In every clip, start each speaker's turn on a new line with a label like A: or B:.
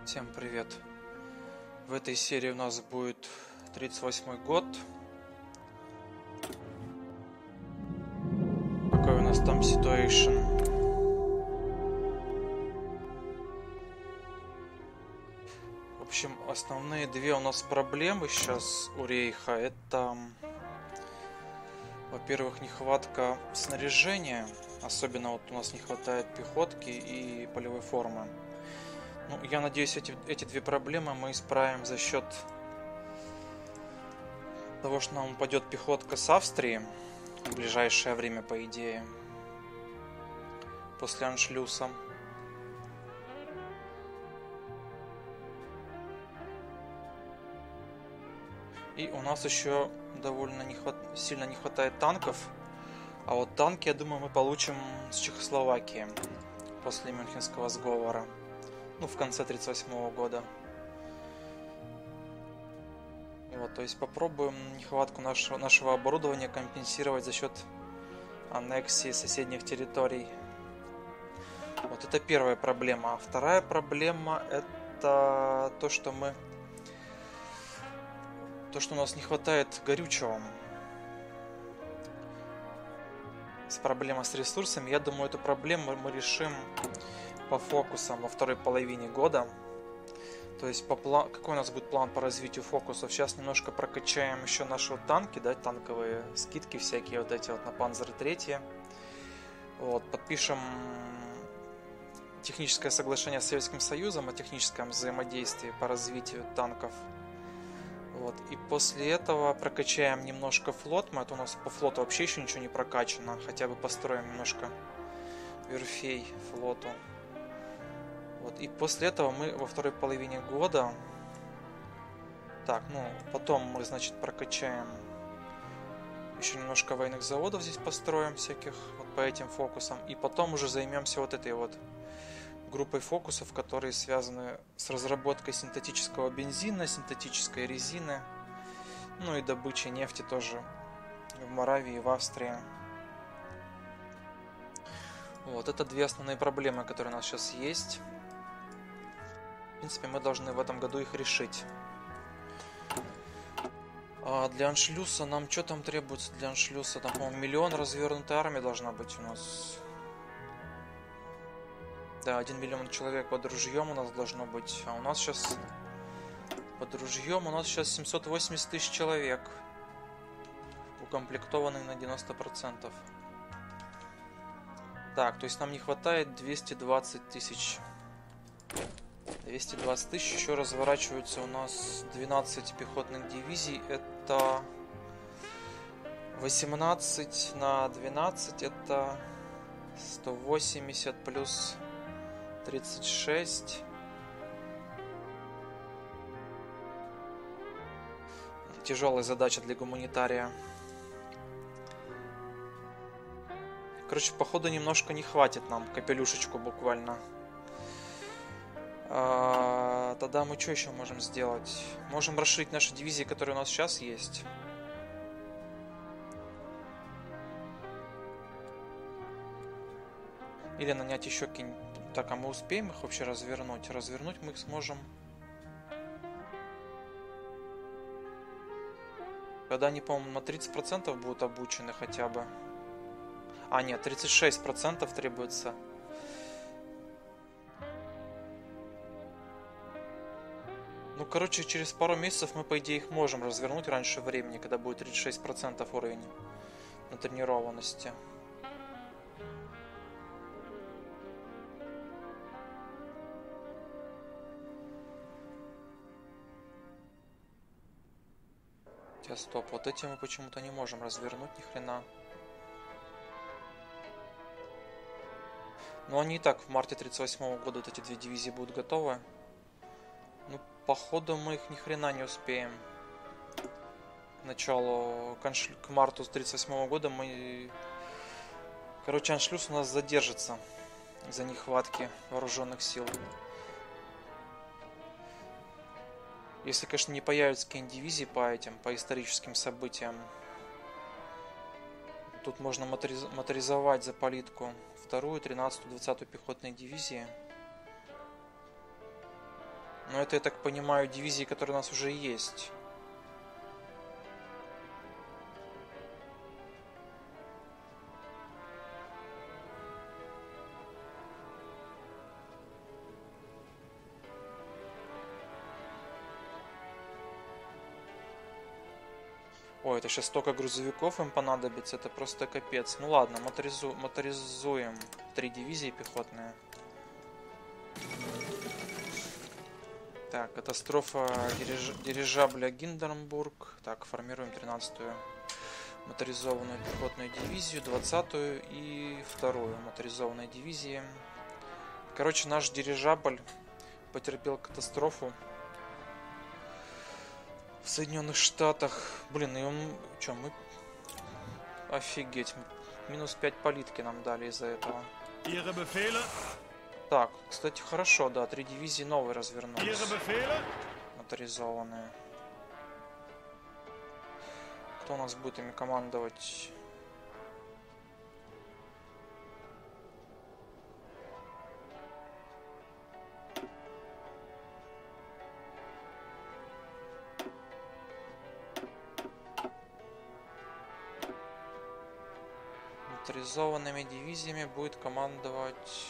A: Всем привет! В этой серии у нас будет 38-й год. Какой у нас там ситуэйшн? В общем, основные две у нас проблемы сейчас у Рейха. Это, во-первых, нехватка снаряжения. Особенно вот у нас не хватает пехотки и полевой формы. Ну, я надеюсь, эти две проблемы мы исправим за счет того, что нам упадет пехотка с Австрии в ближайшее время, по идее, после аншлюса. И у нас еще довольно сильно не хватает танков. А вот танки, я думаю, мы получим с Чехословакии после Мюнхенского сговора. Ну, в конце 1938 года. И вот, то есть попробуем нехватку нашего оборудования компенсировать за счет аннексии соседних территорий. Вот это первая проблема. А вторая проблема это то, что у нас не хватает горючего. Проблема с ресурсами. Я думаю, эту проблему мы решим по фокусам во второй половине года. То есть какой у нас будет план по развитию фокусов? Сейчас немножко прокачаем еще наши вот танки, да, танковые скидки всякие вот эти вот на Панзеры 3. Вот, подпишем техническое соглашение с Советским Союзом о техническом взаимодействии по развитию танков. Вот, и после этого прокачаем немножко флот. Это у нас по флоту вообще еще ничего не прокачано. Хотя бы построим немножко верфей флоту. Вот, и после этого мы во второй половине года потом мы, значит, прокачаем еще немножко военных заводов здесь построим всяких вот по этим фокусам. И потом уже займемся вот этой вот группой фокусов, которые связаны с разработкой синтетического бензина, синтетической резины, ну и добычей нефти тоже в Моравии и в Австрии. Вот, это две основные проблемы, которые у нас сейчас есть. В принципе, мы должны в этом году их решить. А для аншлюса нам что там требуется для аншлюса? Там, по-моему, 1 миллион развернутой армии должна быть у нас. Да, 1 миллион человек под ружьем у нас должно быть. А у нас сейчас под ружьем 780 тысяч человек. Укомплектованный на 90%. Так, то есть нам не хватает 220 тысяч. 220 тысяч. Еще разворачиваются у нас 12 пехотных дивизий. Это 18 на 12. Это 180 плюс 36. Тяжелая задача для гуманитария. Короче, походу немножко не хватит нам. Капелюшечку буквально. Тогда мы что еще можем сделать? Можем расширить наши дивизии, которые у нас сейчас есть. Или нанять еще какие-нибудь. Так, а мы успеем их вообще развернуть? Развернуть мы их сможем, когда они, по-моему, на 30% будут обучены хотя бы. А, нет, 36% требуется. Ну, короче, через пару месяцев мы, по идее, их можем развернуть раньше времени, когда будет 36% уровень натренированности. Хотя, стоп, вот эти мы почему-то не можем развернуть ни хрена. Но они и так в марте 1938 года вот эти две дивизии будут готовы. Ну, походу мы их ни хрена не успеем. К марту 1938 года мы... Короче, аншлюз у нас задержится из-за нехватки вооруженных сил. Если, конечно, не появятся какие-нибудь дивизии по историческим событиям. Тут можно моторизовать за политку 2-ю, 13-ю, 20-ю пехотные дивизии. Но это, я так понимаю, дивизии, которые у нас уже есть. Ой, это сейчас столько грузовиков им понадобится, это просто капец. Ну ладно, моторизуем 3 дивизии пехотные. Так, катастрофа дирижабля Гинденбург. Так, формируем 13-ю моторизованную пехотную дивизию, 20-ю и 2-ю моторизованной дивизии. Короче, наш дирижабль потерпел катастрофу в Соединенных Штатах. Блин, и он... Чё, мы... Офигеть. Минус 5 политки нам дали из-за этого. Так, кстати, хорошо, да. 3 дивизии новые развернулись. Моторизованные. Кто у нас будет ими командовать? Моторизованными дивизиями будет командовать...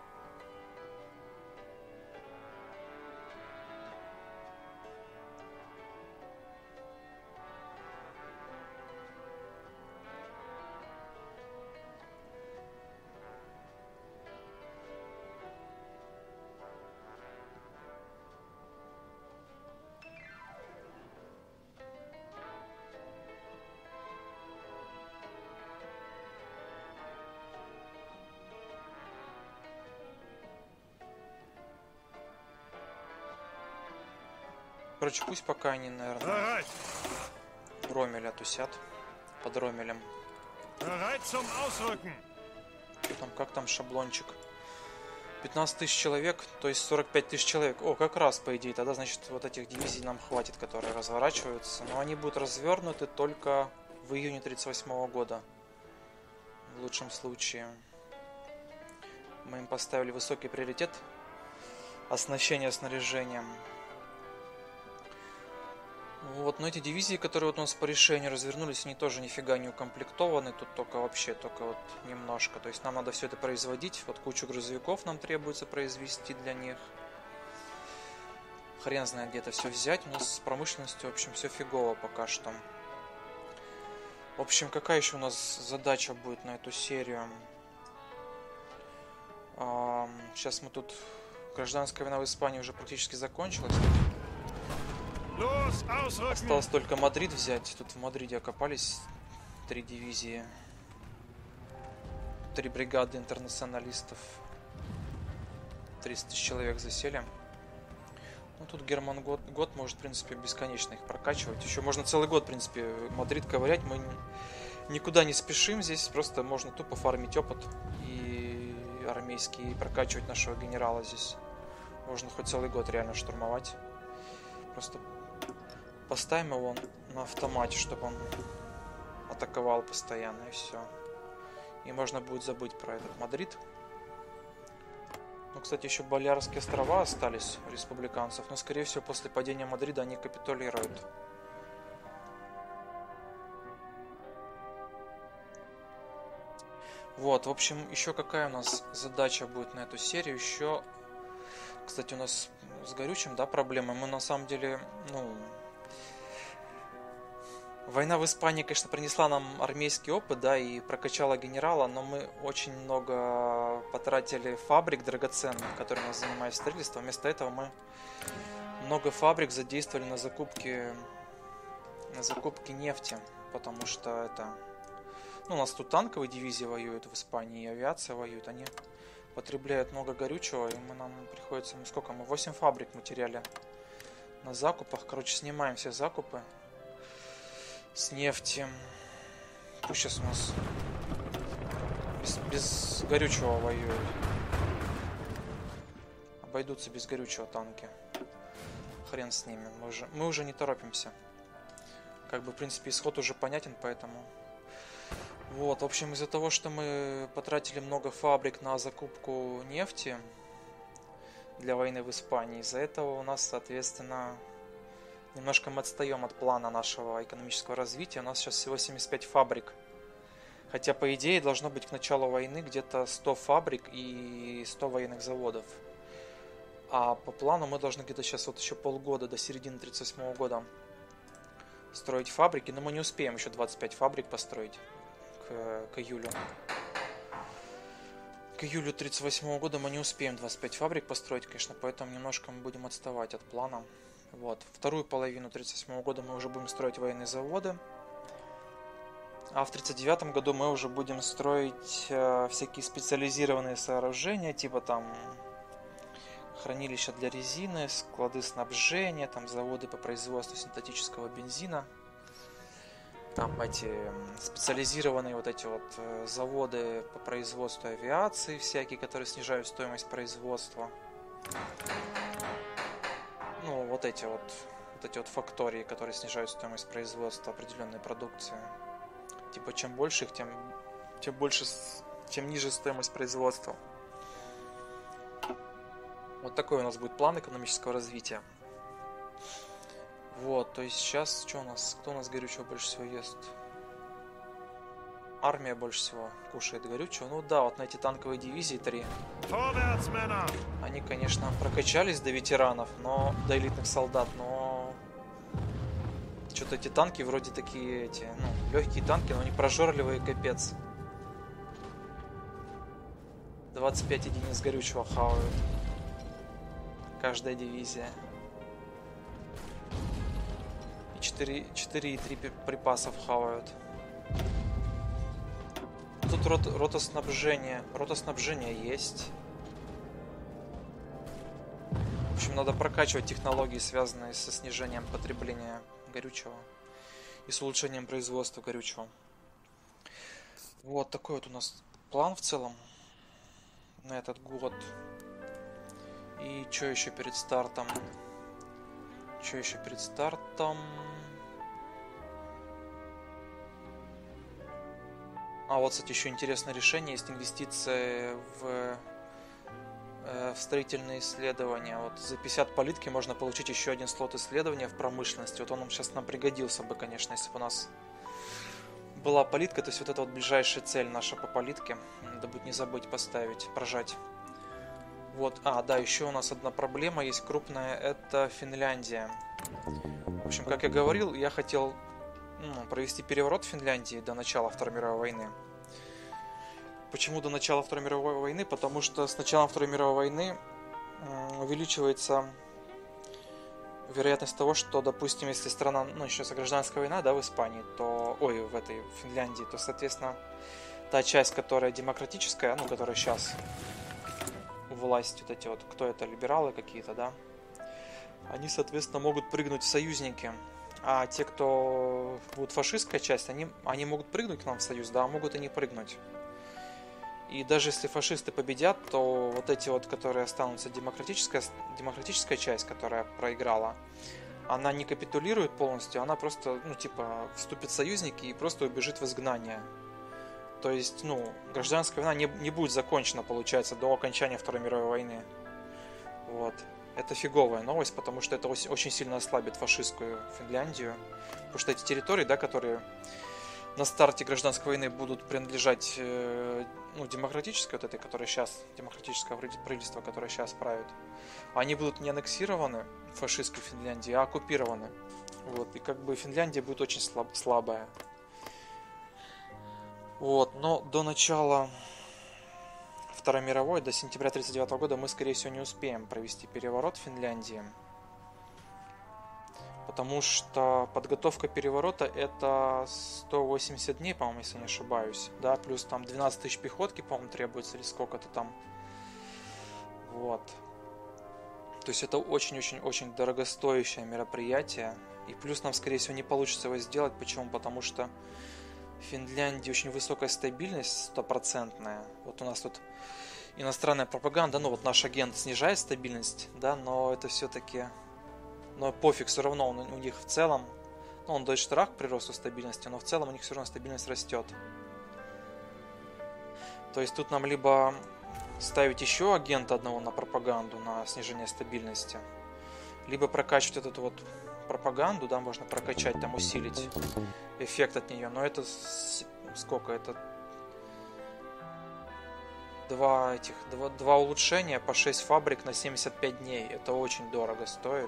A: Короче, пусть пока они, наверное, Ромеля тусят. Под Ромелем. Как там шаблончик? 15 тысяч человек, то есть 45 тысяч человек. О, как раз, по идее. Тогда, значит, вот этих дивизий нам хватит, которые разворачиваются. Но они будут развернуты только в июне 1938 года. В лучшем случае. Мы им поставили высокий приоритет. Оснащение снаряжением. Вот, но эти дивизии, которые вот у нас по решению развернулись, они тоже нифига не укомплектованы. Тут только вот немножко. То есть нам надо все это производить. Вот кучу грузовиков нам требуется произвести для них. Хрен знает, где это все взять. У нас с промышленностью, в общем, все фигово пока что. В общем, какая еще у нас задача будет на эту серию? Сейчас мы тут... Гражданская война в Испании уже практически закончилась. Осталось только Мадрид взять. Тут в Мадриде окопались 3 дивизии. 3 бригады интернационалистов. 30 тысяч человек засели. Ну, тут Герман год может, в принципе, бесконечно их прокачивать. Еще можно целый год, в принципе, Мадрид ковырять. Мы никуда не спешим здесь. Просто можно тупо фармить опыт и армейский, и прокачивать нашего генерала здесь. Можно хоть целый год реально штурмовать. Просто поставим его на автомате, чтобы он атаковал постоянно, и все. И можно будет забыть про этот Мадрид. Ну, кстати, еще Балиарские острова остались у республиканцев, но, скорее всего, после падения Мадрида они капитулируют. Вот, в общем, еще какая у нас задача будет на эту серию? Еще, кстати, у нас с горючим, да, проблемы. Мы на самом деле, война в Испании, конечно, принесла нам армейский опыт, да, и прокачала генерала, но мы очень много потратили фабрик драгоценных, которые у нас занимаются строительством. Вместо этого мы много фабрик задействовали на закупки нефти, потому что это... у нас тут танковые дивизии воюют в Испании, и авиация воюет, они потребляют много горючего, и нам приходится... сколько мы? 8 фабрик мы теряли на закупах. Короче, снимаем все закупы с нефти. Пусть сейчас у нас без горючего воюют. Обойдутся без горючего танки. Хрен с ними. Мы уже не торопимся. Как бы, в принципе, исход уже понятен, поэтому... Вот, в общем, из-за того, что мы потратили много фабрик на закупку нефти, для войны в Испании. Из-за этого у нас, соответственно, немножко мы отстаем от плана нашего экономического развития. У нас сейчас всего 75 фабрик. Хотя, по идее, должно быть к началу войны где-то 100 фабрик и 100 военных заводов. А по плану мы должны где-то сейчас вот еще полгода, до середины 1938 года строить фабрики. Но мы не успеем еще 25 фабрик построить к июлю. К июлю 1938 года мы не успеем 25 фабрик построить, конечно, поэтому немножко мы будем отставать от плана. Вот. Вторую половину 1938 года мы уже будем строить военные заводы. А в 1939 году мы уже будем строить всякие специализированные сооружения, типа там хранилища для резины, склады снабжения, там заводы по производству синтетического бензина. Там эти специализированные вот эти вот заводы по производству авиации всякие, которые снижают стоимость производства. Ну, вот эти вот фактории, которые снижают стоимость производства определенной продукции. Типа, чем больше их, тем ниже стоимость производства. Вот такой у нас будет план экономического развития. Вот, то есть сейчас что у нас? Кто у нас горючего больше всего ест? Армия больше всего кушает горючего. Ну да, вот на эти танковые дивизии 3. Они, конечно, прокачались до ветеранов, но до элитных солдат, но что-то эти танки вроде такие легкие танки, но они прожорливые, капец. 25 единиц горючего хавают. Каждая дивизия. 4,3 припасов хавают. Тут рота снабжения. Рота снабжения есть. В общем, надо прокачивать технологии, связанные со снижением потребления горючего и с улучшением производства горючего. Вот такой вот у нас план в целом на этот год. И что еще перед стартом? А вот, кстати, еще интересное решение. Есть инвестиции в строительные исследования. Вот за 50 по литке можно получить еще один слот исследования в промышленности. Вот он сейчас нам пригодился бы, конечно, если бы у нас была политка. То есть вот это вот ближайшая цель наша по политке. Надо будет не забыть поставить, прожать. Вот, да, еще у нас одна проблема есть крупная, это Финляндия. В общем, как я говорил, я хотел провести переворот в Финляндии до начала Второй мировой войны. Почему до начала Второй мировой войны? Потому что с началом Второй мировой войны увеличивается вероятность того, что, допустим, если страна, сейчас гражданская война, да, в Испании, в Финляндии, то, соответственно, та часть, которая демократическая, которая сейчас власть, вот эти вот, кто это, либералы какие-то, да, они, соответственно, могут прыгнуть в союзники. А те, кто будут фашистская часть, они могут прыгнуть к нам в союз, да, а могут и не прыгнуть. И даже если фашисты победят, то вот эти вот, которые останутся, демократическая часть, которая проиграла, она не капитулирует полностью, она просто, вступит в союзники и просто убежит в изгнание. То есть, гражданская война не будет закончена, получается, до окончания Второй мировой войны. Вот. Это фиговая новость, потому что это очень сильно ослабит фашистскую Финляндию. Потому что эти территории, да, которые на старте гражданской войны будут принадлежать демократической, вот этой, которая сейчас, демократическое правительство, которое сейчас правит, они будут не аннексированы фашистской Финляндии, а оккупированы. Вот. И как бы Финляндия будет очень слабая. Вот, но до начала Второй мировой, до сентября 1939 года мы, скорее всего, не успеем провести переворот в Финляндии. Потому что подготовка переворота это 180 дней, по-моему, если не ошибаюсь. Да, плюс там 12 тысяч пехотки, по-моему, требуется, или сколько-то там. Вот. То есть это очень-очень-очень дорогостоящее мероприятие. И плюс нам, скорее всего, не получится его сделать. Почему? Потому что в Финляндии очень высокая стабильность, 100%. Вот у нас тут иностранная пропаганда, наш агент снижает стабильность, да, но это все-таки, пофиг, все равно у них в целом, он дает штрах к приросту стабильности, но в целом у них все равно стабильность растет. То есть тут нам либо ставить еще агента одного на пропаганду, на снижение стабильности, либо прокачивать вот эту вот пропаганду, да, можно прокачать, там усилить эффект от нее, но это сколько? Это два улучшения по 6 фабрик на 75 дней. Это очень дорого стоит.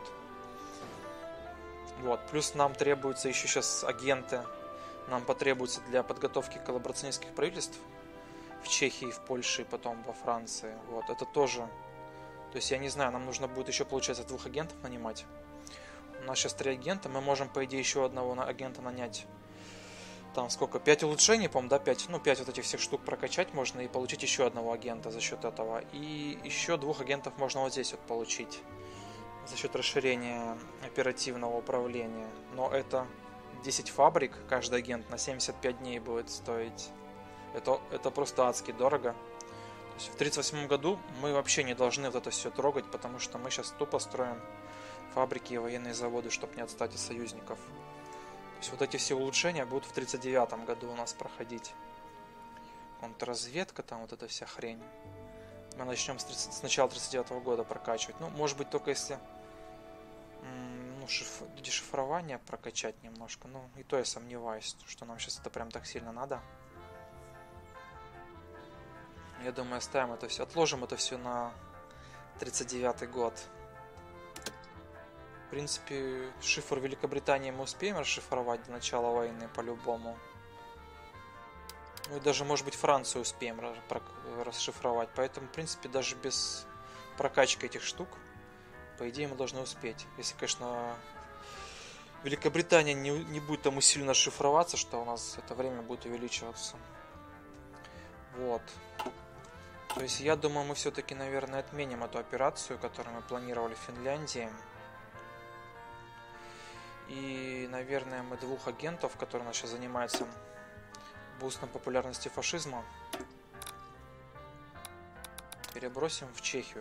A: Вот. Плюс нам требуются еще сейчас агенты. Нам потребуется для подготовки коллаборационистских правительств в Чехии, в Польше и потом во Франции. Вот. Это тоже. То есть я не знаю, нам нужно будет еще, получается, 2 агентов нанимать. У нас сейчас 3 агента. Мы можем, по идее, еще одного агента нанять. Там сколько? 5 улучшений, по-моему, да? 5. Ну, 5 вот этих всех штук прокачать можно и получить еще одного агента за счет этого. И еще 2 агентов можно вот здесь вот получить за счет расширения оперативного управления. Но это 10 фабрик, каждый агент на 75 дней будет стоить. Это просто адски дорого. То есть в 1938 году мы вообще не должны вот это все трогать, потому что мы сейчас тупо строим фабрики и военные заводы, чтобы не отстать от союзников. То есть вот эти все улучшения будут в 1939 году у нас проходить. Контрразведка, там вот эта вся хрень. Мы начнем с начала 1939 года прокачивать. Ну, может быть, только если дешифрование прокачать немножко. Ну, и то я сомневаюсь, что нам сейчас это прям так сильно надо. Я думаю, оставим это все, отложим это все на 1939 год. В принципе, шифр Великобритании мы успеем расшифровать до начала войны по-любому. Ну и даже, может быть, Францию успеем расшифровать. Поэтому, в принципе, даже без прокачки этих штук, по идее, мы должны успеть. Если, конечно, Великобритания не будет там усиленно шифроваться, что у нас это время будет увеличиваться. Вот. То есть, я думаю, мы все-таки, наверное, отменим эту операцию, которую мы планировали в Финляндии. И, наверное, мы 2 агентов, которые у нас сейчас занимаются бустом популярности фашизма, перебросим в Чехию,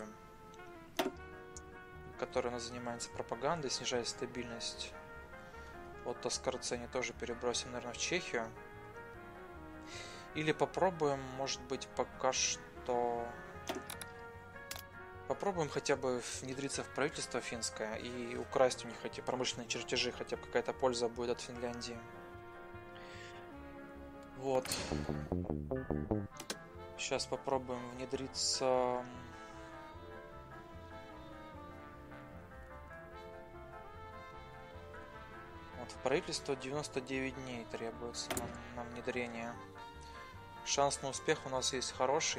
A: которая у нас занимается пропагандой, снижает стабильность. Вот Тоскарцени тоже перебросим, наверное, в Чехию. Или попробуем, может быть, пока что... Попробуем хотя бы внедриться в правительство финское и украсть у них эти промышленные чертежи, хотя бы какая-то польза будет от Финляндии. Вот. Сейчас попробуем внедриться... Вот в правительство 99 дней требуется на внедрение. Шанс на успех у нас есть хороший.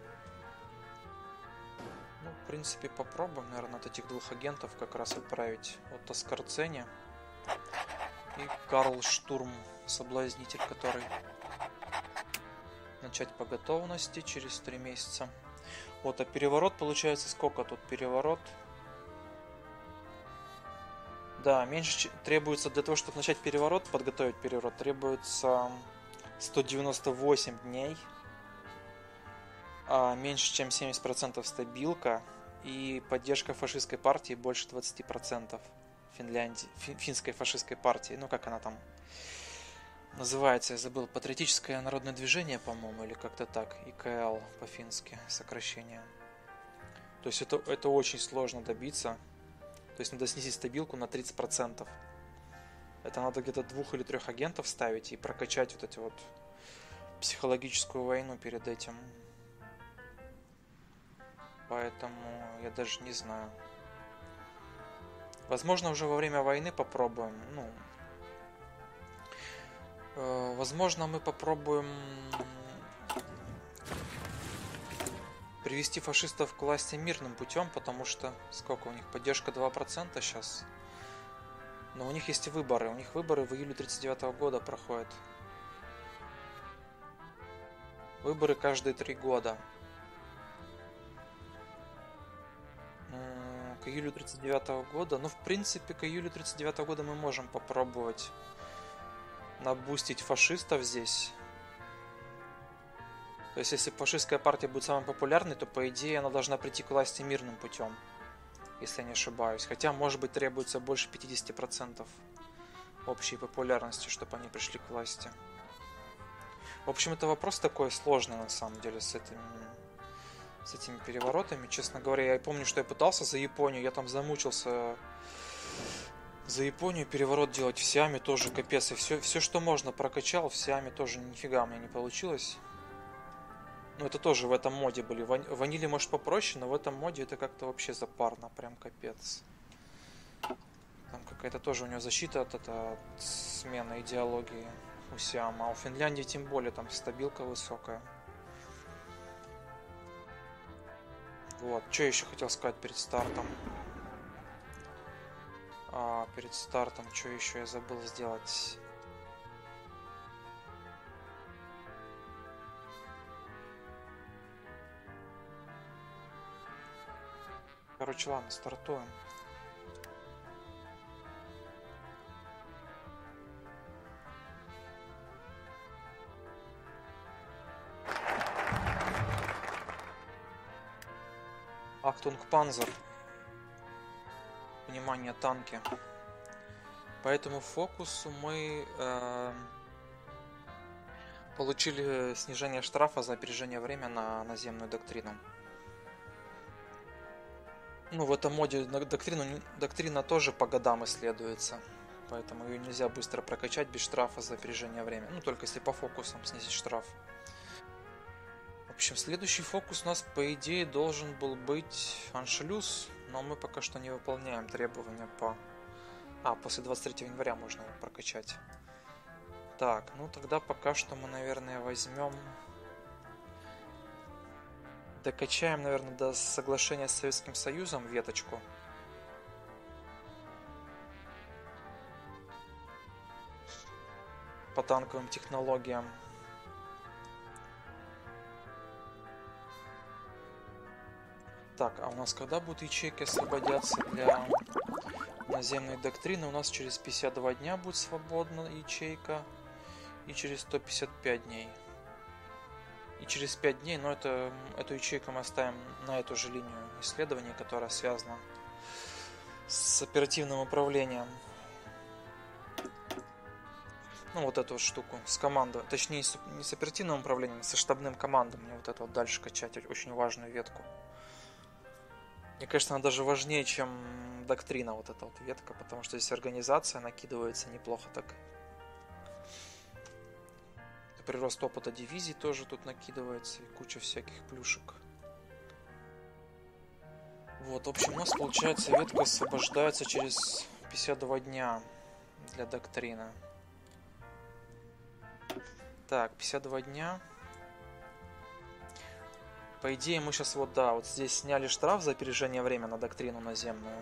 A: Ну, в принципе, попробуем, наверное, от этих 2 агентов как раз отправить. Вот Тоскарцени и Карл Штурм, соблазнитель, который начать по готовности через 3 месяца. Вот, а переворот получается сколько тут? Переворот. Да, меньше требуется для того, чтобы начать переворот, подготовить переворот, требуется 198 дней. Меньше чем 70% стабилка и поддержка фашистской партии больше 20% Финляндии, финской фашистской партии. Ну, как она там называется, я забыл, Патриотическое народное движение, по-моему, или как-то так, ИКЛ по-фински, сокращение. То есть это очень сложно добиться. То есть надо снизить стабилку на 30%. Это надо где-то 2 или 3 агентов ставить и прокачать вот эти вот психологическую войну перед этим. Поэтому я даже не знаю. Возможно, уже во время войны попробуем. Возможно, мы попробуем привести фашистов к власти мирным путем, потому что сколько у них? Поддержка 2% сейчас. Но у них есть выборы. У них выборы в июле 1939 года проходят. Выборы каждые 3 года. К июлю 1939 года. Ну, в принципе, к июлю 1939 года мы можем попробовать набустить фашистов здесь. То есть, если фашистская партия будет самой популярной, то, по идее, она должна прийти к власти мирным путем. Если я не ошибаюсь. Хотя, может быть, требуется больше 50% общей популярности, чтобы они пришли к власти. В общем, это вопрос такой сложный, на самом деле, с с этими переворотами. Честно говоря, я помню, что я пытался за Японию, я там замучился за Японию переворот делать в Сиаме, тоже капец. И все, что можно, прокачал, в Сиаме тоже нифига у меня не получилось. Ну, это тоже в этом моде были. Ванили, может, попроще, но в этом моде это как-то вообще запарно, прям капец. Там какая-то тоже у него защита от смены идеологии у Сиама. А у Финляндии тем более, там стабилка высокая. Вот, что я еще хотел сказать перед стартом? Перед стартом, что еще я забыл сделать? Короче, ладно, стартуем. Ахтунг Панзер. Внимание, танки. По этому фокусу мы получили снижение штрафа за опережение время на наземную доктрину. Ну, в этом моде доктрина тоже по годам исследуется. Поэтому ее нельзя быстро прокачать без штрафа за опережение время. Ну, только если по фокусам снизить штраф. В общем, следующий фокус у нас, по идее, должен был быть аншлюз. Но мы пока что не выполняем требования по... после 23 января можно его прокачать. Так, ну тогда пока что мы, наверное, возьмем... Докачаем, наверное, до соглашения с Советским Союзом веточку. По танковым технологиям. Так, а у нас когда будут ячейки освободятся для наземной доктрины? У нас через 52 дня будет свободна ячейка. И через 155 дней. И через 5 дней, но эту ячейку мы оставим на эту же линию исследований, которая связана с оперативным управлением. Ну, вот эту вот штуку с командой. Точнее, не с оперативным управлением, а со штабным командом. Мне вот это вот дальше качать, очень важную ветку. Мне кажется, она даже важнее, чем доктрина, вот эта вот ветка, потому что здесь организация накидывается неплохо так. Прирост опыта дивизий тоже тут накидывается, и куча всяких плюшек. Вот, в общем, у нас получается ветка освобождается через 52 дня для доктрины. Так, 52 дня. По идее, мы сейчас вот здесь сняли штраф за опережение времени на доктрину наземную.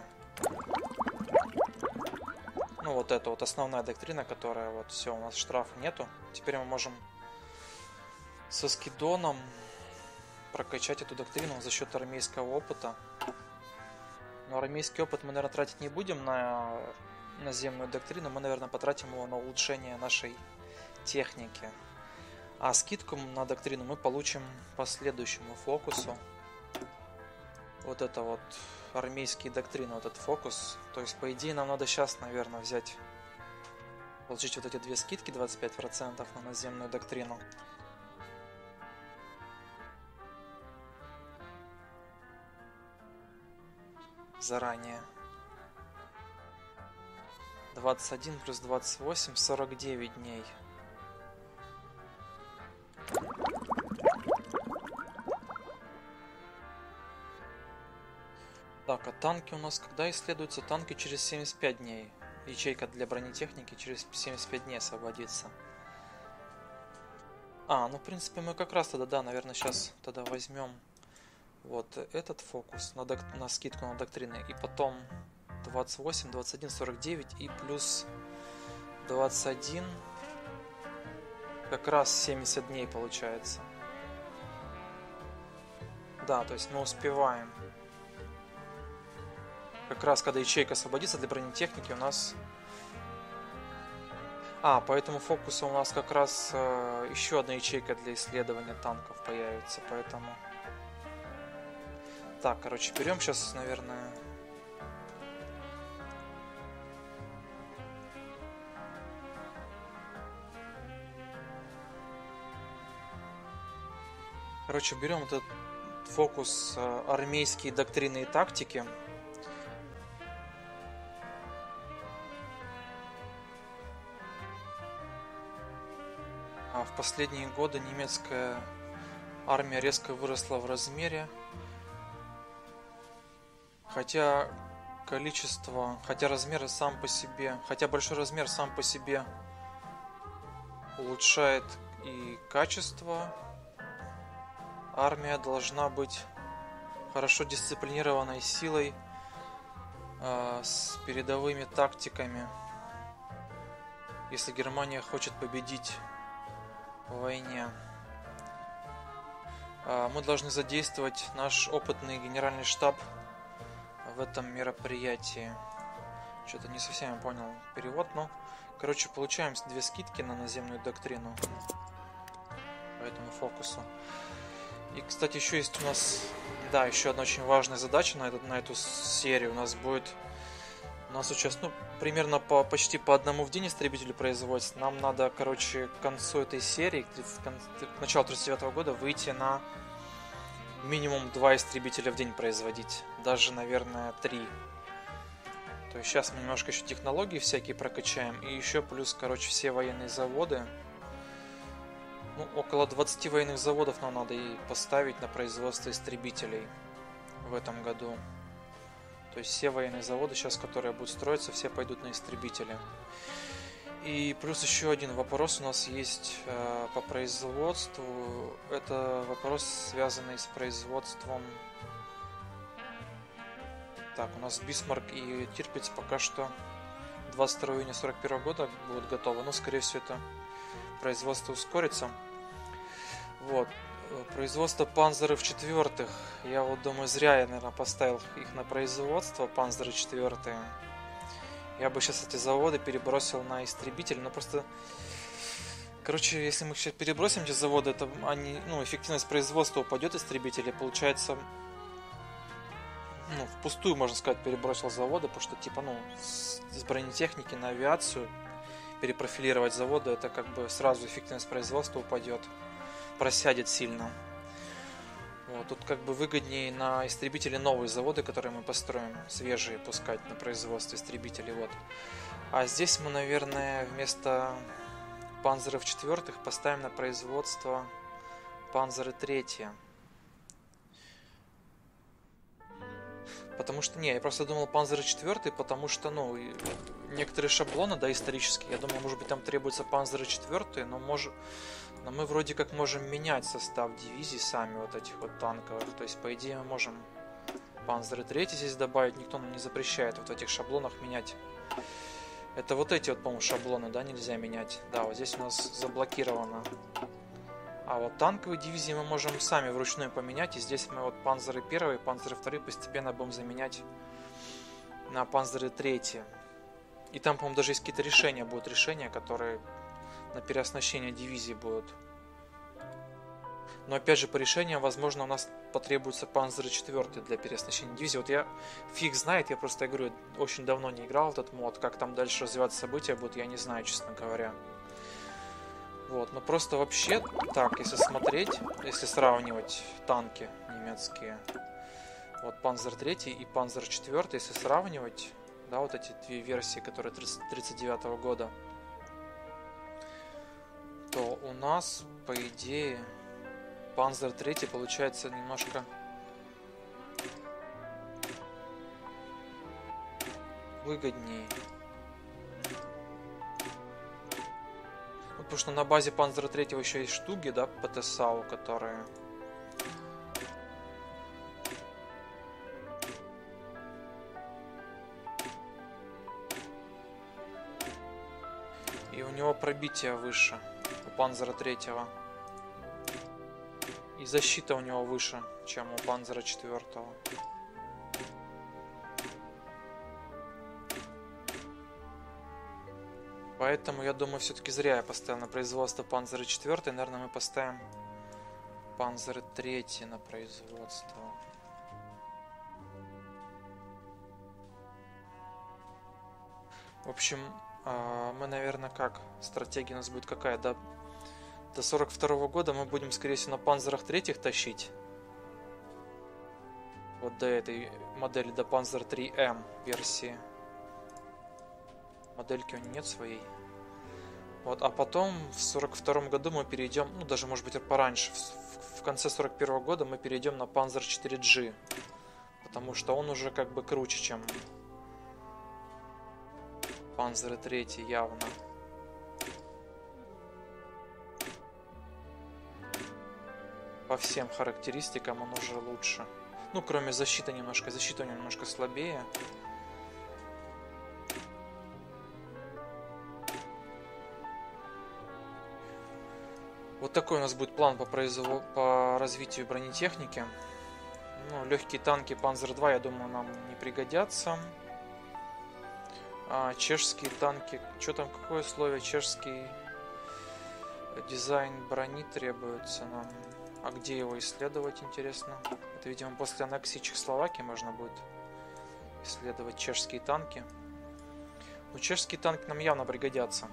A: Ну, вот это вот основная доктрина, которая вот все, у нас штрафа нету. Теперь мы можем со скидоном прокачать эту доктрину за счет армейского опыта. Но армейский опыт мы, наверное, тратить не будем на наземную доктрину. Мы, наверное, потратим его на улучшение нашей техники. А скидку на доктрину мы получим по следующему фокусу. Вот это вот армейские доктрины, вот этот фокус. То есть, по идее, нам надо сейчас, наверное, получить вот эти две скидки 25% на наземную доктрину. Заранее. 21 плюс 28, 49 дней. Так, а танки у нас когда исследуются? Танки через 75 дней. Ячейка для бронетехники через 75 дней освободится. Ну в принципе мы как раз тогда, наверное, сейчас тогда возьмем вот этот фокус на скидку на доктрины. И потом 28, 21, 49 и плюс 21. Как раз 70 дней получается. Да, то есть мы успеваем. Как раз когда ячейка освободится для бронетехники у нас... по этому фокусу у нас как раз еще одна ячейка для исследования танков появится, поэтому... Так, короче, берем сейчас, наверное... Короче, берем этот фокус армейские доктрины и тактики. В последние годы немецкая армия резко выросла в размере, хотя большой размер сам по себе улучшает и качество. Армия должна быть хорошо дисциплинированной силой, с передовыми тактиками. Если Германия хочет победить в войне, мы должны задействовать наш опытный генеральный штаб в этом мероприятии. Что-то не совсем понял перевод, но, короче, получаем 2 скидки на наземную доктрину по этому фокусу. И, кстати, еще есть у нас, еще одна очень важная задача на эту серию. У нас сейчас, примерно почти по одному в день истребителю производится. Нам надо, к концу этой серии, к началу 39 года, выйти на минимум 2 истребителя в день производить. Даже, наверное, 3. То есть сейчас мы немножко еще технологии всякие прокачаем. И еще плюс, все военные заводы. Около 20 военных заводов нам надо и поставить на производство истребителей в этом году. То есть все военные заводы сейчас, которые будут строиться, все пойдут на истребители. И плюс еще один вопрос у нас есть по производству. Это вопрос, связанный с производством. Так, у нас Бисмарк и Тирпиц пока что 22 июня 1941 года будут готовы. Но, скорее всего, это производство ускорится. Вот. Производство панзеров 4. Я думаю, зря я, наверное, поставил их на производство, панзеры 4. Я бы сейчас эти заводы перебросил на истребители, но просто... если мы сейчас перебросим эти заводы, это эффективность производства упадет истребителей, получается... впустую, можно сказать, перебросил заводы, потому что, с бронетехники на авиацию перепрофилировать заводы, это сразу эффективность производства упадет, просядет сильно. Вот, тут выгоднее на истребители новые заводы, которые мы построим, свежие, пускать на производство истребителей. Вот. А здесь мы, наверное, вместо панзеров 4 поставим на производство панзеры 3. Потому что, я просто думал панзеры 4, потому что, некоторые шаблоны, исторические, я думал, может быть, там требуются панзеры 4, но мы вроде как можем менять состав дивизий сами, вот этих вот танковых. То есть, по идее, мы можем панзеры 3 здесь добавить, никто нам не запрещает вот в этих шаблонах менять. Это вот эти вот, по-моему, шаблоны, нельзя менять. Да, вот здесь у нас заблокировано. А вот танковые дивизии мы можем сами вручную поменять. И здесь мы вот панзеры 1 и панзеры 2 постепенно будем заменять на панзеры 3. И там, по-моему, даже есть какие-то решения, которые на переоснащение дивизии будут. Но опять же, по решениям, возможно, у нас потребуется панзеры 4 для переоснащения дивизии. Вот я фиг знает, я говорю, очень давно не играл в этот мод. Как там дальше развиваться события будут, я не знаю, честно говоря. Вот, но просто вообще так, если смотреть, если сравнивать танки немецкие, вот Панзер 3 и Панзер 4, если сравнивать, вот эти 2 версии, которые 1939 года, то у нас, по идее, Панзер 3 получается немножко выгоднее. Потому что на базе Панзера 3 еще есть штуги, ПТСАУ, которые... И у него пробитие выше, у Панзера 3. И защита у него выше, чем у Панзера 4. Поэтому, я думаю, все-таки зря я поставил на производство Панзера 4. Наверное, мы поставим Панзера 3 на производство. В общем, мы, наверное, стратегия у нас будет какая? До 42 года мы будем, скорее всего, на Панзерах 3 тащить. Вот до этой модели, до Panzer 3M версии. Модельки у него нет своей. Вот, а потом в 42 году мы перейдем, ну даже может быть пораньше, в конце 41 года мы перейдем на Panzer 4G. Потому что он уже как бы круче, чем Panzer 3 явно. По всем характеристикам он уже лучше. Ну, кроме защиты немножко. Защита у него немножко слабее. Вот такой у нас будет план по развитию бронетехники. Ну, легкие танки Panzer 2, я думаю, нам не пригодятся. А чешские танки, что там, какое условие? Чешский дизайн брони требуется нам. А где его исследовать, интересно? Это, видимо, после аннексии Чехословакии можно будет исследовать чешские танки. Но чешские танки нам явно пригодятся.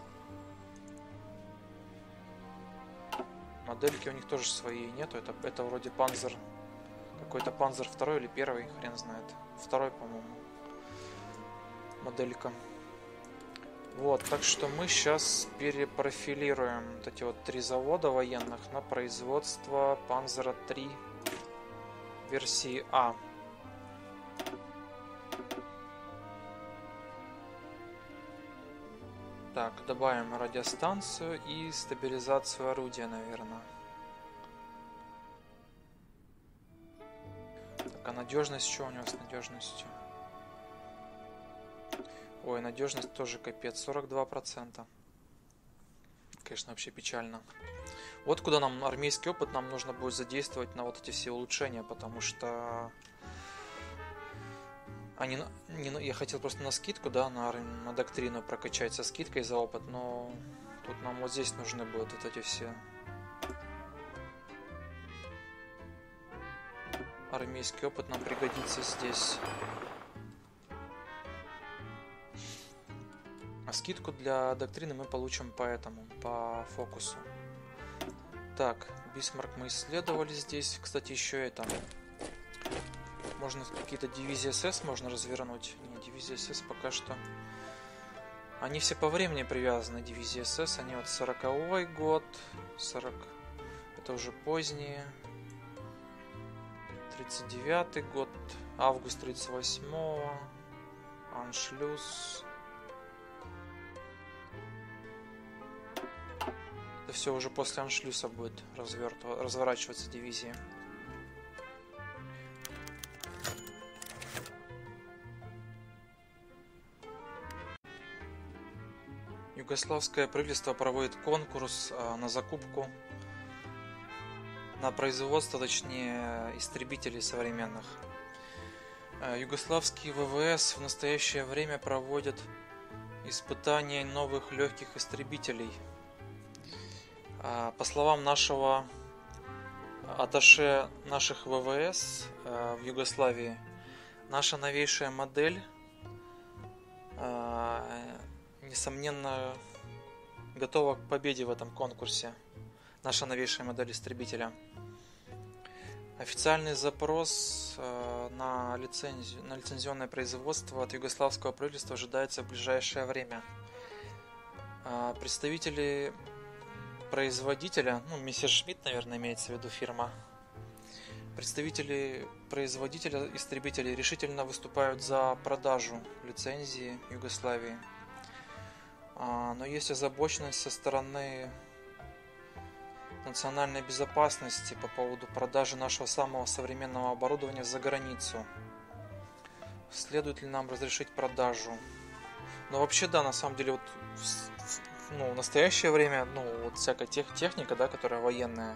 A: Модельки у них тоже свои нету. Это вроде Panzer. Какой-то Panzer 2 или 1, хрен знает. 2, по-моему. Моделька. Вот, так что мы сейчас перепрофилируем вот эти вот 3 завода военных на производство Panzer 3 версии А. Так, добавим радиостанцию и стабилизацию орудия, наверное. Так, а надежность, что у него с надежностью? Ой, надежность тоже капец, 42%. Конечно, вообще печально. Вот куда нам армейский опыт нам нужно будет задействовать на вот эти все улучшения, потому что я хотел просто на скидку, да, на доктрину прокачать со скидкой за опыт, но тут нам вот здесь нужны будут вот эти все армейский опыт, нам пригодится здесь. А скидку для доктрины мы получим по фокусу. Так, Бисмарк мы исследовали здесь. Кстати, еще это. Можно какие-то дивизии СС можно развернуть. Не, дивизии СС пока что. Они все по времени привязаны, дивизии СС. Они вот 40-й год. 40. Это уже поздние. 39-й год. Август 38-го. Аншлюз. Это все уже после аншлюса будет разворачиваться дивизии. Югославское правительство проводит конкурс на закупку, на производство, точнее, истребителей современных. Югославские ВВС в настоящее время проводят испытания новых легких истребителей. По словам нашего атташе наших ВВС в Югославии, наша новейшая модель, несомненно, готова к победе в этом конкурсе. Наша новейшая модель истребителя. Официальный запрос на лицензионное производство от югославского правительства ожидается в ближайшее время. Представители производителя, ну, Мессершмитт, наверное, имеется в виду фирма. Представители производителя истребителей решительно выступают за продажу лицензии Югославии. Но есть озабоченность со стороны национальной безопасности по поводу продажи нашего самого современного оборудования за границу. Следует ли нам разрешить продажу? Но вообще, да, на самом деле, вот, в настоящее время, вот всякая техника, да, которая военная,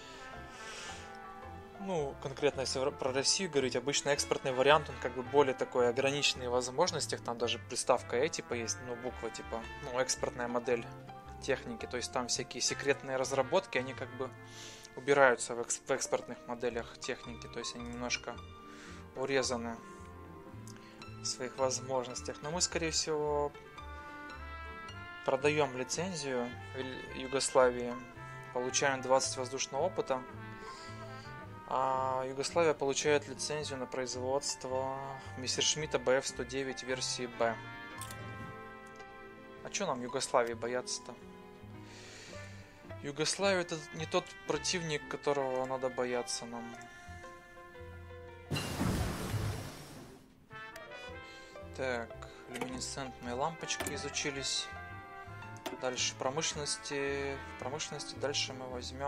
A: конкретно если про Россию говорить, обычно экспортный вариант, он как бы более такой ограниченный в возможностях, там даже приставка «э» типа есть, буква типа, экспортная модель техники, то есть там всякие секретные разработки, они как бы убираются в экспортных моделях техники, то есть они немножко урезаны в своих возможностях. Но мы, скорее всего, продаем лицензию в Югославии, получаем 20 воздушного опыта А Югославия получает лицензию на производство Мессершмитта БФ-109 версии Б. А чё нам Югославии бояться-то? Югославия это не тот противник, которого надо бояться нам. Так, люминесцентные лампочки изучились. Дальше в промышленности дальше мы возьмем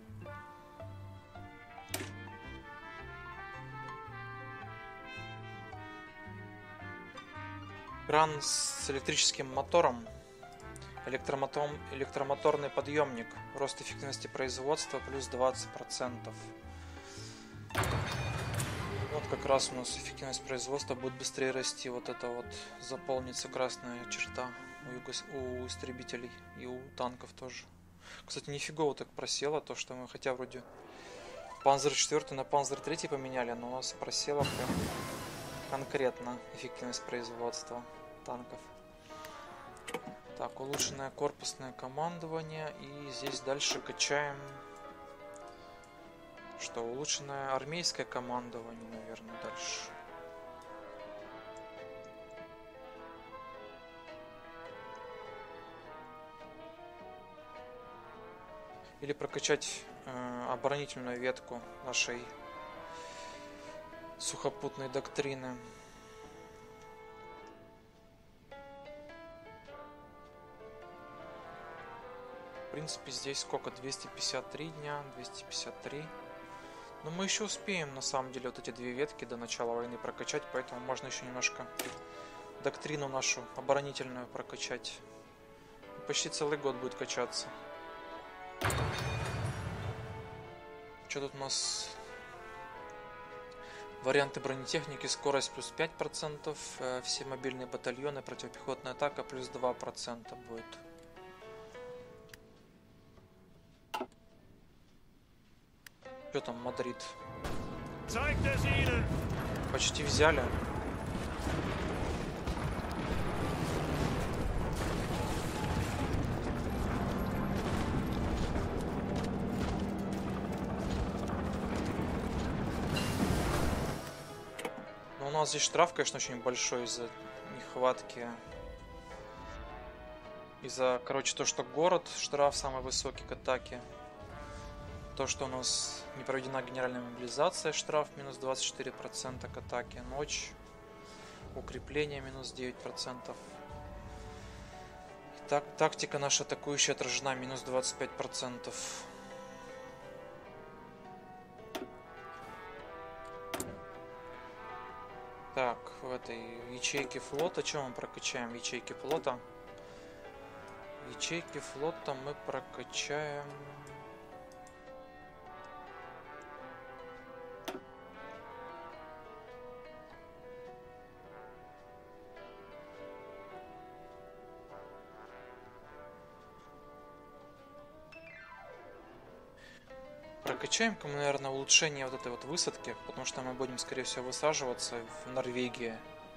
A: кран с электрическим мотором, электромоторный подъемник, рост эффективности производства плюс 20%. Вот как раз у нас эффективность производства будет быстрее расти. Вот это вот заполнится красная черта у истребителей и у танков тоже. Кстати, нифигово так просело то, что мы хотя вроде Панзер 4 на Панзер 3 поменяли, но у нас просело прям конкретно эффективность производства танков. Так, улучшенное корпусное командование. И здесь дальше качаем... Что, улучшенное армейское командование, наверное, дальше. Или прокачать оборонительную ветку нашей сухопутной доктрины. В принципе, здесь сколько? 253 дня, 253. Но мы еще успеем, на самом деле, вот эти две ветки до начала войны прокачать, поэтому можно еще немножко доктрину нашу оборонительную прокачать. Почти целый год будет качаться. Что тут у нас? Варианты бронетехники: скорость плюс 5%, все мобильные батальоны, противопехотная атака плюс 2% будет. Что там, Мадрид? Почти взяли. Но у нас здесь штраф, конечно, очень большой из-за нехватки. Из-за, короче, то, что город, штраф самый высокий к атаке. То, что у нас не проведена генеральная мобилизация, штраф минус 24% к атаке. Ночь, укрепление минус 9%. Так, тактика наша атакующая отражена минус 25%. Так, в этой ячейке флота, что мы прокачаем в ячейке флота? В ячейке флота мы прокачаем... Прокачаем-ка мы, наверное, улучшение вот этой вот высадки, потому что мы будем, скорее всего, высаживаться в Норвегии.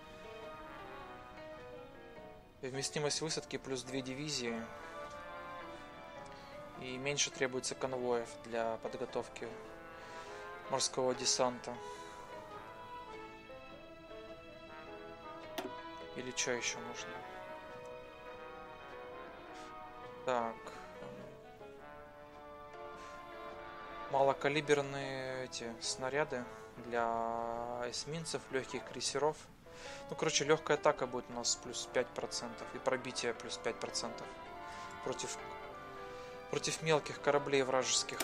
A: И вместимость высадки плюс 2 дивизии. И меньше требуется конвоев для подготовки морского десанта. Или что еще нужно? Так. Малокалиберные эти снаряды для эсминцев, легких крейсеров. Ну, короче, легкая атака будет у нас плюс 5% и пробитие плюс 5% против мелких кораблей вражеских.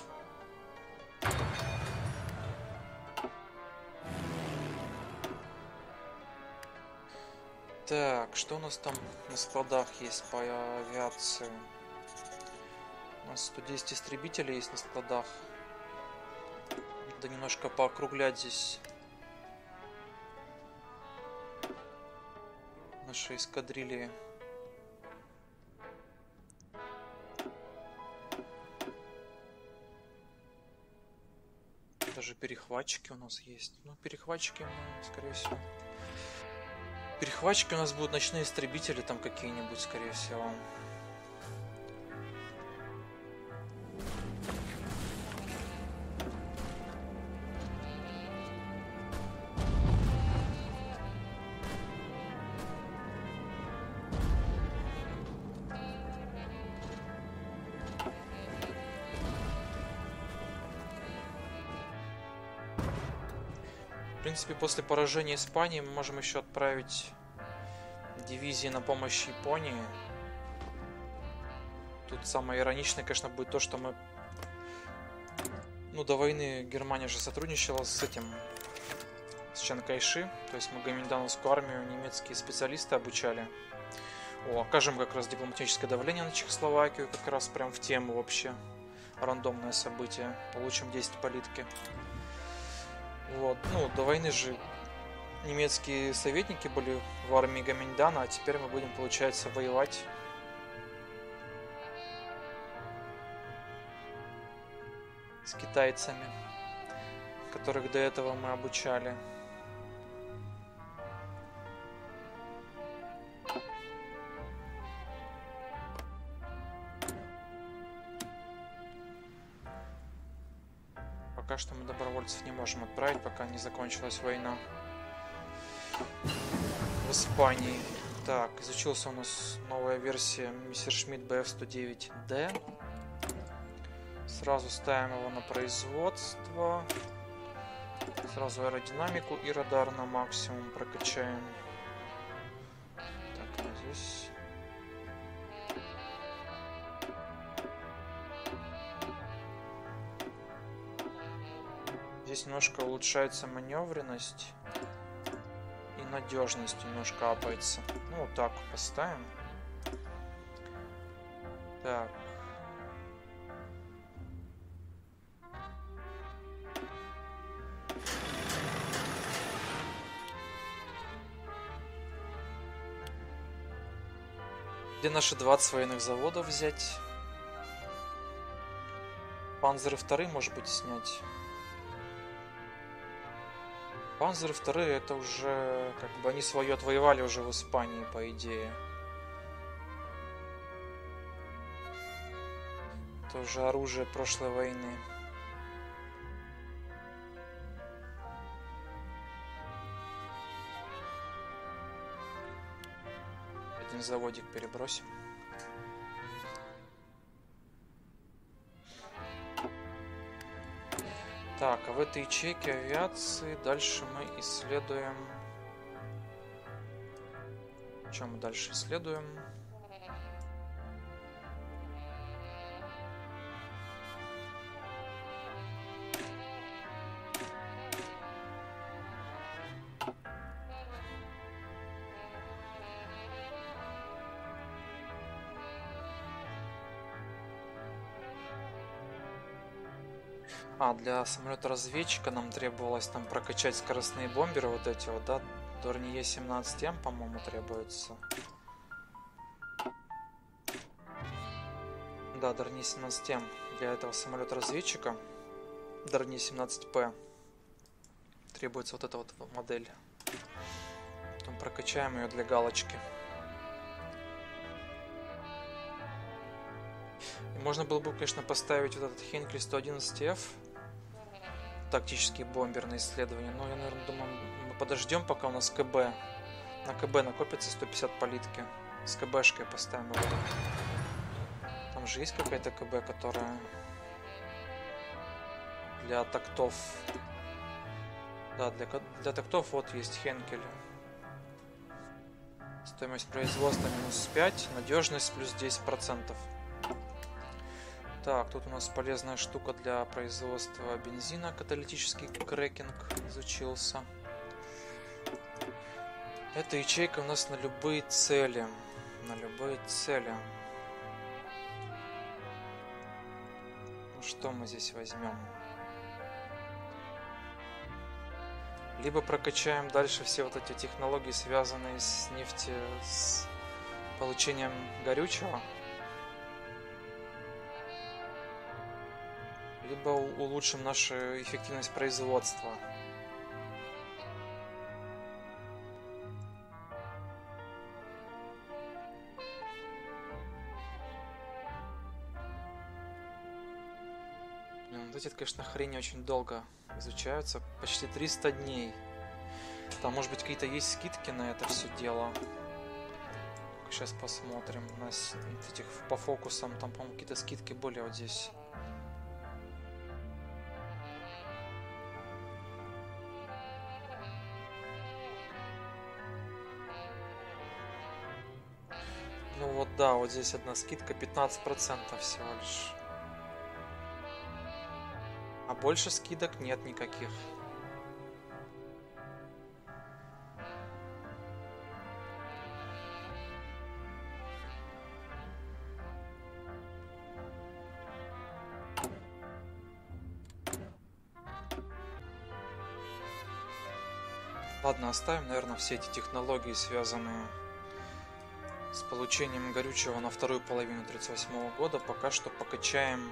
A: Так, что у нас там на складах есть по авиации? У нас 110 истребителей есть на складах. Надо немножко поокруглять здесь наши эскадрильи. Даже перехватчики у нас есть. Ну, перехватчики мы, скорее всего. Перехватчики у нас будут ночные истребители там какие-нибудь, скорее всего. принципе, после поражения Испании мы можем еще отправить дивизии на помощь Японии. Тут самое ироничное, конечно, будет то, что мы... Ну, до войны Германия же сотрудничала с этим... с Чан Кайши. То есть мы гоминдановскую армию немецкие специалисты обучали. Окажем как раз дипломатическое давление на Чехословакию. Как раз прям в тему вообще. Рандомное событие. Получим 10 политки. Вот. Ну, до войны же немецкие советники были в армии Гоминдана, а теперь мы будем, получается, воевать с китайцами, которых до этого мы обучали. Пока что мы добровольцев не можем отправить, пока не закончилась война в Испании. Так, изучился у нас новая версия Messerschmitt Bf-109D. Сразу ставим его на производство. Сразу аэродинамику и радар на максимум прокачаем. Так, а здесь... Здесь немножко улучшается маневренность. И надежность немножко апается. Ну, вот так поставим. Так. Где наши 20 военных заводов взять? Панзеры 2, может быть, снять. Панзеры 2 это уже, как бы, они свое отвоевали уже в Испании, по идее. Это уже оружие прошлой войны. Один заводик перебросим. Так, а в этой ячейке авиации дальше мы исследуем... Что мы дальше исследуем? Для самолета-разведчика нам требовалось там прокачать скоростные бомберы, вот эти вот, да? Dornier 17М, по-моему, требуется. Да, Dornier 17М для этого самолета-разведчика. Dornier 17P. Требуется вот эта вот модель. Потом прокачаем ее для галочки. И можно было бы, конечно, поставить вот этот Хенкель 111F. Тактический бомбер на исследование. Но я, наверное, думаю, мы подождем, пока у нас КБ. На КБ накопится 150 политки. С КБшкой поставим его. Там же есть какая-то КБ, которая для тактов. Да, для тактов вот есть Хенкель. Стоимость производства минус 5. Надежность плюс 10%. Так, тут у нас полезная штука для производства бензина. Каталитический крекинг изучился. Эта ячейка у нас на любые цели. На любые цели. Ну что мы здесь возьмем? Либо прокачаем дальше все вот эти технологии, связанные с с получением горючего. Либо улучшим нашу эффективность производства. Вот эти, конечно, хрени очень долго изучаются. Почти 300 дней. Там, может быть, какие-то есть скидки на это все дело. Сейчас посмотрим. У нас этих по фокусам, там, по-моему, какие-то скидки были вот здесь. да, вот здесь одна скидка 15% всего лишь. А больше скидок нет никаких. Ладно, оставим, наверное, все эти технологии, связанные с получением горючего на вторую половину 1938 года. Пока что покачаем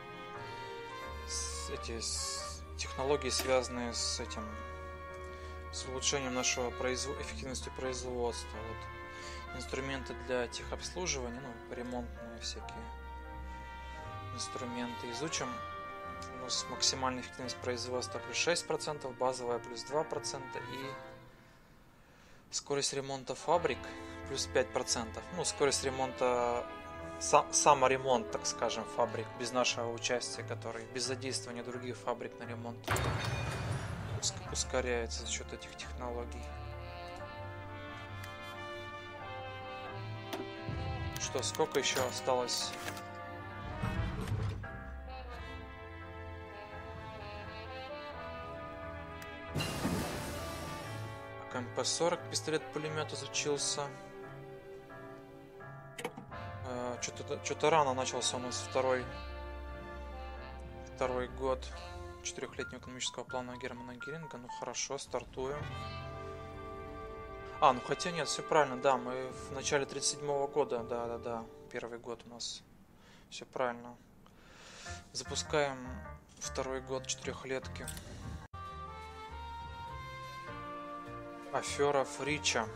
A: технологии, связанные с этим, с улучшением нашего эффективности производства. Вот. Инструменты для техобслуживания, ну, ремонтные всякие инструменты. Изучим. У нас максимальная эффективность производства плюс 6%, базовая плюс 2% и скорость ремонта фабрик плюс 5%. Ну, скорость ремонта, саморемонт, так скажем, фабрик, без нашего участия, который без задействования других фабрик на ремонт ускоряется за счет этих технологий. Что, сколько еще осталось? МП-40 пистолет-пулемет изучился. Что-то рано начался у нас второй год 4-летнего экономического плана Германа Геринга. Ну хорошо, стартуем. Ну хотя нет, все правильно, да, мы в начале 1937 года, да, первый год у нас. Все правильно. Запускаем второй год 4-летки. Афера Фрича.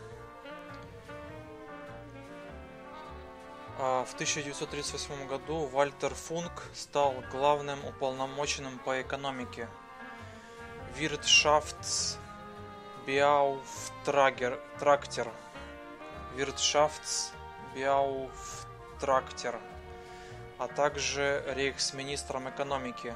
A: В 1938 году Вальтер Функ стал главным уполномоченным по экономике Wirtschaftsbeauftragter, а также рейхсминистром экономики,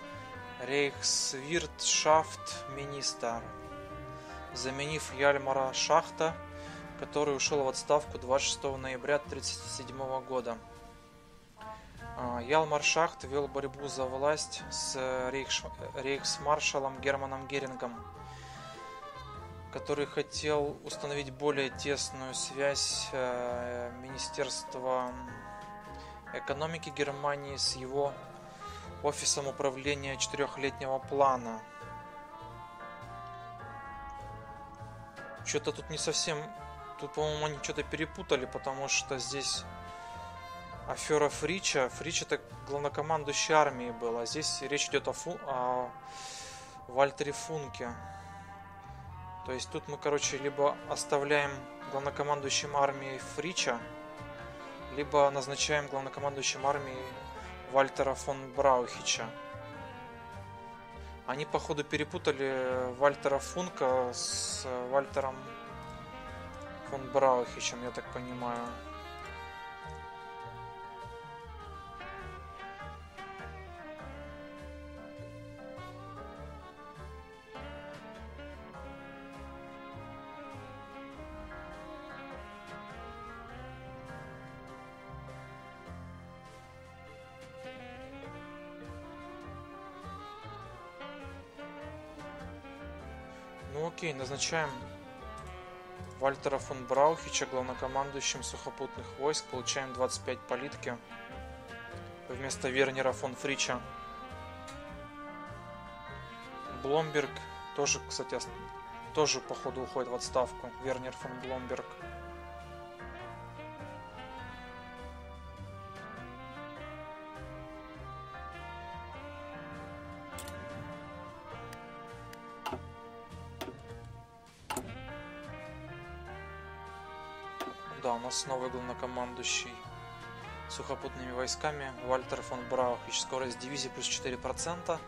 A: Рейхсвиртшафтминистр, заменив Ялмара Шахта, который ушел в отставку 26 ноября 1937 года. Ялмар Шахт вел борьбу за власть с рейхсмаршалом Германом Герингом, который хотел установить более тесную связь Министерства экономики Германии с его офисом управления 4-летнего плана. Что-то тут не совсем... Тут, по-моему, они что-то перепутали, потому что здесь афера Фрича. Фрич — это главнокомандующий армией был, а здесь речь идет о Вальтере Функе. То есть тут мы, короче, либо оставляем главнокомандующим армией Фрича, либо назначаем главнокомандующим армией Вальтера фон Браухича. Они, походу, перепутали Вальтера Функа с Вальтером фон Браухичем, я так понимаю. Ну окей, назначаем Вальтера фон Браухича главнокомандующим сухопутных войск. Получаем 25 политки вместо Вернера фон Фрича. Бломберг тоже, кстати, тоже походу уходит в отставку. Вернер фон Бломберг. Да, у нас новый главнокомандующий сухопутными войсками Вальтер фон Браухич. Скорость дивизии плюс 4%.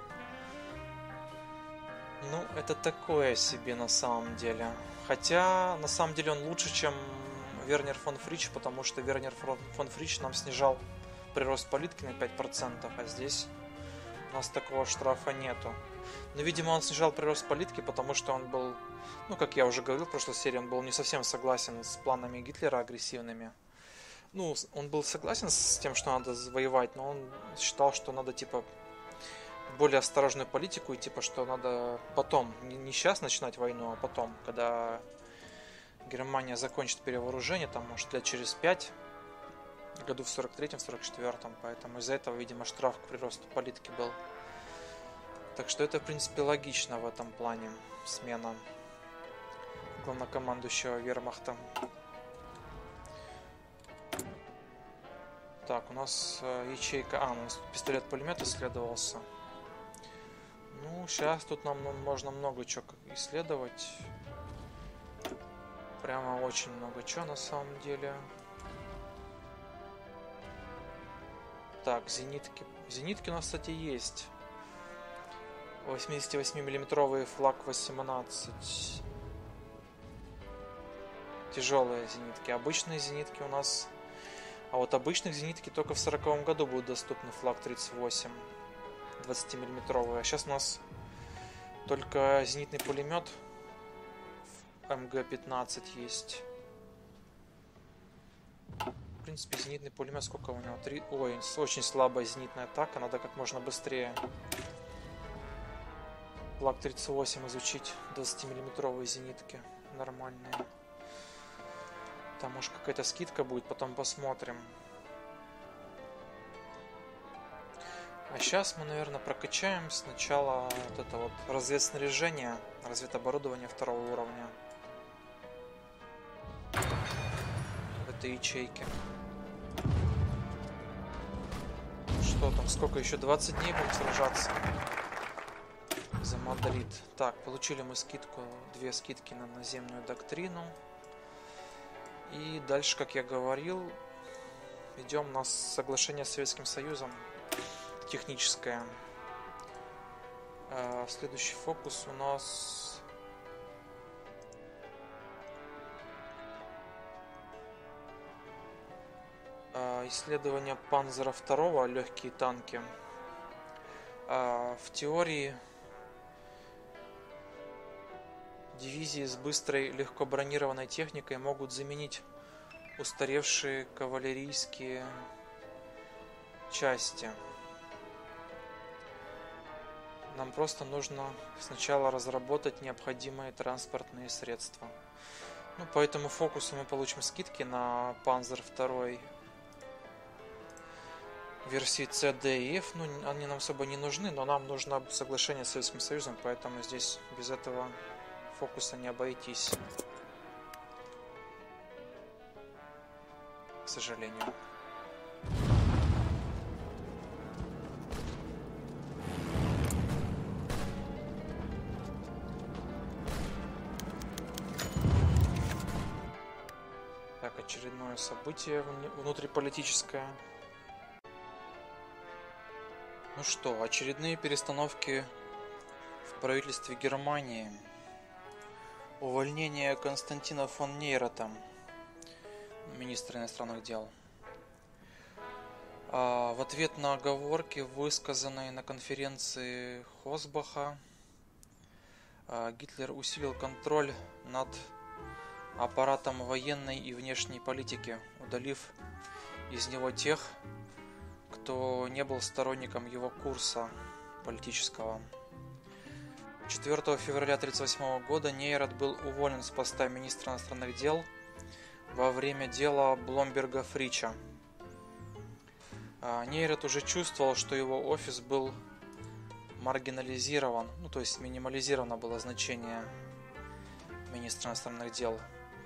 A: Ну, это такое себе на самом деле. Хотя, на самом деле, он лучше, чем Вернер фон Фрич, потому что Вернер фон Фрич нам снижал прирост политики на 5%, а здесь у нас такого штрафа нету. Но, видимо, он снижал прирост политики, потому что он был, ну, как я уже говорил в прошлой серии, он был не совсем согласен с планами Гитлера агрессивными. Ну, он был согласен с тем, что надо воевать, но он считал, что надо, типа, более осторожную политику, и, типа, что надо потом, не сейчас начинать войну, а потом, когда Германия закончит перевооружение, там, может, лет через 5, году в 43-м, 44-м, поэтому из-за этого, видимо, штраф к приросту политики был. Так что это, в принципе, логично в этом плане, смена главнокомандующего вермахта. Так, у нас ячейка... у нас пистолет-пулемет исследовался. Ну, сейчас тут нам можно много чего исследовать. Прямо очень много чего на самом деле. Так, зенитки. Зенитки у нас, кстати, есть. 88-миллиметровый флаг 18. Тяжелые зенитки. Обычные зенитки у нас... А вот обычных зенитки только в 40-м году будут доступны флаг 38. 20-миллиметровый. А сейчас у нас только зенитный пулемет МГ-15 есть. В принципе, зенитный пулемет, сколько у него? 3... Ой, очень слабая зенитная атака. Надо как можно быстрее флаг 38 изучить. 20-миллиметровые зенитки. Нормальные. Там может какая-то скидка будет, потом посмотрим. А сейчас мы, наверное, прокачаем сначала вот это вот разведснаряжение, разведоборудование второго уровня в этой ячейке. Что там, сколько еще? 20 дней будем сражаться за Мадрид. Так, получили мы скидку, 2 скидки на наземную доктрину. И дальше, как я говорил, идем на соглашение с Советским Союзом. Техническое. Следующий фокус у нас... исследование Панзера II, легкие танки. В теории дивизии с быстрой легко бронированной техникой могут заменить устаревшие кавалерийские части. Нам просто нужно сначала разработать необходимые транспортные средства. Ну, по этому фокусу мы получим скидки на Panzer II версии C, D и F. Ну, они нам особо не нужны, но нам нужно соглашение с Советским Союзом, поэтому здесь без этого фокуса не обойтись, к сожалению. Так, очередное событие внутриполитическое. Ну что, очередные перестановки в правительстве Германии. Увольнение Константина фон Нейрата, министра иностранных дел. В ответ на оговорки, высказанные на конференции Хосбаха, Гитлер усилил контроль над аппаратом военной и внешней политики, удалив из него тех, кто не был сторонником его курса политического. 4 февраля 1938 года Нейрат был уволен с поста министра иностранных дел во время дела Бломберга-Фрича. Нейрат уже чувствовал, что его офис был маргинализирован, ну то есть минимализировано было значение министра иностранных дел.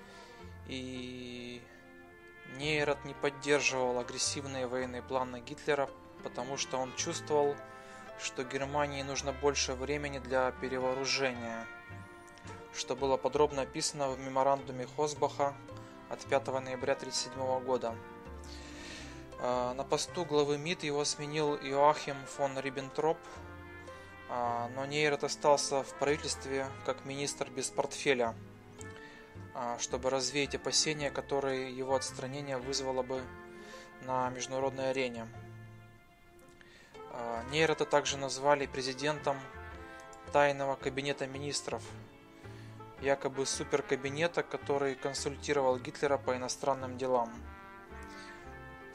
A: И Нейрат не поддерживал агрессивные военные планы Гитлера, потому что он чувствовал, что Германии нужно больше времени для перевооружения, что было подробно описано в меморандуме Хосбаха от 5 ноября 1937 года. На посту главы МИД его сменил Йоахим фон Риббентроп, но Нейрат остался в правительстве как министр без портфеля, чтобы развеять опасения, которые его отстранение вызвало бы на международной арене. Нейрата также назвали президентом тайного кабинета министров, якобы суперкабинета, который консультировал Гитлера по иностранным делам.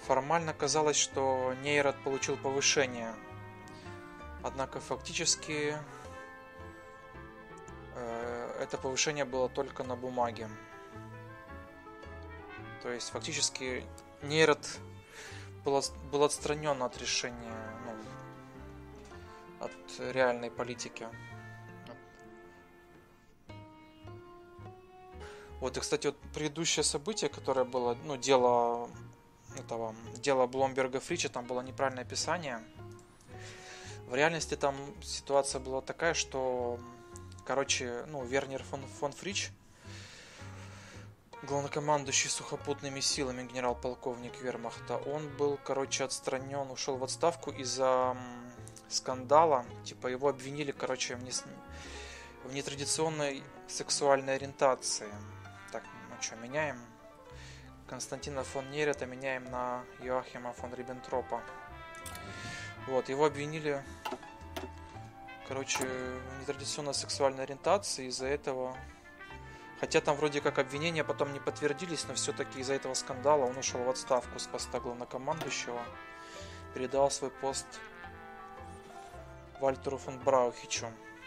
A: Формально казалось, что Нейрат получил повышение, однако фактически это повышение было только на бумаге. То есть фактически Нейрат был отстранен от решения, ну, от реальной политики. Вот, и, кстати, вот предыдущее событие, которое было, ну, дело Бломберга-Фрича, там было неправильное описание. В реальности там ситуация была такая, что, короче, ну, Вернер фон Фрич, главнокомандующий сухопутными силами, генерал-полковник Вермахта, он был, короче, отстранен, ушел в отставку из-за скандала. Типа его обвинили, короче, в нетрадиционной сексуальной ориентации. Так, ну что, меняем? Константина фон Нейрата меняем на Йоахима фон Риббентропа. Вот, его обвинили, короче, в нетрадиционной сексуальной ориентации. Из-за этого, хотя там вроде как обвинения потом не подтвердились, но все-таки из-за этого скандала он ушел в отставку с поста главнокомандующего, передал свой пост Вальтеру фон Браухичу.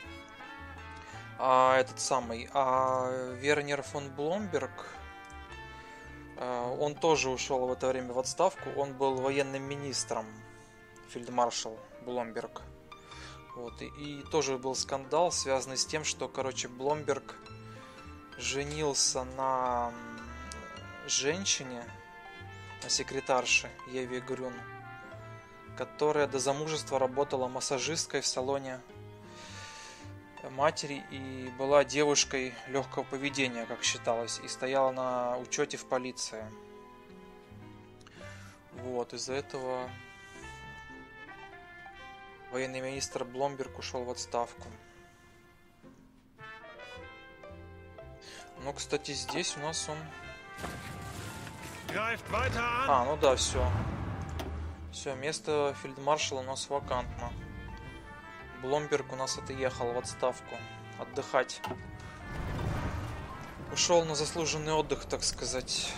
A: А Вернер фон Бломберг, он тоже ушел в это время в отставку. Он был военным министром, фельдмаршал Бломберг. Вот, и тоже был скандал, связанный с тем, что, короче, Бломберг женился на женщине, на секретарше Еве Грюн, которая до замужества работала массажисткой в салоне матери и была девушкой легкого поведения, как считалось, и стояла на учете в полиции. Вот, из-за этого военный министр Бломберг ушел в отставку. Ну, кстати, здесь у нас он... ну да, все. Все, место фельдмаршала у нас вакантно. Бломберг у нас отъехал в отставку отдыхать. Ушел на заслуженный отдых, так сказать.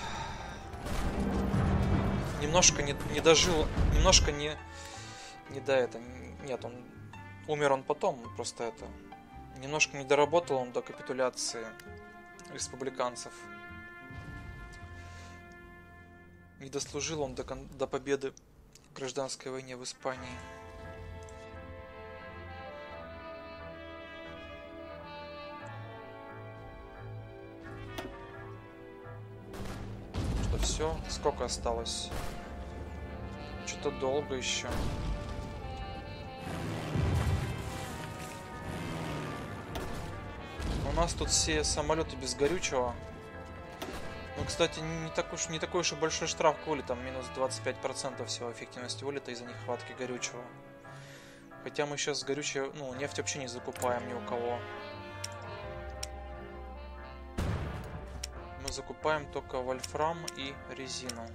A: Немножко не дожил, немножко не до этого. Нет, умер он потом, просто это. Немножко не доработал он до капитуляции республиканцев. Не дослужил он до победы в гражданской войне в Испании. Все, сколько осталось? Что-то долго еще. У нас тут все самолеты без горючего. Ну, кстати, не такой уж и большой штраф к вылетам. Минус 25% всего эффективности вылета из-за нехватки горючего. Хотя мы сейчас горючее, ну, нефть вообще не закупаем ни у кого. Мы закупаем только вольфрам и резину.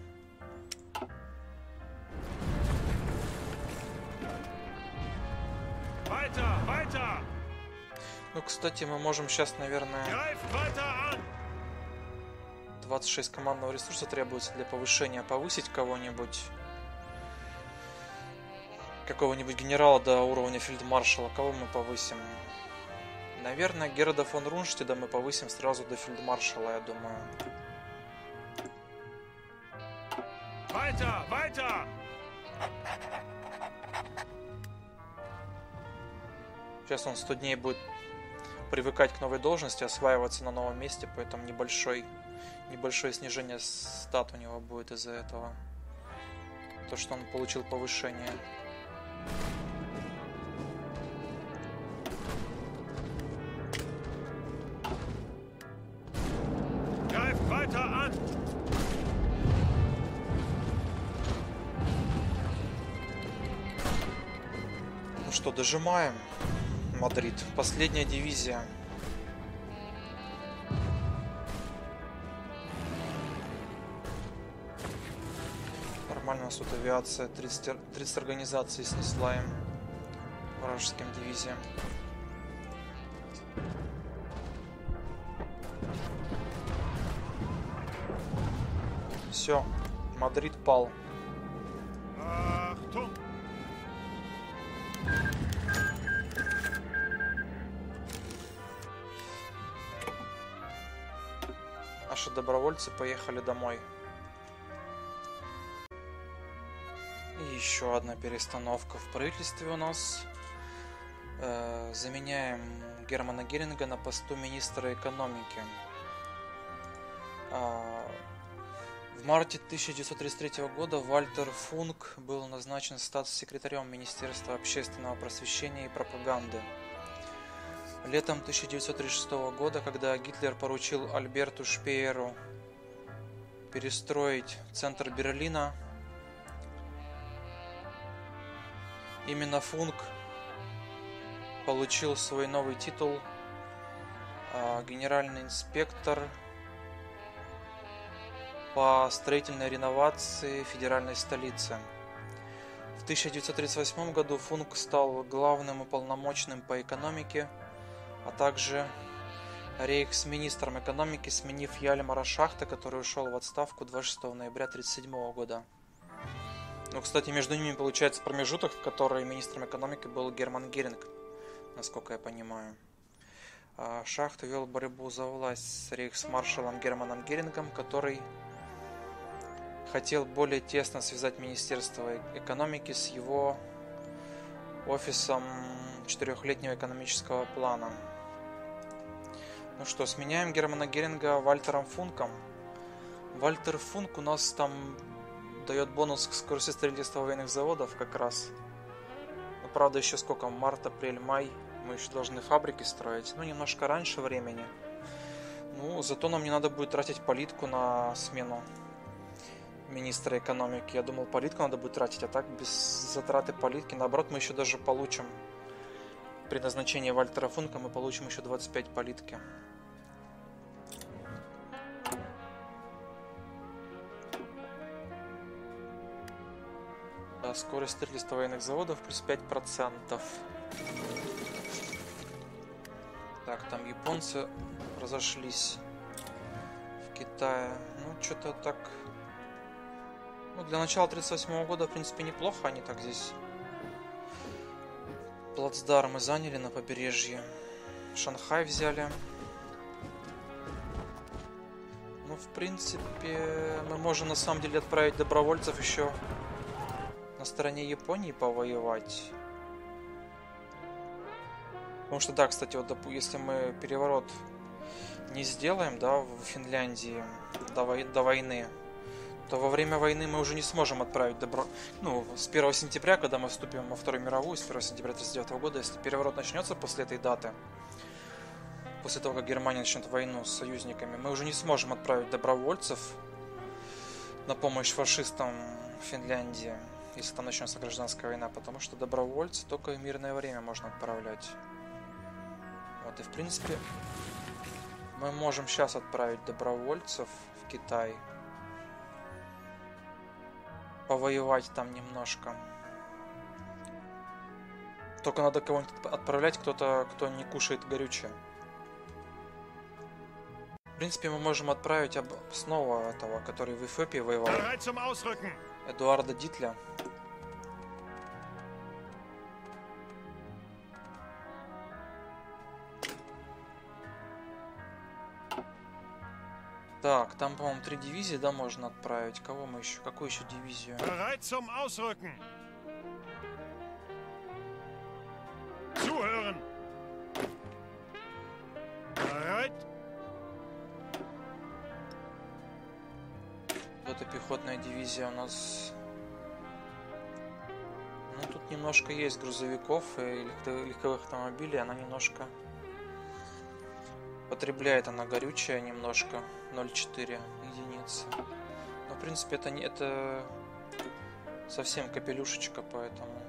A: Ну, кстати, мы можем сейчас, наверное... 26 командного ресурса требуется для повышения. Повысить кого-нибудь. Какого-нибудь генерала до уровня фельдмаршала. Кого мы повысим? Наверное, Герда фон Рунштеда мы повысим сразу до фельдмаршала, я думаю. Сейчас он 100 дней будет привыкать к новой должности, осваиваться на новом месте, поэтому небольшое снижение стат у него будет из-за этого. То, что он получил повышение. Ну что, дожимаем. Мадрид. Последняя дивизия. Нормально у нас тут авиация. 30 организаций снесла им. Вражеским дивизиям. Все. Мадрид пал. наши добровольцы поехали домой. И еще одна перестановка в правительстве у нас. Заменяем Германа Геринга на посту министра экономики. В марте 1933 года Вальтер Функ был назначен статс-секретарем Министерства общественного просвещения и пропаганды. Летом 1936 года, когда Гитлер поручил Альберту Шпееру перестроить центр Берлина, именно Функ получил свой новый титул генеральный инспектор по строительной реновации федеральной столицы. В 1938 году Функ стал главным уполномоченным по экономике, а также рейхсминистром экономики, сменив Яльмара Шахта, который ушел в отставку 26 ноября 1937 года. Ну, кстати, между ними получается промежуток, в который министром экономики был Герман Геринг, насколько я понимаю. Шахт вел борьбу за власть с рейхсмаршалом Германом Герингом, который хотел более тесно связать Министерство экономики с его офисом четырехлетнего экономического плана. Ну что, сменяем Германа Геринга Вальтером Функом. Вальтер Функ у нас там дает бонус к скорости строительства военных заводов как раз. Ну, правда, еще сколько? Март, апрель, май. Мы еще должны фабрики строить. Ну, немножко раньше времени. Ну, зато нам не надо будет тратить политику на смену министра экономики. Я думал, политику надо будет тратить, а так без затраты политики. Наоборот, мы еще даже получим при назначении Вальтера Функа, мы получим еще 25 политики. Да, скорость строительства военных заводов плюс 5%. Так, там японцы разошлись в Китае. Ну, что-то так... Ну, для начала 1938 года, в принципе, неплохо. Они так здесь плацдармы заняли на побережье. Шанхай взяли. Ну, в принципе, мы можем на самом деле отправить добровольцев еще на стороне Японии повоевать. Потому что, да, кстати, вот если мы переворот не сделаем, да, в Финляндии до войны, то во время войны мы уже не сможем отправить Ну, с 1 сентября, когда мы вступим во Вторую мировую, с 1 сентября 1939 года, если переворот начнется после этой даты, после того, как Германия начнет войну с союзниками, мы уже не сможем отправить добровольцев на помощь фашистам в Финляндии, если там начнется гражданская война, потому что добровольцы только в мирное время можно отправлять. Вот, и в принципе мы можем сейчас отправить добровольцев в Китай, повоевать там немножко. Только надо кого-нибудь отправлять, кто не кушает горючее. В принципе, мы можем отправить снова этого, который в Эфиопии воевал, Эдуарда Дитля. Так, там, по-моему, 3 дивизии, да, можно отправить. Кого мы еще? Какую еще дивизию? Это пехотная дивизия у нас. Ну, тут немножко есть грузовиков и легковых автомобилей. Она немножко потребляет она горючее немножко. 0,4 единицы. Но, в принципе, это совсем капелюшечка, поэтому...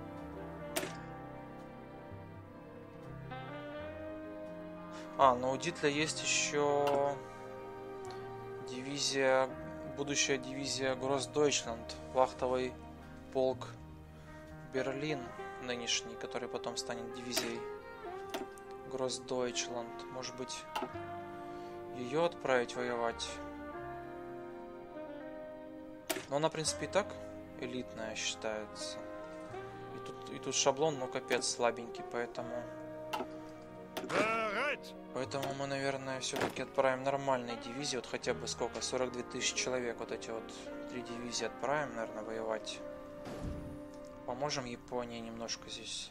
A: Но у Дитля есть еще дивизия, будущая дивизия Гроссдойчланд, вахтовый полк Берлин нынешний, который потом станет дивизией Гроссдойчланд. Может быть, ее отправить воевать? Но она, в принципе, и так элитная считается. И тут шаблон, ну, капец, слабенький, поэтому... Поэтому мы, наверное, все-таки отправим нормальные дивизии. Вот хотя бы сколько? 42 тысячи человек. Вот эти вот 3 дивизии отправим, наверное, воевать. Поможем Японии немножко здесь.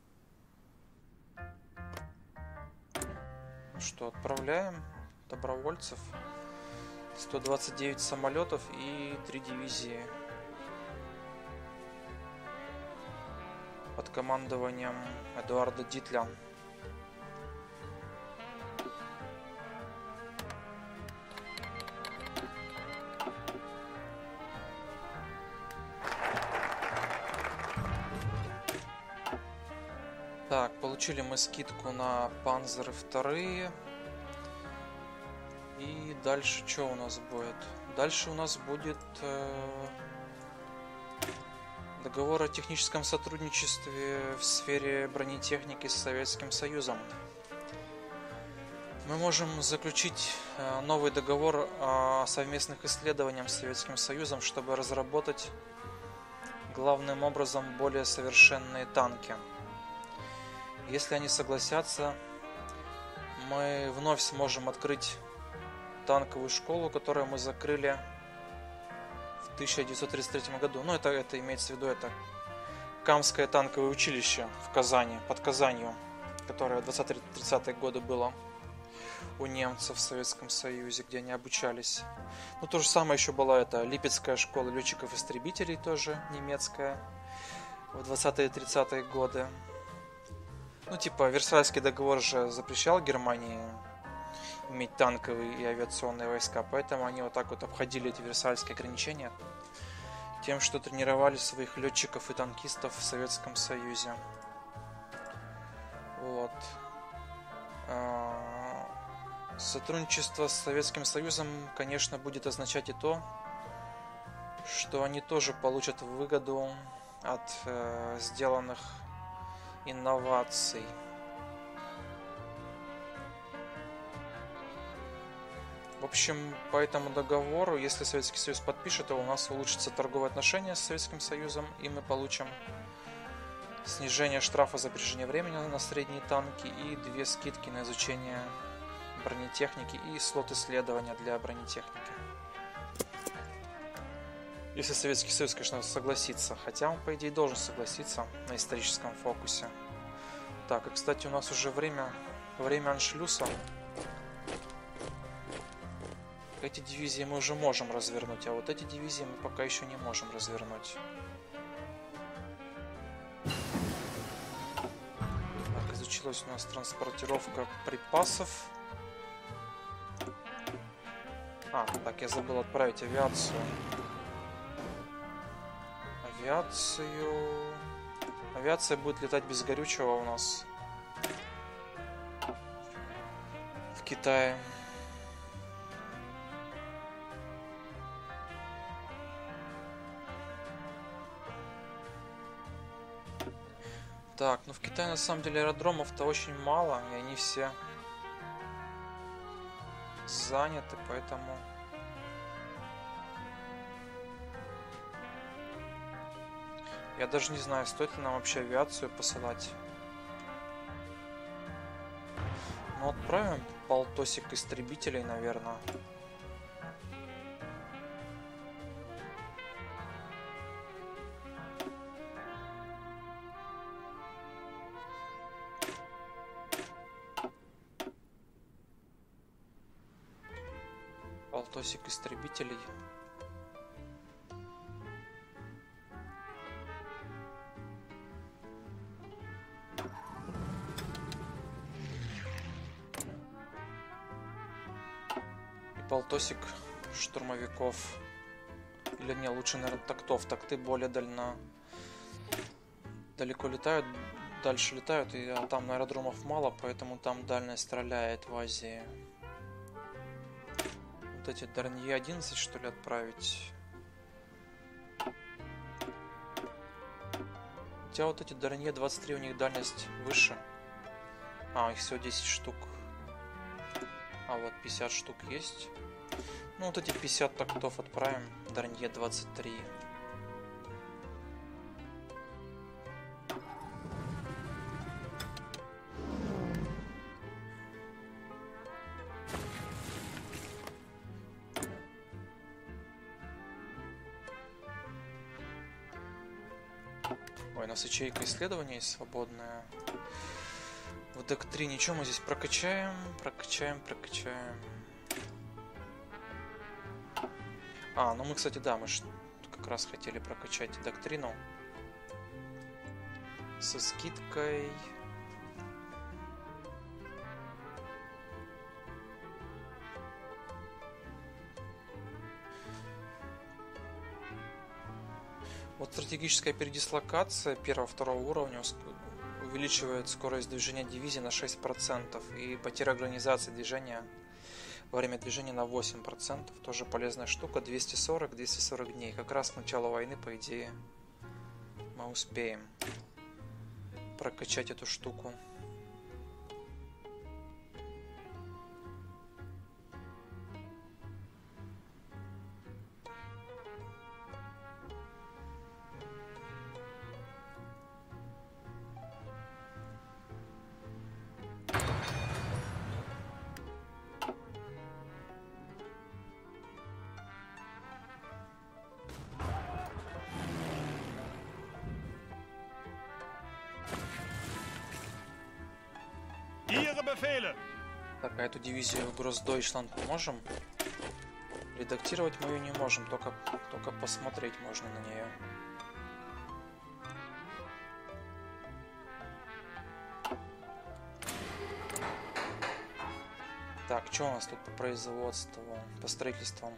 A: Ну что, отправляем добровольцев. 129 самолетов и 3 дивизии под командованием Эдуарда Дитля. Так, получили мы скидку на панзеры вторые. И дальше что у нас будет? Дальше у нас будет договор о техническом сотрудничестве в сфере бронетехники с Советским Союзом. Мы можем заключить новый договор о совместных исследованиях с Советским Союзом, чтобы разработать главным образом более совершенные танки. Если они согласятся, мы вновь сможем открыть танковую школу, которую мы закрыли в 1933 году. Ну, это имеется в виду, это Камское танковое училище в Казани, под Казанью, которое в 20-30-е годы было у немцев в Советском Союзе, где они обучались. Ну, то же самое еще была это Липецкая школа летчиков-истребителей, тоже немецкая, в 20-е 30-е годы. Ну, типа, Версальский договор же запрещал Германии иметь танковые и авиационные войска, поэтому они вот так вот обходили эти Версальские ограничения тем, что тренировали своих летчиков и танкистов в Советском Союзе. Вот. Сотрудничество с Советским Союзом, конечно, будет означать и то, что они тоже получат выгоду от сделанных инноваций. В общем, по этому договору, если Советский Союз подпишет, то у нас улучшатся торговые отношения с Советским Союзом, и мы получим снижение штрафа за превышение времени на средние танки и 2 скидки на изучение бронетехники и слот исследования для бронетехники. Если Советский Союз, конечно, согласится, хотя он, по идее, должен согласиться на историческом фокусе. Так, и, кстати, у нас уже время аншлюса. Эти дивизии мы уже можем развернуть, а вот эти дивизии мы пока еще не можем развернуть. Так, изучилась у нас транспортировка припасов. Так, я забыл отправить авиацию. Авиация будет летать без горючего у нас в Китае. Так, ну в Китае на самом деле аэродромов-то очень мало, и они все заняты, поэтому... Я даже не знаю, стоит ли нам вообще авиацию посылать. Ну, отправим полтосик истребителей, наверное. Полтосик истребителей. Полтосик штурмовиков. Или не, лучше, наверное, тактов. Такты более далеко летают, дальше летают, а там аэродромов мало, поэтому там дальность стреляет в Азии. Вот эти Дарнье 11, что ли, отправить? Хотя вот эти Дарнье 23, у них дальность выше. Их всего 10 штук. Вот 50 штук есть. Ну, вот эти 50 тактов отправим. Дарнье 23. Ой, у нас ячейка исследования есть свободная. В доктрине что мы здесь прокачаем? Прокачаем. А, ну мы, кстати, да, мы как раз хотели прокачать доктрину. Со скидкой. Вот стратегическая передислокация 1-2 уровня увеличивает скорость движения дивизии на 6% и потеря организации движения во время движения на 8%. Тоже полезная штука. 240 дней. Как раз к началу войны, по идее, мы успеем прокачать эту штуку. Так, а эту дивизию Гроссдойчланд мы можем? Редактировать мы ее не можем, только посмотреть можно на нее. Так, что у нас тут по производству, по строительствам?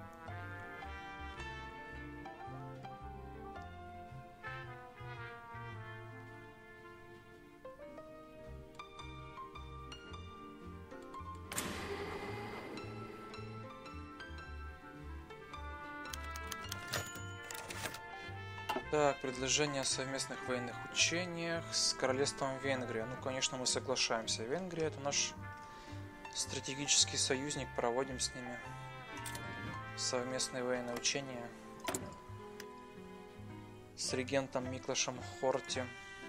A: Так, предложение о совместных военных учениях с королевством Венгрия. Ну, конечно, мы соглашаемся. Венгрия — это наш стратегический союзник, проводим с ними совместные военные учения с регентом Миклашем Хорти.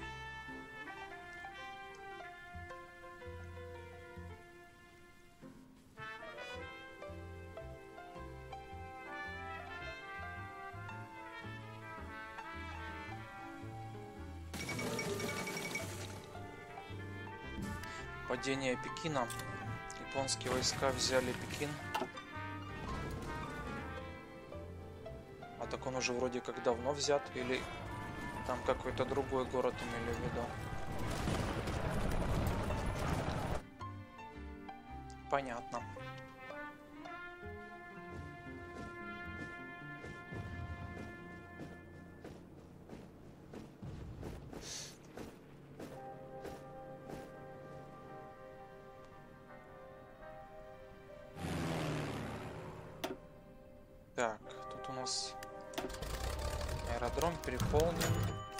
A: Падение Пекина. Японские войска взяли Пекин. А так он уже вроде как давно взят, или там какой-то другой город имели в виду? Понятно. Так, тут у нас аэродром переполнен.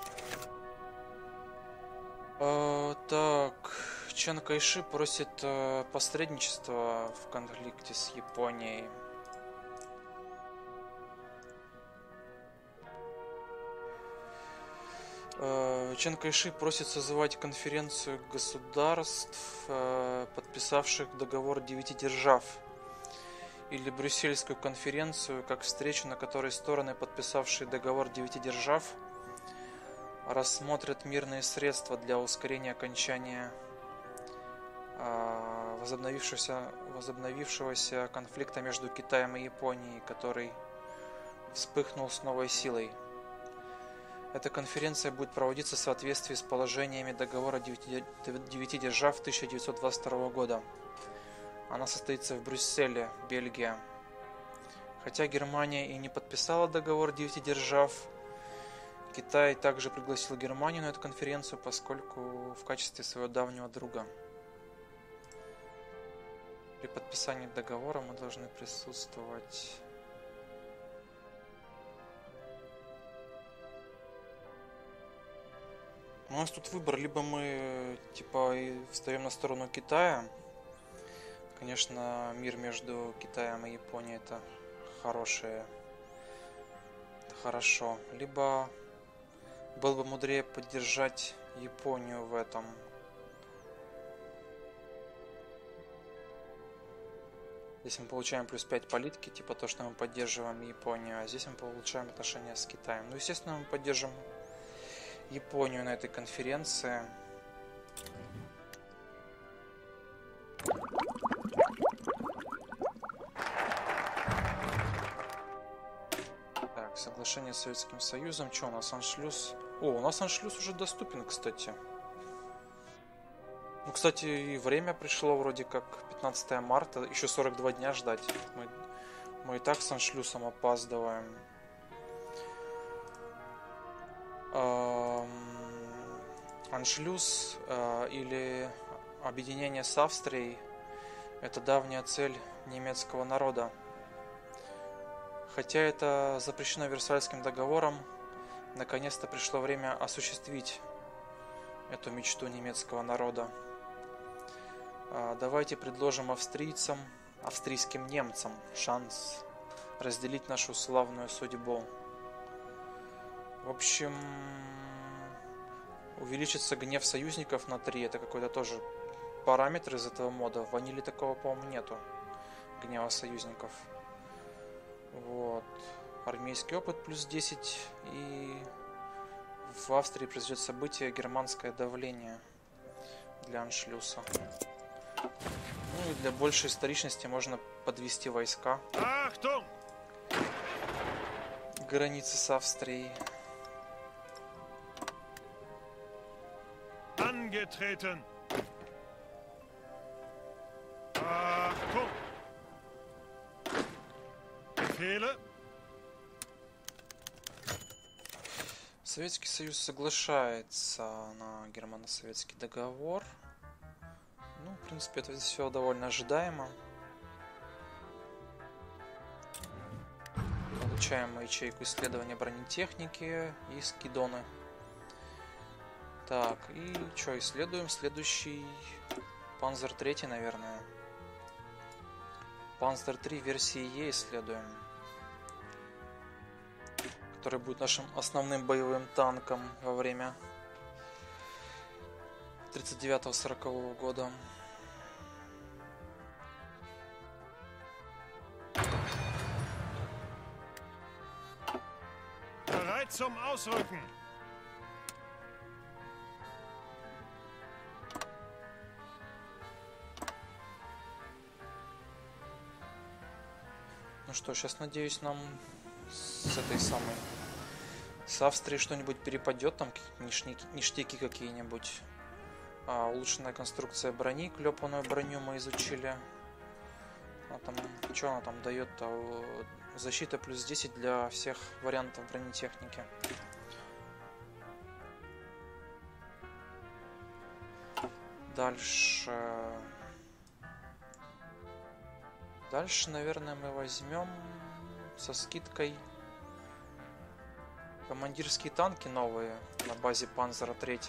A: Так, Чан Кайши просит посредничество в конфликте с Японией. Чан Кайши просит созывать конференцию государств, подписавших договор 9 держав, или Брюссельскую конференцию, как встречу, на которой стороны, подписавшие договор 9 держав, рассмотрят мирные средства для ускорения окончания возобновившегося конфликта между Китаем и Японией, который вспыхнул с новой силой. Эта конференция будет проводиться в соответствии с положениями договора 9 держав 1922 года. Она состоится в Брюсселе, Бельгия. Хотя Германия и не подписала договор 9 держав, Китай также пригласил Германию на эту конференцию, поскольку в качестве своего давнего друга. При подписании договора мы должны присутствовать. У нас тут выбор: либо мы типа встаем на сторону Китая. Конечно, мир между Китаем и Японией — это хорошее, это хорошо. Либо было бы мудрее поддержать Японию в этом. Здесь мы получаем плюс 5 политики, типа то, что мы поддерживаем Японию, а здесь мы получаем отношения с Китаем. Ну, естественно, мы поддержим Японию на этой конференции. Так, соглашение с Советским Союзом. Что у нас аншлюз? О, у нас аншлюз уже доступен, кстати. Ну, кстати, и время пришло вроде как 15 марта. Еще 42 дня ждать. Мы и так с аншлюсом опаздываем. Аншлюз или объединение с Австрией — это давняя цель немецкого народа. Хотя это запрещено Версальским договором, наконец-то пришло время осуществить эту мечту немецкого народа. Давайте предложим австрийским немцам шанс разделить нашу славную судьбу. В общем, увеличится гнев союзников на 3. Это какой-то тоже параметр из этого мода. В ваниле такого, по-моему, нету. Гнева союзников. Вот. Армейский опыт плюс 10. И в Австрии произойдет событие германское давление для аншлюса. Ну и для большей историчности можно подвести войска. Границы с Австрией.
B: Angetreten. Achtung. Befehle.
A: Советский Союз соглашается на германо-советский договор. Ну, в принципе, это все довольно ожидаемо. Получаем ячейку исследования бронетехники и скидоны. Так, и что, исследуем следующий Панзер 3, наверное. Панзер 3 версии Е исследуем. Который будет нашим основным боевым танком во время 39-40 года.
B: Bereit zum Ausrücken.
A: Ну что, сейчас, надеюсь, нам с этой самой... С Австрии что-нибудь перепадет, там ништяки какие-нибудь. Улучшенная конструкция брони, клепанную броню мы изучили. А там, что она там дает-то? Защита плюс 10 для всех вариантов бронетехники. Дальше, наверное, мы возьмем со скидкой командирские танки новые на базе Панзера 3.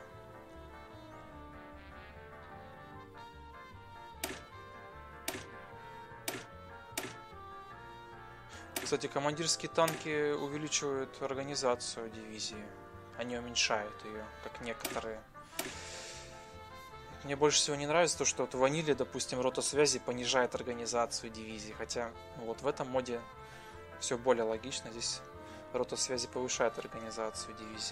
A: Кстати, командирские танки увеличивают организацию дивизии. Они уменьшают ее, как некоторые. Мне больше всего не нравится то, что вот в ваниле, допустим, рота связи понижает организацию дивизии. Хотя вот в этом моде все более логично. Здесь рота связи повышает организацию дивизии.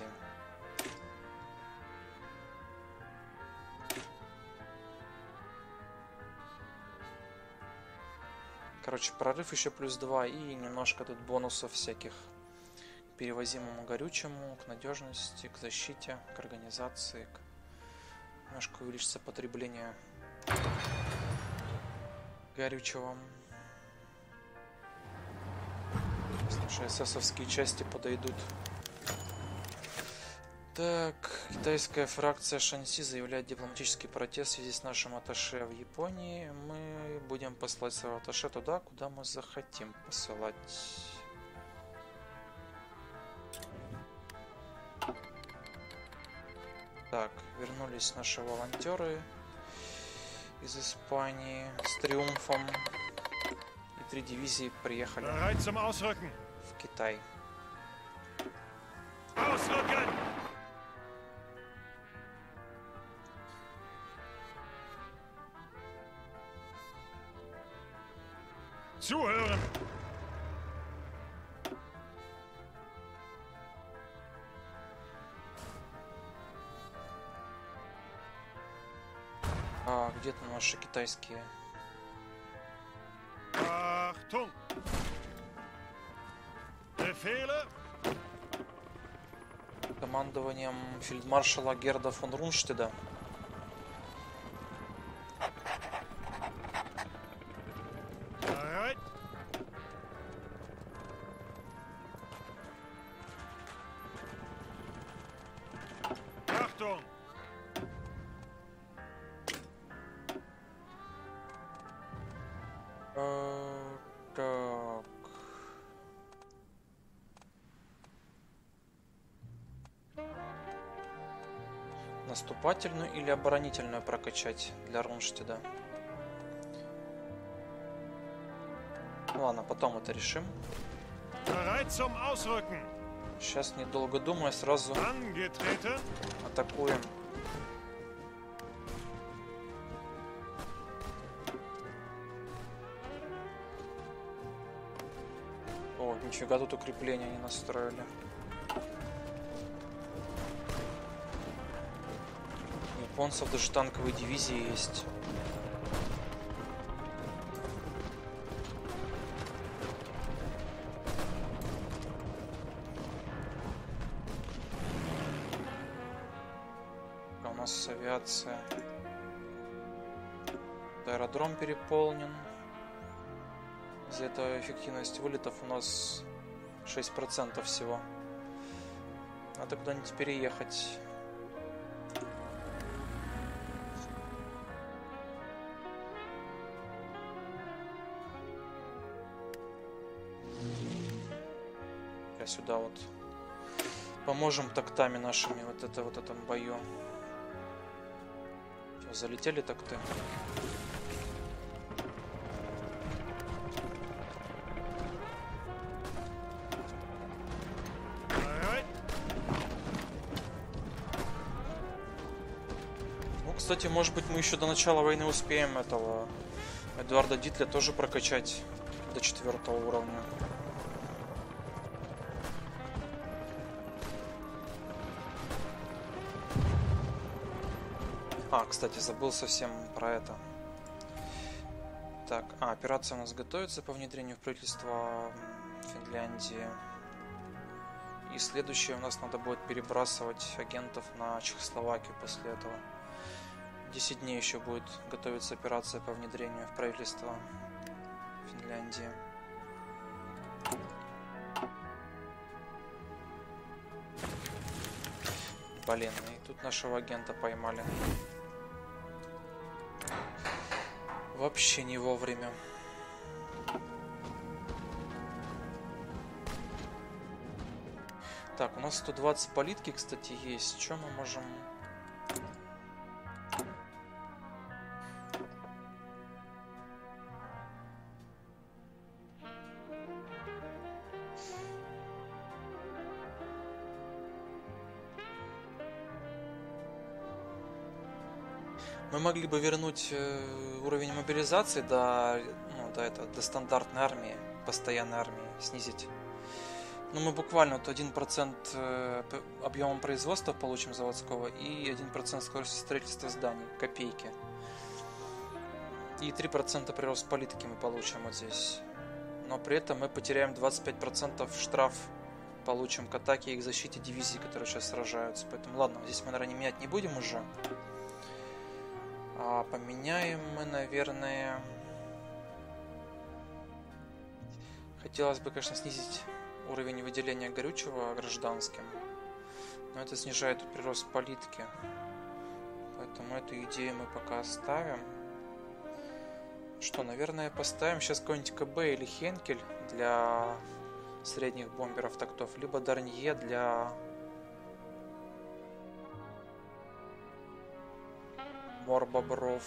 A: Короче, прорыв еще плюс 2 и немножко тут бонусов всяких к перевозимому горючему, к надежности, к защите, к организации. Немножко увеличится потребление горючего. Наши эсэсовские части подойдут. Так, китайская фракция Шанси заявляет дипломатический протест в связи с нашим атташе в Японии. Мы будем посылать своего атташе туда, куда мы захотим посылать. Так, вернулись наши волонтеры из Испании с триумфом. И 3 дивизии приехали в Китай.
B: Zuhören!
A: А, где-то наши китайские.
B: Achtung! Befehle!
A: Командованием фельдмаршала Герда фон Рунштеда.
B: Bereit! Achtung!
A: Так. Наступательную или оборонительную прокачать для Рунштеда? Ладно, потом это решим.
B: Bereit zum Ausrücken!
A: Сейчас, недолго думая, сразу
B: Angetreten!
A: атакуем. О, нифига, тут укрепления не настроили. У японцев даже танковые дивизии есть. А у нас авиация. Аэродром переполнен. Из-за этого эффективность вылетов у нас 6% всего. Надо куда-нибудь переехать. Сюда вот поможем тактами нашими вот этом бою. Всё, залетели такты.
B: Bereit!
A: Ну, кстати, может быть, мы еще до начала войны успеем этого Эдуарда Дитля тоже прокачать до 4 уровня. А, кстати, забыл совсем про это. Так, операция у нас готовится по внедрению в правительство Финляндии. И следующее у нас надо будет перебрасывать агентов на Чехословакию после этого. 10 дней еще будет готовиться операция по внедрению в правительство Финляндии. Блин, и тут нашего агента поймали. Вообще не вовремя. Так, у нас 120 политики, кстати, есть. Что мы можем... Мы могли бы вернуть уровень мобилизации до стандартной армии, постоянной армии, снизить. Но мы буквально вот 1% объемом производства получим заводского и 1% скорости строительства зданий, копейки. И 3% прирост политики мы получим вот здесь. Но при этом мы потеряем 25% штраф получим к атаке и к защите дивизий, которые сейчас сражаются. Поэтому ладно, здесь мы, наверное, менять не будем уже. А поменяем мы, наверное... Хотелось бы, конечно, снизить уровень выделения горючего гражданским. Но это снижает прирост политики. Поэтому эту идею мы пока оставим. Что, наверное, поставим сейчас какой-нибудь КБ или Хенкель для средних бомберов тактов. Либо Дарнье для... Мор-бобров.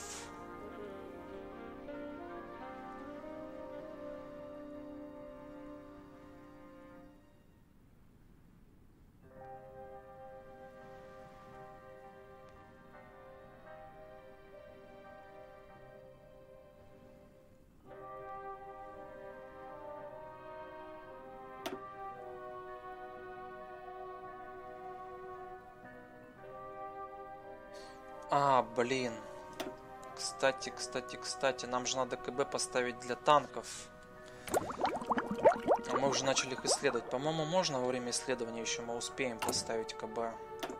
A: Блин. Кстати, нам же надо КБ поставить для танков. А мы уже начали их исследовать. По-моему, можно во время исследования еще мы успеем поставить КБ.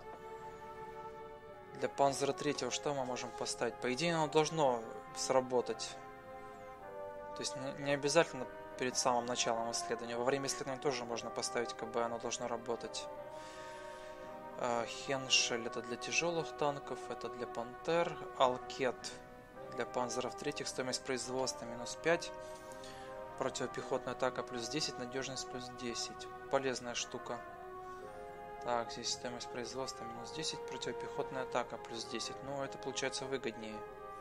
A: Для Панзера 3 что мы можем поставить? По идее, оно должно сработать. То есть не обязательно перед самым началом исследования. Во время исследования тоже можно поставить КБ, оно должно работать. Хеншель это для тяжелых танков, это для Пантер. Алкет для Панзеров 3, стоимость производства минус 5. Противопехотная атака плюс 10, надежность плюс 10. Полезная штука. Так, здесь стоимость производства минус 10, противопехотная атака плюс 10. Ну, это получается выгоднее.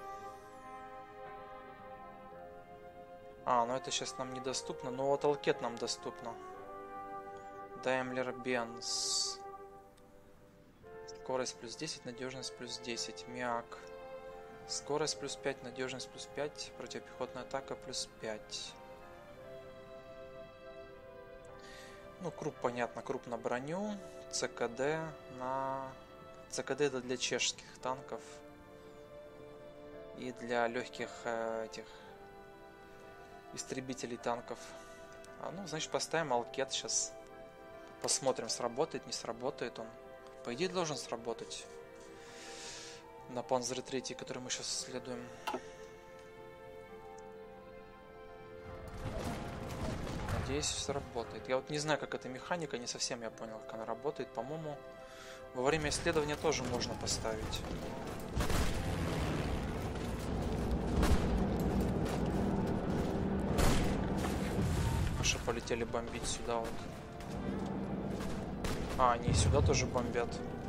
A: Ну это сейчас нам недоступно. Но вот Алкет нам доступно. Daimler-Benz. Скорость плюс 10, надежность плюс 10. МИАК. Скорость плюс 5, надежность плюс 5, противопехотная атака плюс 5. Ну, круп, понятно, круп на броню. ЦКД на... ЦКД это для чешских танков. И для легких этих истребителей танков. Ну, значит, поставим Алкет сейчас. Посмотрим, сработает, не сработает он. По идее, должен сработать. На Панзере 3, который мы сейчас исследуем. Надеюсь, все работает. Я вот не знаю, как эта механика, не совсем я понял, как она работает. По-моему, во время исследования тоже можно поставить. Наши полетели бомбить сюда вот. Они сюда тоже бомбят.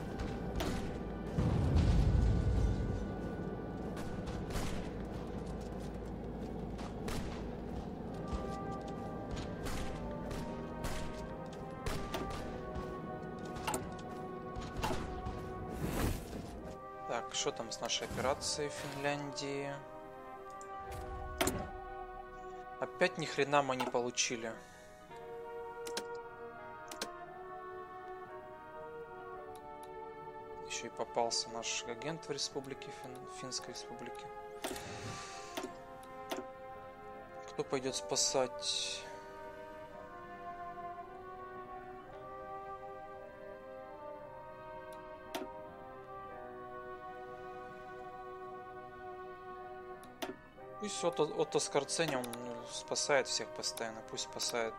A: Так, что там с нашей операцией в Финляндии? Опять ни хрена мы не получили. Еще и попался наш агент в республике, Финской республике. Кто пойдет спасать? Пусть Отто Скорцени, он спасает всех постоянно, пусть спасает.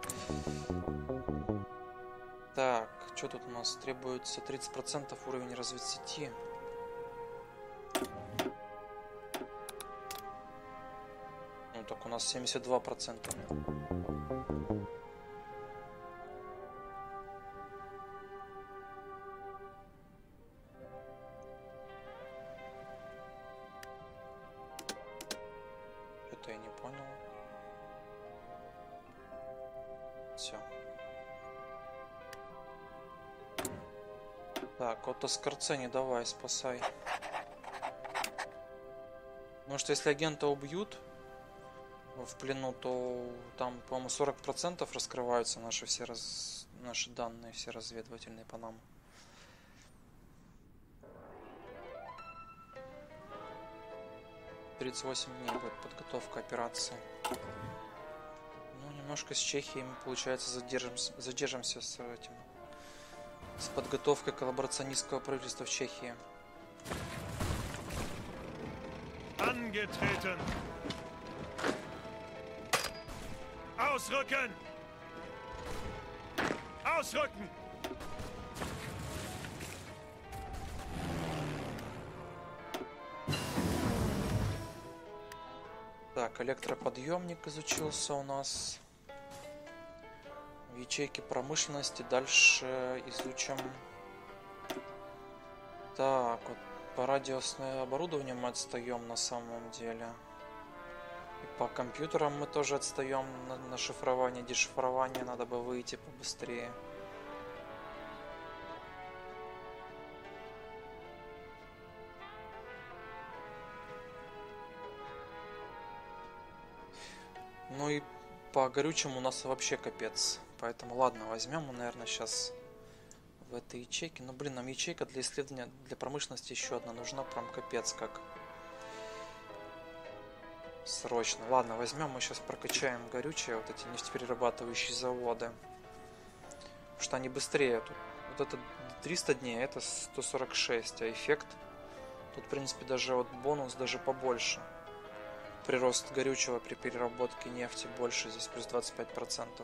A: Так, что тут у нас? Требуется 30% уровень разведсети. Ну так у нас 72%. Это я не понял. Все. Так, Отто Скорцени, давай, спасай. Потому что если агента убьют в плену, то там, по-моему, 40% раскрываются наши наши данные, все разведывательные по нам. — 38 дней будет подготовка операции. Ну, немножко с Чехией мы, получается, задержимся с этим. С подготовкой коллаборационистского правительства в Чехии.
B: Angetreten. Ausrücken. Ausrücken.
A: Так, электроподъемник изучился у нас. Ячейки промышленности дальше изучим. Так, вот по радиосному оборудованию мы отстаем на самом деле. И по компьютерам мы тоже отстаем на шифрование, дешифрование. Надо бы выйти побыстрее. Ну и по горючему у нас вообще капец. Поэтому ладно, возьмем мы, наверное, сейчас в этой ячейке. Ну блин, нам ячейка для исследования, для промышленности еще одна нужна, прям капец как. Срочно. Ладно, возьмем, мы сейчас прокачаем горючее, вот эти нефтеперерабатывающие заводы. Потому что они быстрее. Тут, вот это 300 дней, это 146, а эффект тут, в принципе, даже вот бонус даже побольше. Прирост горючего при переработке нефти больше, здесь плюс 25%.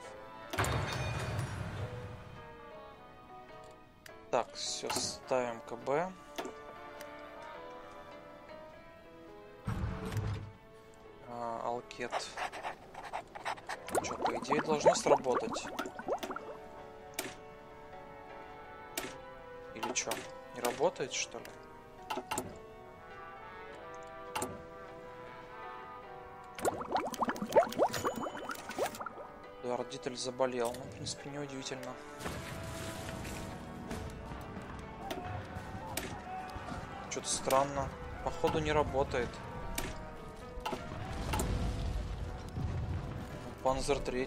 A: Так, все, ставим КБ. Алкет. Что, по идее, должно сработать. Или что, не работает, что ли? Да, родитель заболел. Ну, в принципе, неудивительно. Что-то странно. Походу не работает. Панзер 3.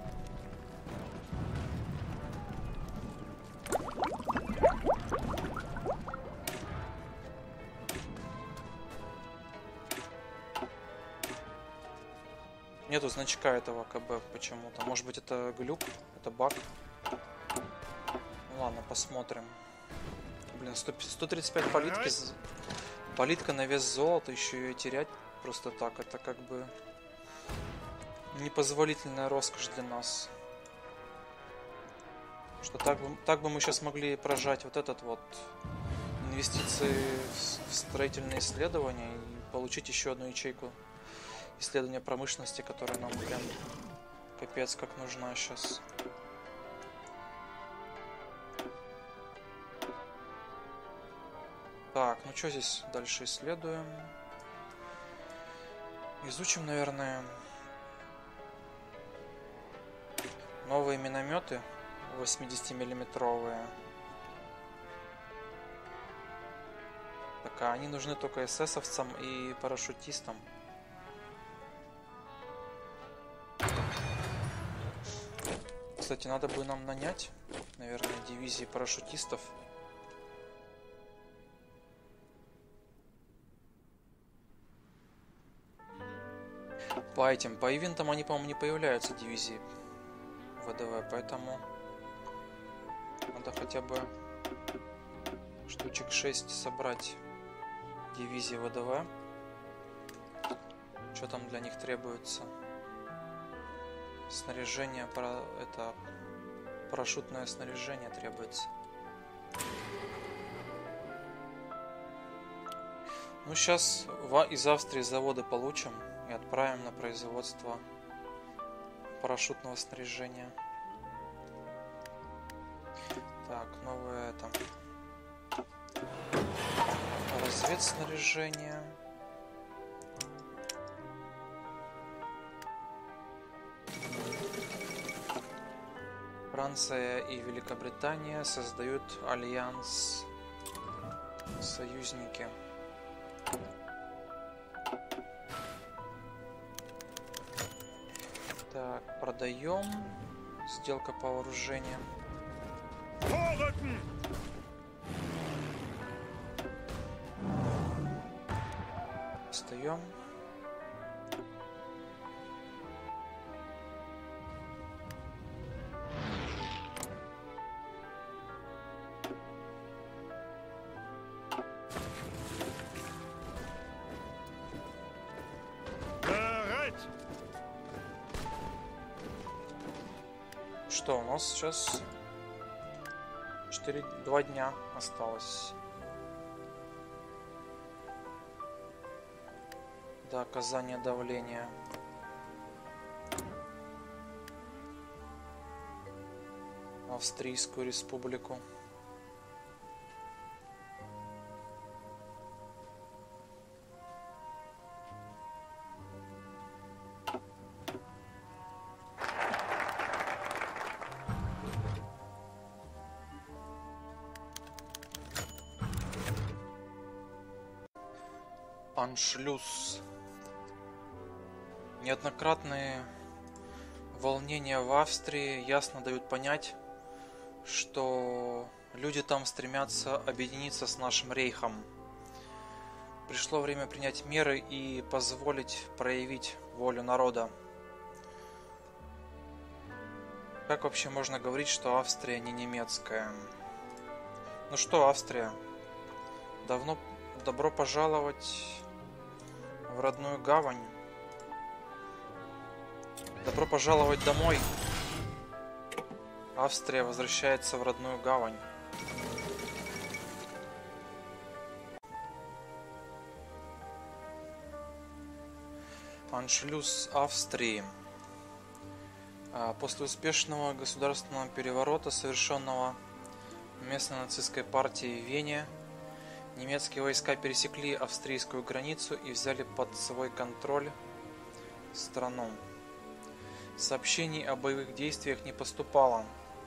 A: Нету значка этого КБ почему-то. Может быть, это глюк, это баг. Ну, ладно, посмотрим. Блин, 135 политки. Политка на вес золота, еще ее терять просто так. Это как бы непозволительная роскошь для нас. Что так бы мы сейчас могли прожать вот этот вот инвестиции в строительные исследования и получить еще одну ячейку исследования промышленности, которая нам прям капец как нужна сейчас. Так, ну что здесь дальше исследуем? Изучим, наверное, новые минометы 80-миллиметровые. Так, а они нужны только эсэсовцам и парашютистам. Кстати, надо бы нам нанять, наверное, дивизии парашютистов. По ивентам они, по-моему, не появляются, дивизии ВДВ, поэтому надо хотя бы штучек 6 собрать дивизии ВДВ. Что там для них требуется? Снаряжение, это парашютное снаряжение требуется. Ну, сейчас из Австрии заводы получим и отправим на производство парашютного снаряжения. Так, новое это разведснаряжение. Франция и Великобритания создают альянс, союзники. Так, продаем. Сделка по вооружениям. Встаем. Что у нас сейчас 2 дня осталось до оказания давления. На Австрийскую республику. Аншлюз. Неоднократные волнения в Австрии ясно дают понять, что люди там стремятся объединиться с нашим рейхом. Пришло время принять меры и позволить проявить волю народа. Как вообще можно говорить, что Австрия не немецкая? Ну что, Австрия, добро пожаловать в родную гавань. Добро пожаловать домой. Австрия возвращается в родную гавань. Аншлюз Австрии. После успешного государственного переворота, совершенного местной нацистской партией в Вене, немецкие войска пересекли австрийскую границу и взяли под свой контроль страну. Сообщений о боевых действиях не поступало.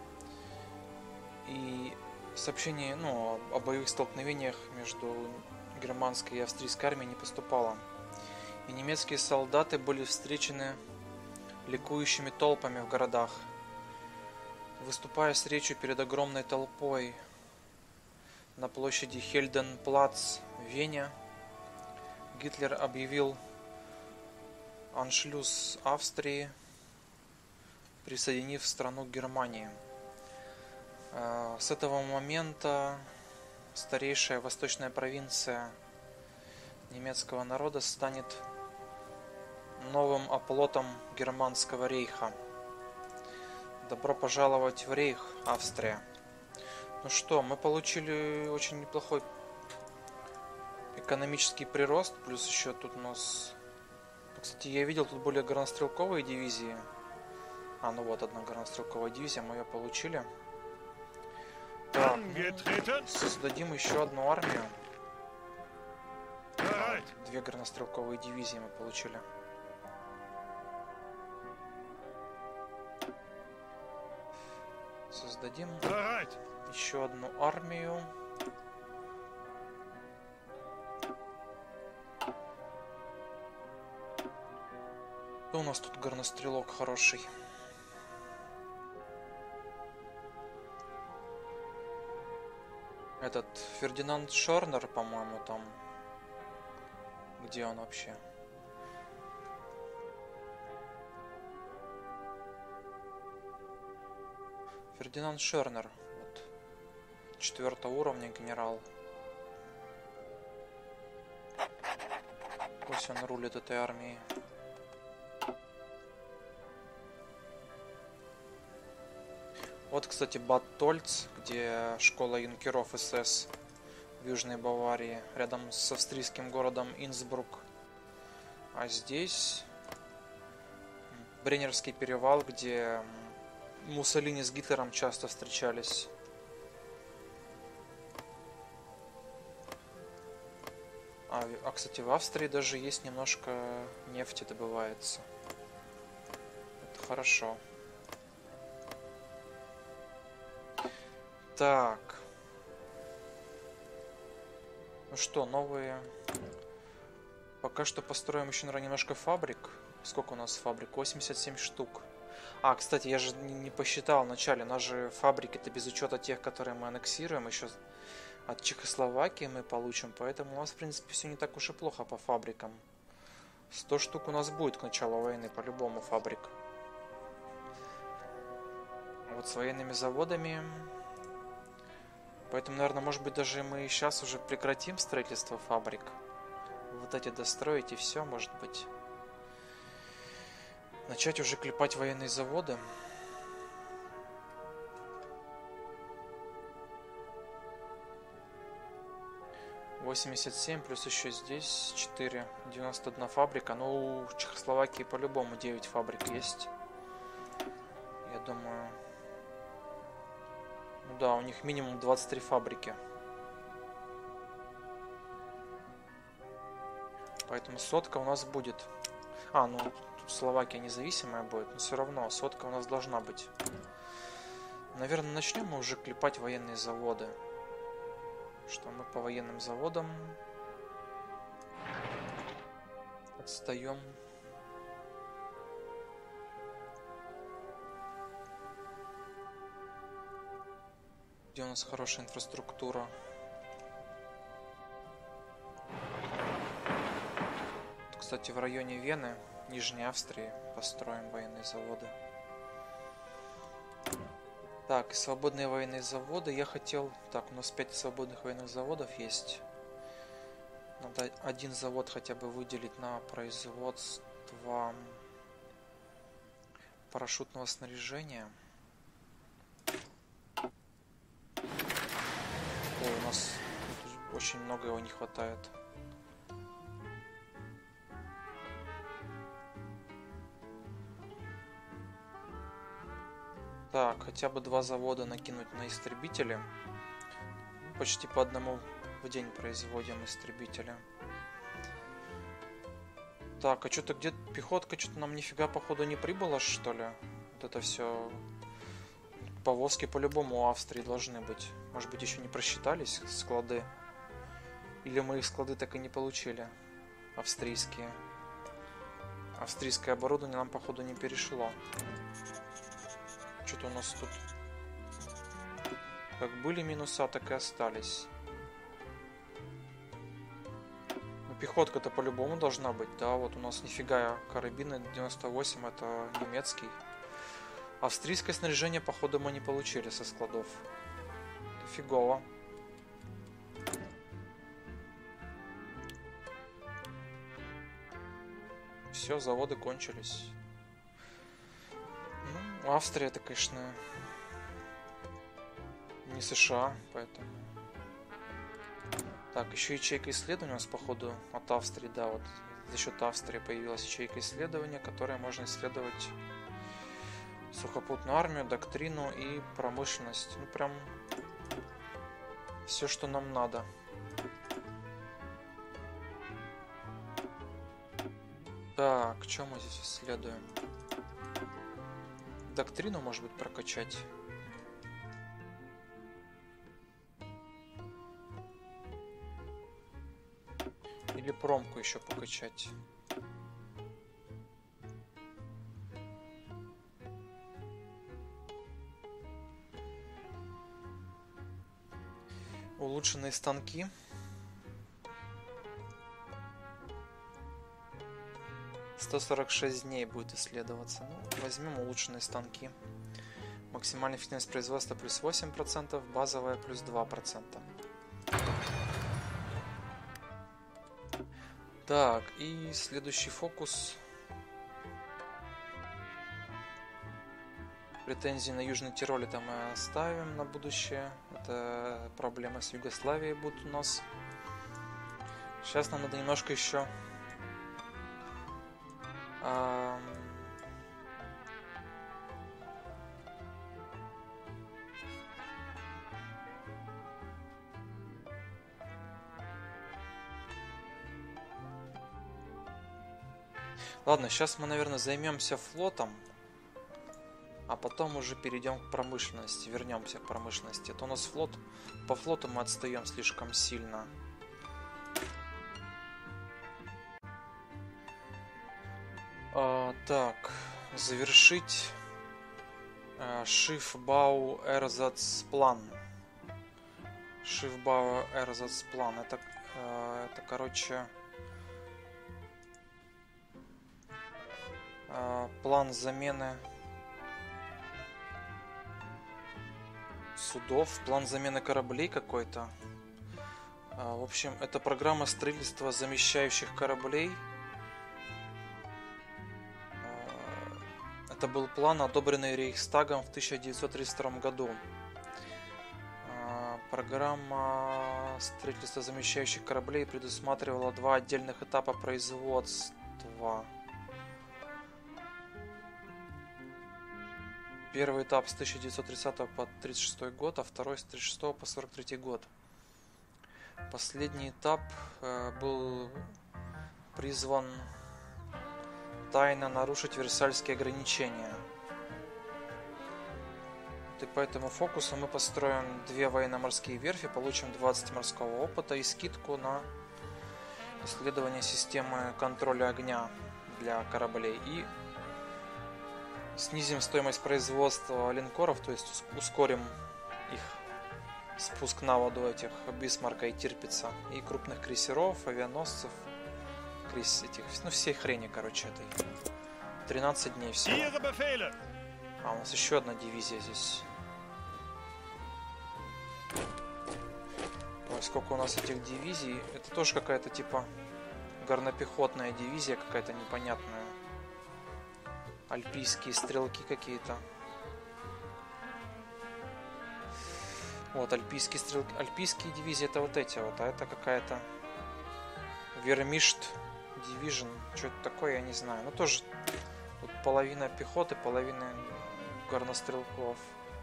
A: И сообщений о боевых столкновениях между германской и австрийской армией не поступало. И немецкие солдаты были встречены ликующими толпами в городах. Выступая с речью перед огромной толпой на площади Хельденплац в Вене, Гитлер объявил аншлюз Австрии, присоединив страну к Германии. С этого момента старейшая восточная провинция немецкого народа станет новым оплотом Германского рейха. Добро пожаловать в рейх, Австрия. Ну что, мы получили очень неплохой экономический прирост, плюс еще тут у нас... Кстати, я видел, тут были горнострелковые дивизии. Ну вот, одна горнострелковая дивизия, мы ее получили. Так, создадим еще одну армию. 2 горнострелковые дивизии мы получили. Создадим еще одну армию. Кто у нас тут горнострелок хороший? Этот Фердинанд Шорнер, по-моему, там. Где он вообще? Фердинанд Шернер. Вот. 4-го уровня генерал. Пусть он рулит этой армией. Вот, кстати, Бад Тольц, где школа юнкеров СС в Южной Баварии, рядом с австрийским городом Инсбрук. А здесь Бреннерский перевал, где Муссолини с Гитлером часто встречались. Кстати, в Австрии даже есть немножко нефти добывается. Это хорошо. Так. Ну что, новые... Пока что построим еще, наверное, немножко фабрик. Сколько у нас фабрик? 87 штук. Кстати, я же не посчитал вначале. У нас же фабрики-то без учета тех, которые мы аннексируем. Еще от Чехословакии мы получим. Поэтому у нас, в принципе, все не так уж и плохо по фабрикам. 100 штук у нас будет к началу войны, по-любому, фабрик. Вот с военными заводами... Поэтому, наверное, может быть, даже мы сейчас уже прекратим строительство фабрик. Вот эти достроить и все, может быть. Начать уже клепать военные заводы. «87 плюс еще здесь 4. 91 фабрика. Ну, у Чехословакии по-любому 9 фабрик есть. Я думаю... Ну да, у них минимум 23 фабрики. Поэтому сотка у нас будет. Ну, тут Словакия независимая будет, но все равно сотка у нас должна быть. Наверное, начнем мы уже клепать военные заводы. Что мы по военным заводам отстаем. Где у нас хорошая инфраструктура? кстати, в районе Вены, Нижней Австрии, построим военные заводы. Так, и свободные военные заводы я хотел... Так, у нас 5 свободных военных заводов есть. Надо один завод хотя бы выделить на производство парашютного снаряжения. Ой, у нас очень много его не хватает. Так, хотя бы 2 завода накинуть на истребители. Почти по одному в день производим истребители. Так, а что-то где пехотка что-то нам нифига походу не прибыла, что ли? Вот это все. Повозки по-любому у Австрии должны быть. Может быть, еще не просчитались склады? Или мы их склады так и не получили? Австрийские. Австрийское оборудование нам походу не перешло. Что-то у нас тут как были минуса, так и остались. Ну, пехотка-то по-любому должна быть, да? Вот у нас нифига карабины 98, это немецкий. Австрийское снаряжение, походу, мы не получили со складов. Фигово. Все, заводы кончились. Ну, Австрия это, конечно, не США, поэтому... Так, еще ячейка исследования у нас, походу, от Австрии, да, вот за счет Австрии появилась ячейка исследования, которая можно исследовать сухопутную армию, доктрину и промышленность. Ну, прям все, что нам надо. Так, что мы здесь исследуем? Доктрину, может быть, прокачать. Или промку еще покачать. Улучшенные станки. «146 дней будет исследоваться». Ну, возьмем улучшенные станки. Максимальная эффективность производства плюс 8%, базовая плюс 2%. Так, и следующий фокус. Претензии на Южный Тироль это мы оставим на будущее. Это проблемы с Югославией будут у нас. Сейчас нам надо немножко еще ладно, сейчас мы, наверное, займемся флотом, а потом уже перейдем к промышленности, вернемся к промышленности. Это у нас флот, по флоту мы отстаем слишком сильно. Так, завершить Schiffbau Ersatzplan. Schiffbau Ersatzplan. Это короче, план замены судов, план замены кораблей какой-то. В общем, это программа строительства замещающих кораблей. Это был план, одобренный Рейхстагом в 1932 году. Программа строительства замещающих кораблей предусматривала 2 отдельных этапа производства. Первый этап с 1930 по 1936 год, а второй с 1936 по 1943 год. Последний этап был призван тайно нарушить Версальские ограничения. И по этому фокусу мы построим 2 военно-морские верфи, получим 20 морского опыта и скидку на исследование системы контроля огня для кораблей. И снизим стоимость производства линкоров, то есть ускорим их спуск на воду, этих Бисмарка и Тирпица, и крупных крейсеров, авианосцев, этих, ну, всей хрени, короче, этой. 13 дней всего.
B: Ihre Befehle.
A: А, у нас еще одна дивизия здесь. Ой, сколько у нас этих дивизий. Это тоже какая-то типа горнопехотная дивизия какая-то непонятная. Альпийские стрелки какие-то. Вот, альпийские стрелки. Альпийские дивизии это вот эти вот, а это какая-то Вермишт Division. Что это такое, я не знаю. Ну тоже тут половина пехоты, половина горнострелков.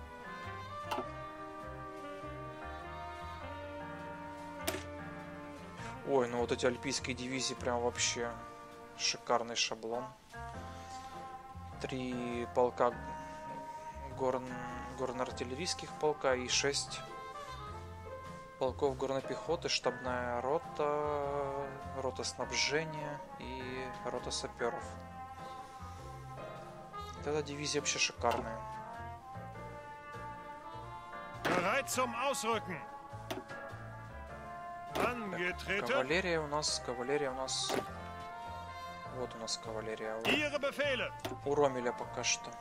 A: Ой, ну вот эти альпийские дивизии прям вообще шикарный шаблон. 3 полка горно-артиллерийских полка и 6 полков горной пехоты, штабная рота, рота снабжения и рота саперов. Вот эта дивизия вообще шикарная.
B: Bereit zum Ausrücken. Angetreten.
A: Кавалерия у нас. Вот у нас кавалерия.
B: Ihre Befehle.
A: У Ромеля пока что.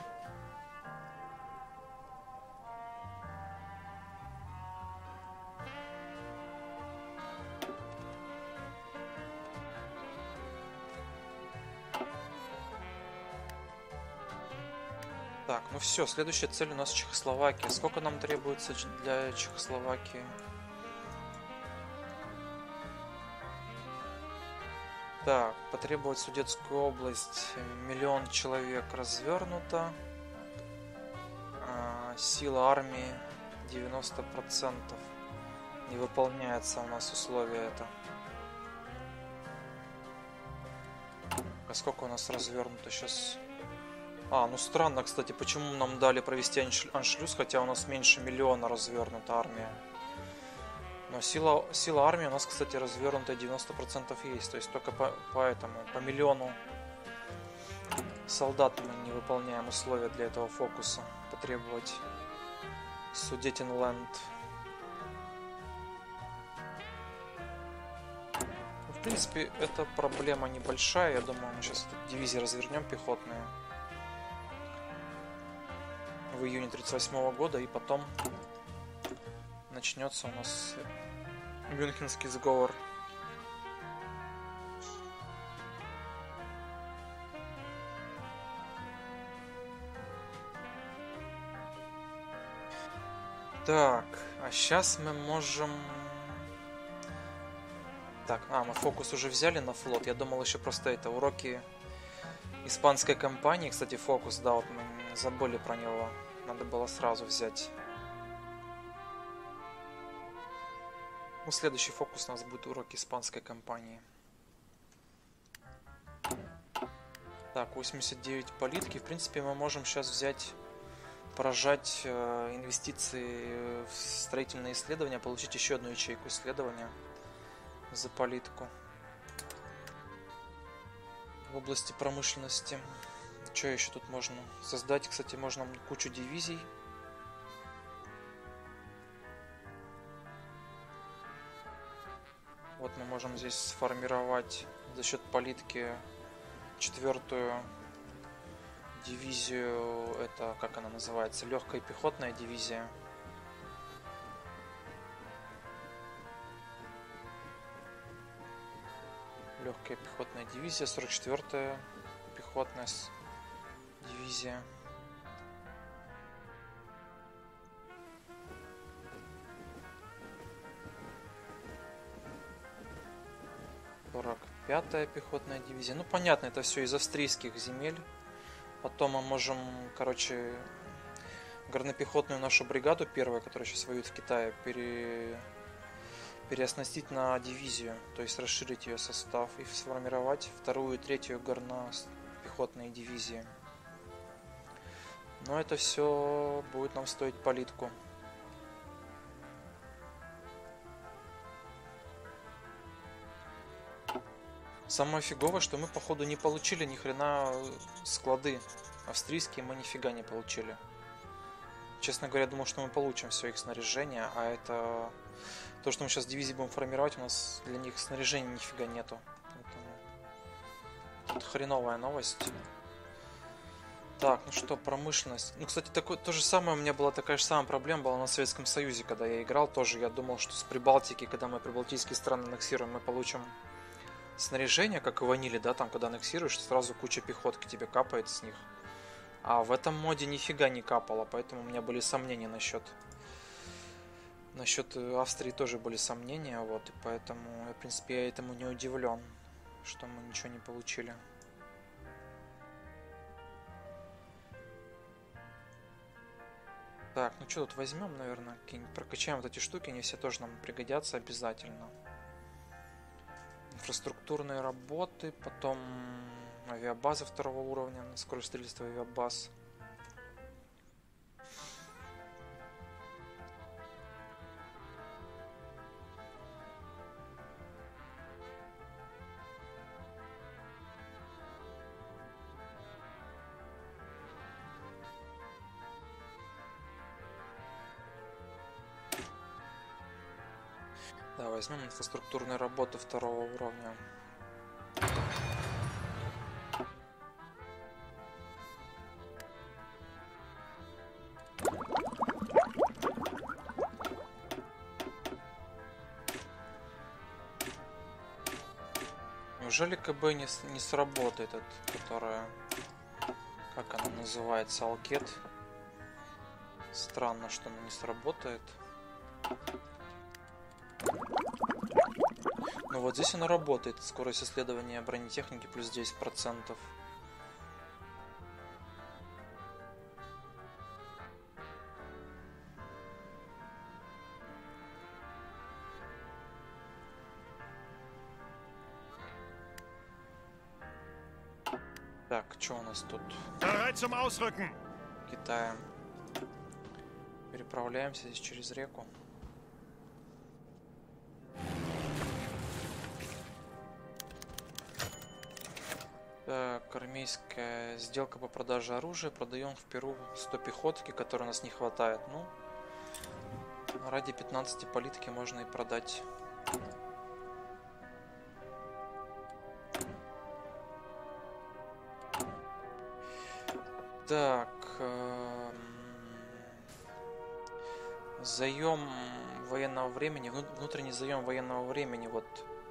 A: Так, ну все, следующая цель у нас Чехословакия. Сколько нам требуется для Чехословакии? Так, потребовать Судетскую область. 1 000 000 человек развернуто. Сила армии 90%. Не выполняется у нас условие это. А сколько у нас развернуто сейчас? Ну странно, кстати, почему нам дали провести аншлюз, хотя у нас меньше 1 000 000 развернута армия. Но сила армии у нас, кстати, развернутая 90% есть. То есть только поэтому по 1 000 000 солдат мы не выполняем условия для этого фокуса. Потребовать Судетенленд. В принципе, эта проблема небольшая. Я думаю, мы сейчас дивизии развернем пехотные в июне 1938 года, и потом начнется у нас Мюнхенский сговор. Так, а сейчас мы можем... Так, мы фокус уже взяли на флот. Я думал еще просто это уроки испанской кампании. Кстати, фокус, да, вот мы забыли про него. Надо было сразу взять. Ну, следующий фокус у нас будет уроки испанской кампании. Так, 89 политики. В принципе, мы можем сейчас взять, поражать инвестиции в строительные исследования, получить еще одну ячейку исследования за политику в области промышленности. Что еще тут можно создать? Кстати, можно кучу дивизий. Вот мы можем здесь сформировать за счет политики 4-ю дивизию. Это, как она называется? Легкая пехотная дивизия. Легкая пехотная дивизия, 44-я пехотная дивизия. Пятая пехотная дивизия. Ну, понятно, это все из австрийских земель. Потом мы можем, короче, горнопехотную нашу бригаду, первая, которая сейчас воюет в Китае, переоснастить на дивизию. То есть расширить ее состав и сформировать 2-ю и 3-ю горнопехотные дивизии. Но это все будет нам стоить политку. Самое фиговое, что мы походу не получили ни хрена склады австрийские, мы нифига не получили. Честно говоря, думал, что мы получим все их снаряжение, а это то, что мы сейчас дивизии будем формировать, у нас для них снаряжения нифига нету. Поэтому Тут хреновая новость. Так, ну что, промышленность. Ну, кстати, то же самое, у меня была такая же самая проблема была на Советском Союзе, когда я играл тоже. Я думал, что с Прибалтики, когда мы прибалтийские страны аннексируем, мы получим снаряжение, как и ванили, да, там, когда аннексируешь, сразу куча пехотки тебе капает с них. А в этом моде нифига не капало, поэтому у меня были сомнения насчет Австрии тоже были сомнения, вот, и поэтому, в принципе, я этому не удивлен, что мы ничего не получили. Так, ну что тут возьмем, наверное, прокачаем вот эти штуки, они все тоже нам пригодятся обязательно. Инфраструктурные работы, потом авиабазы второго уровня, скорость строительства авиабаз. Да, возьмем инфраструктурные работы второго уровня. Неужели КБ не сработает, которая... Как она называется? Алкет? Странно, что она не сработает. Ну вот здесь она работает. Скорость исследования бронетехники плюс 10%. Так, что у нас тут?
B: Bereit zum Ausrücken.
A: Китаем. Переправляемся здесь через реку. Так, армейская сделка по продаже оружия. Продаем в Перу 100 пехотки, которой у нас не хватает. Ну, ради 15 политики можно и продать. Так, заем военного времени, внутренний заем военного времени, вот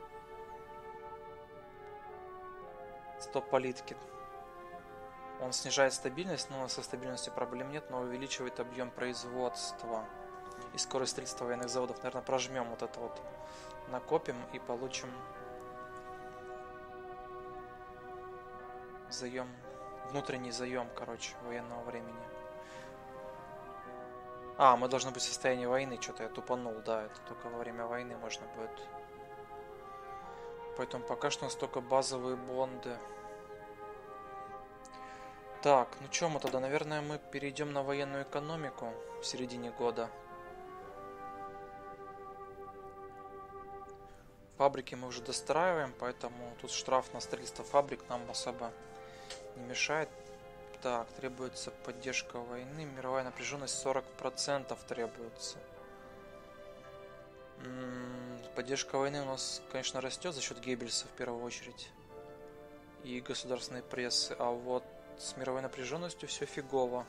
A: 100 политики. Он снижает стабильность, но со стабильностью проблем нет, но увеличивает объем производства и скорость строительства военных заводов. Наверное, прожмем вот это вот, накопим и получим заем. Внутренний заем, короче, военного времени. А, мы должны быть в состоянии войны. Что-то я тупанул, да. Это только во время войны можно будет. Поэтому пока что у нас только базовые бонды. Так, ну что мы тогда? Наверное, мы перейдем на военную экономику в середине года. Фабрики мы уже достраиваем, поэтому тут штраф на строительство фабрик нам особо не мешает. Так, требуется поддержка войны. Мировая напряженность 40% требуется. Поддержка войны у нас, конечно, растет за счет Геббельса в первую очередь. И государственной прессы. А вот с мировой напряженностью все фигово.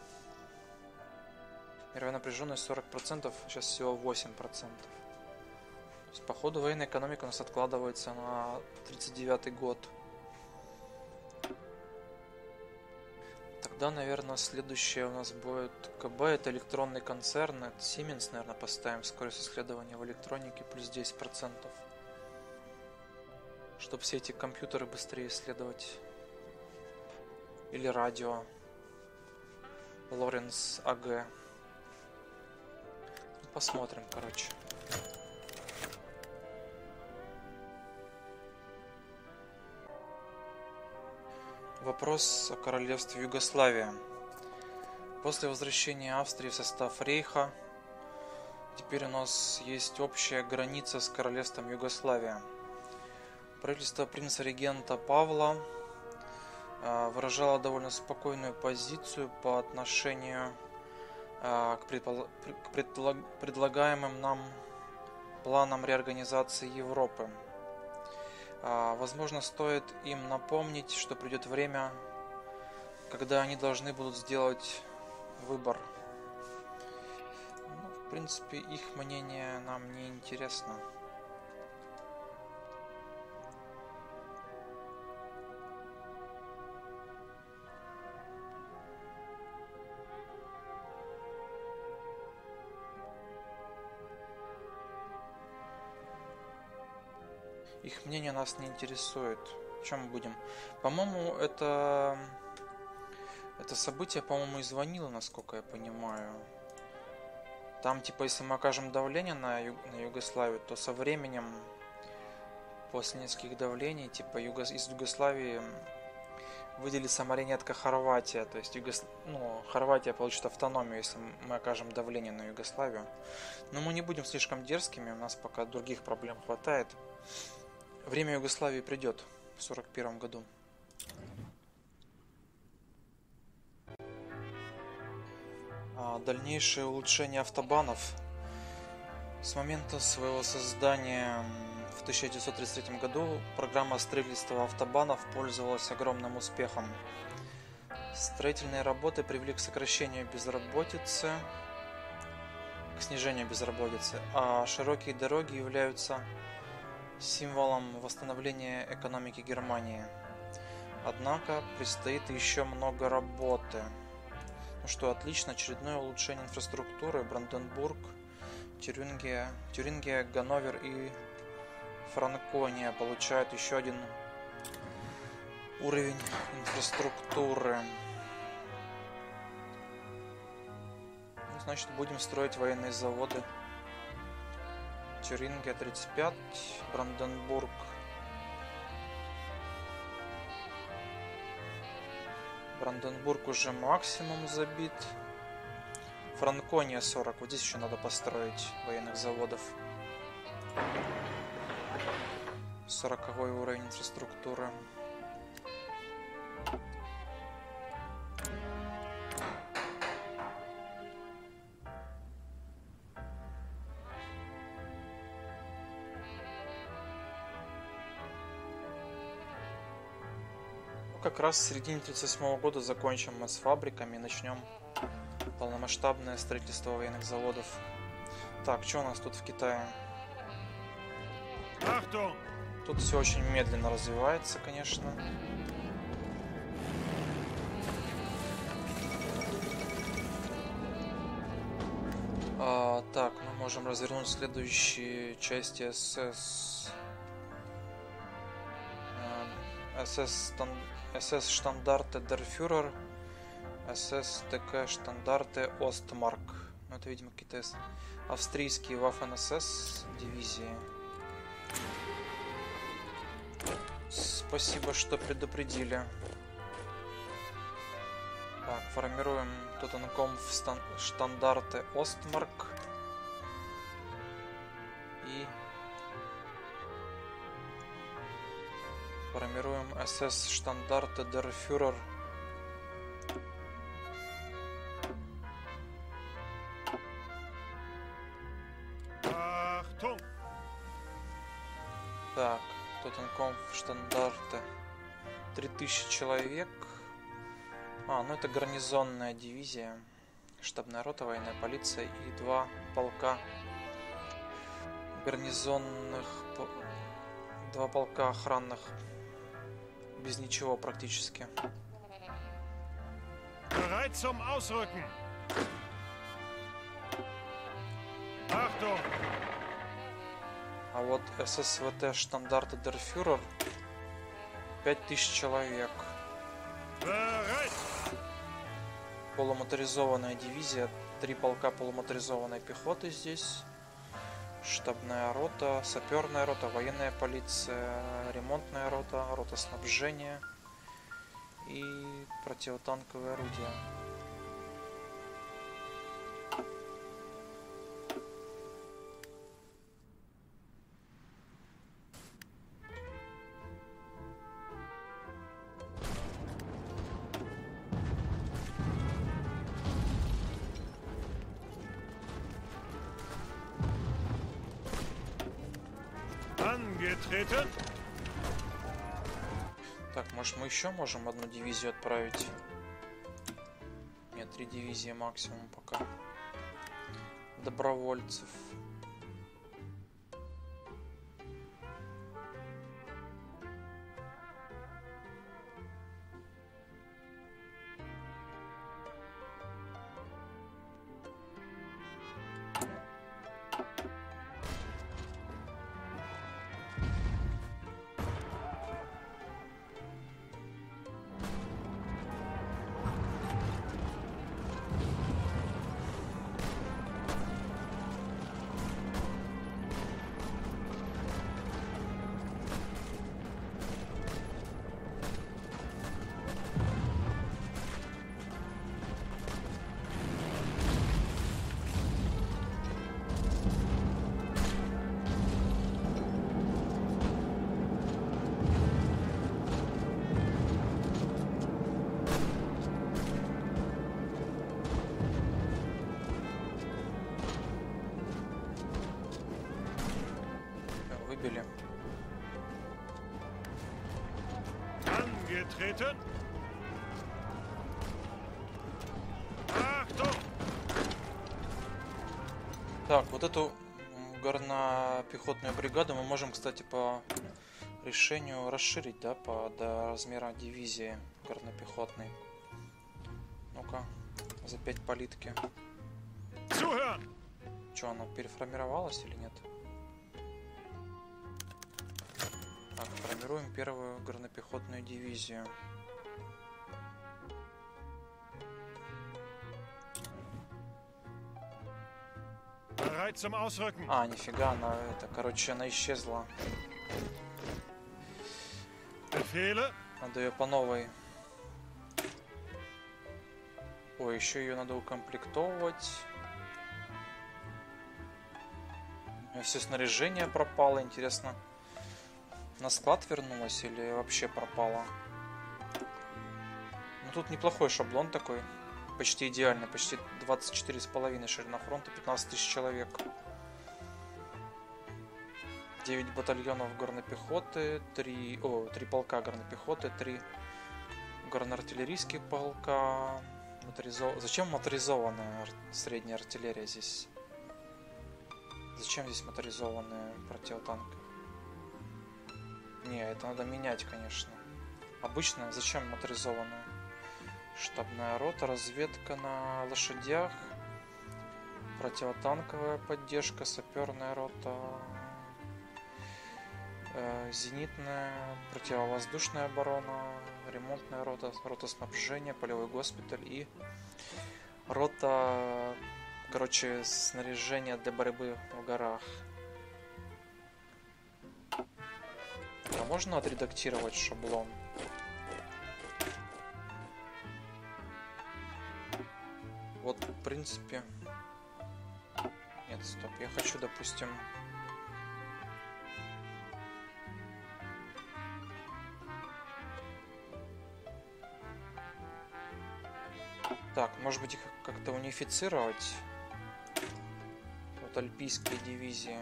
A: Мировая напряженность 40%, сейчас всего 8%. То есть, по ходу военная экономика у нас откладывается на 39-й год. Тогда, наверное, следующее у нас будет КБ, это электронный концерн, это Siemens, наверное, поставим скорость исследования в электронике плюс 10%. Чтобы все эти компьютеры быстрее исследовать. Или радио. Лоренс АГ. Посмотрим, короче. Вопрос о королевстве Югославия. После возвращения Австрии в состав Рейха, теперь у нас есть общая граница с королевством Югославия. Правительство принца-регента Павла выражало довольно спокойную позицию по отношению к предлагаемым нам планам реорганизации Европы. Возможно, стоит им напомнить, что придет время, когда они должны будут сделать выбор. Ну, в принципе, их мнение нам не интересно. Их мнение нас не интересует. В чем мы будем? По-моему, это событие, по-моему, и звонило, насколько я понимаю. Там, типа, если мы окажем давление на Югославию, то со временем, после нескольких давлений, типа, из Югославии выделится марионетка Хорватия. То есть, Хорватия получит автономию, если мы окажем давление на Югославию. Но мы не будем слишком дерзкими, у нас пока других проблем хватает. Время Югославии придет в 1941 году. Дальнейшее улучшение автобанов. С момента своего создания в 1933 году программа строительства автобанов пользовалась огромным успехом. Строительные работы привели к сокращению безработицы, к снижению безработицы, а широкие дороги являются символом восстановления экономики Германии. Однако предстоит еще много работы. Ну что, отлично, очередное улучшение инфраструктуры. Бранденбург, Тюрингия, Ганновер и Франкония получают еще один уровень инфраструктуры. Ну, значит, будем строить военные заводы. Тюрингия 35, Бранденбург. Бранденбург уже максимум забит. Франкония 40. Вот здесь еще надо построить военных заводов. 40-й уровень инфраструктуры. Как раз в середине 1938 года закончим мы с фабриками и начнем полномасштабное строительство военных заводов. Так, что у нас тут в Китае? Тут все очень медленно развивается, конечно. Так, мы можем развернуть следующие части СС. СС Штандарте дер Фюрер, СС ТК Штандарте Остмарк. Ну, это, видимо, какие-то австрийские Waffen-СС дивизии. Спасибо, что предупредили. Так, формируем Тотенкомф Штандарте Остмарк. И формируем СС Штандарте дер Фюрер. Так, Тотенкомф Штандарте 3000 человек. Ну это гарнизонная дивизия, штабная рота, военная полиция и 2 полка гарнизонных, 2 полка охранных. Без ничего практически.
B: Bereit zum Ausrücken. Achtung!
A: А вот ССВТ Штандарте дер Фюрер 5000 человек.
B: Bereit!
A: Полумоторизованная дивизия, 3 полка полумоторизованной пехоты здесь. Штабная рота, саперная рота, военная полиция, ремонтная рота, рота снабжения и противотанковые орудия.
B: Angetreten.
A: Так, может мы еще можем одну дивизию отправить? Нет, 3 дивизии максимум пока. Добровольцев. Выбили.
B: Angetreten. Achtung!
A: Так, вот эту горно-пехотную бригаду мы можем, кстати, по решению расширить, да, до размера дивизии горно-пехотной. Ну-ка, за 5 политки.
B: Zuhören!
A: Что, она переформировалась или нет? Так, формируем первую горнопехотную дивизию.
B: Bereit zum Ausrücken.
A: А, нифига, она это, короче, она исчезла.
B: Befehle.
A: Надо ее по новой. Ой, еще ее надо укомплектовывать. У меня все снаряжение пропало, интересно. На склад вернулась или вообще пропала? Ну тут неплохой шаблон такой. Почти идеально, почти 24,5 ширина фронта, 15 тысяч человек. 9 батальонов горнопехоты, 3 полка горнопехоты, 3 горноартиллерийских полка. Зачем моторизованная средняя артиллерия здесь? Зачем здесь моторизованные противотанки? Не, это надо менять, конечно. Обычно зачем моторизованная? Штабная рота, разведка на лошадях, противотанковая поддержка, саперная рота, зенитная, противовоздушная оборона, ремонтная рота, рота снабжения, полевой госпиталь и рота, короче, снаряжения для борьбы в горах. А можно отредактировать шаблон? Вот, в принципе... Нет, стоп. Я хочу, допустим... Так, может быть их как-то унифицировать? Вот альпийские дивизии.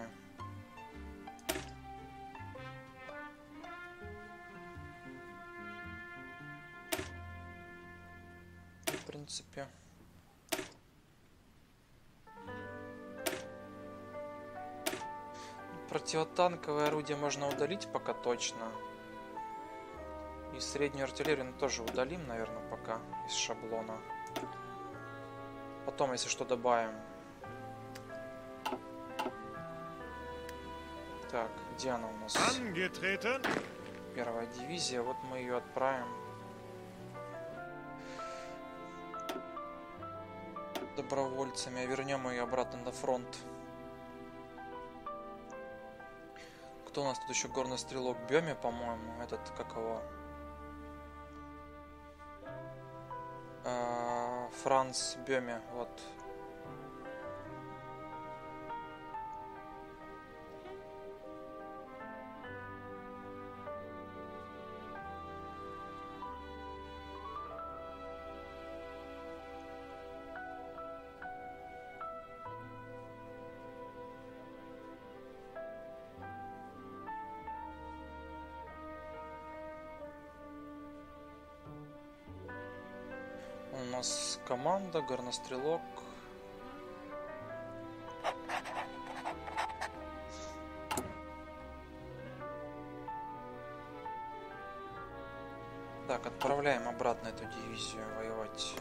A: В принципе... Противотанковое орудие можно удалить пока точно. И среднюю артиллерию тоже удалим, наверное, пока из шаблона. Потом, если что, добавим. Так, где она у нас?
B: Angetreten.
A: Первая дивизия. Вот мы ее отправим. Добровольцами. А вернем ее обратно на фронт. Кто у нас тут еще? Горный стрелок Бёме, по-моему. Этот, как его? Франц Бёме, вот. нас команда, горнострелок. Так, отправляем обратно эту дивизию воевать.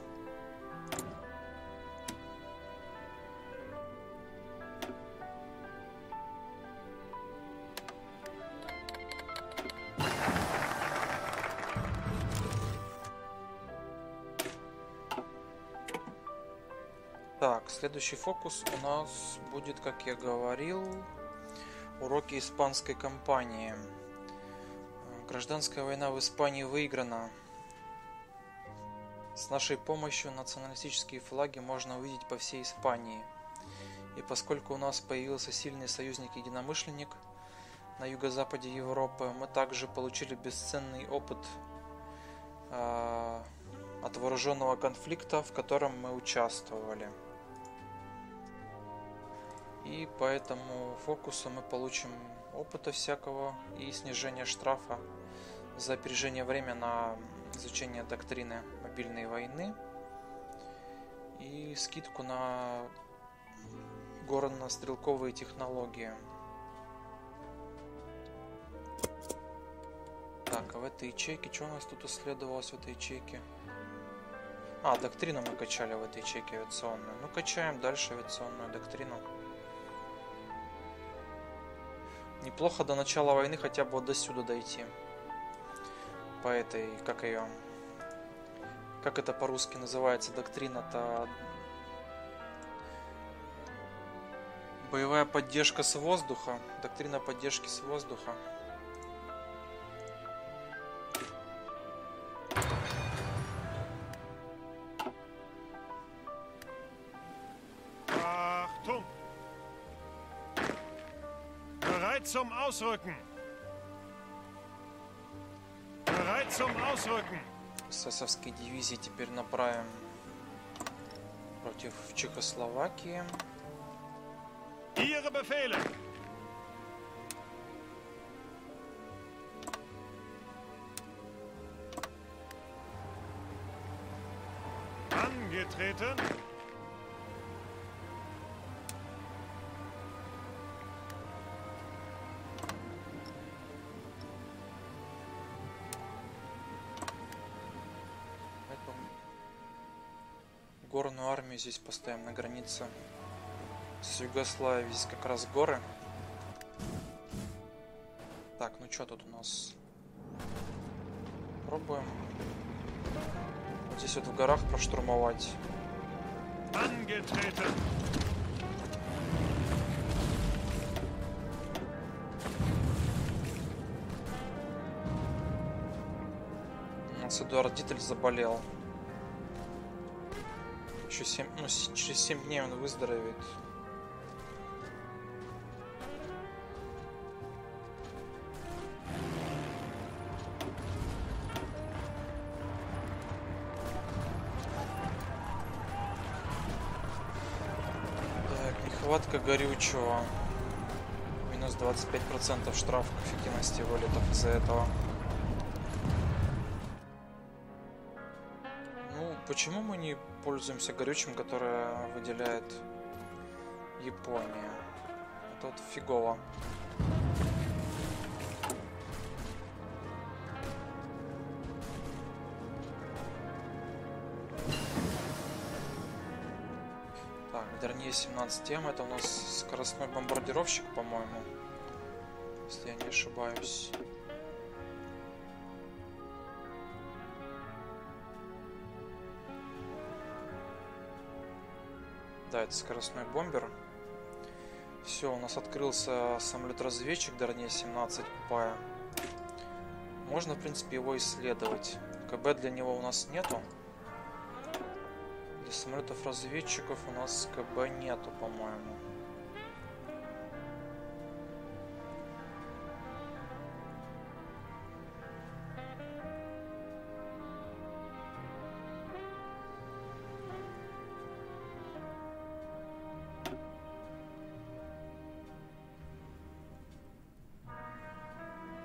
A: Так, следующий фокус у нас будет, как я говорил, уроки испанской кампании. Гражданская война в Испании выиграна. С нашей помощью националистические флаги можно увидеть по всей Испании. И поскольку у нас появился сильный союзник-единомышленник на юго-западе Европы, мы также получили бесценный опыт от вооруженного конфликта, в котором мы участвовали. И по этому фокусу мы получим опыта всякого и снижение штрафа за опережение времени на изучение доктрины мобильной войны и скидку на горно-стрелковые технологии. Так, а в этой ячейке, что у нас тут исследовалось в этой ячейке? А, доктрину мы качали в этой ячейке авиационную. Ну, качаем дальше авиационную доктрину. Неплохо до начала войны хотя бы вот до сюда дойти. По этой, как ее... Как это по-русски называется доктрина-то? Боевая поддержка с воздуха. Доктрина поддержки с воздуха.
B: Achtung! Bereit zum Ausrücken! Bereit zum Ausrücken!
A: ССовские дивизии теперь направим против Чехословакии.
B: Ihre Befehle! Angetreten!
A: Горную армию здесь поставим на границе с Югославией. Здесь как раз горы. Так, ну что тут у нас? Пробуем. Вот здесь вот в горах проштурмовать.
B: Angetreten!
A: У нас Эдуард Дитель заболел. Еще 7, ну, через 7 дней он выздоровеет. Так, нехватка горючего. Минус 25% штраф к эффективности вылетов из-за этого. Ну, почему мы не пользуемся горючим, которое выделяет Япония? Это вот фигово. Так, Дарнье 17 тем. Это у нас скоростной бомбардировщик, по-моему. Если я не ошибаюсь. Да, это скоростной бомбер. Все, у нас открылся самолет-разведчик Дарнье 17 Пая. Можно, в принципе, его исследовать. КБ для него у нас нету. Для самолетов-разведчиков у нас КБ нету, по-моему.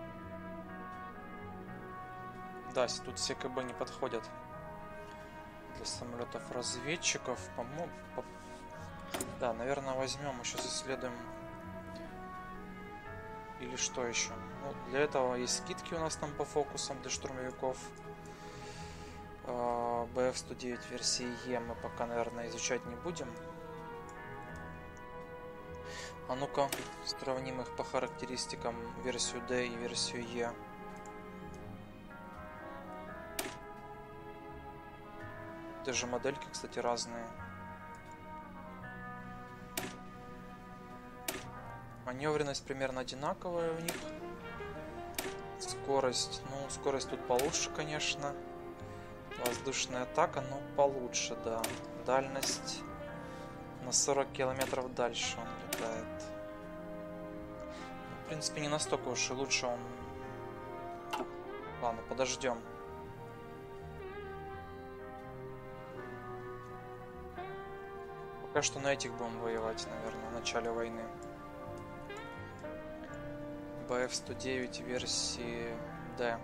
A: Да, тут все КБ не подходят для самолетов-разведчиков. Да, наверное, возьмем. Мы сейчас исследуем. Или что еще? Ну, для этого есть скидки у нас там по фокусам для штурмовиков. BF-109 версии Е мы пока, наверное, изучать не будем. А ну-ка, сравним их по характеристикам, версию D и версию Е. Даже модельки, кстати, разные. Маневренность примерно одинаковая у них. Скорость, ну, скорость тут получше, конечно. Воздушная атака, но получше, да. Дальность на 40 километров дальше он летает. В принципе, не настолько уж и лучше он. Ладно, подождем. Пока что на этих будем воевать, наверное, в начале войны. BF-109 версии D.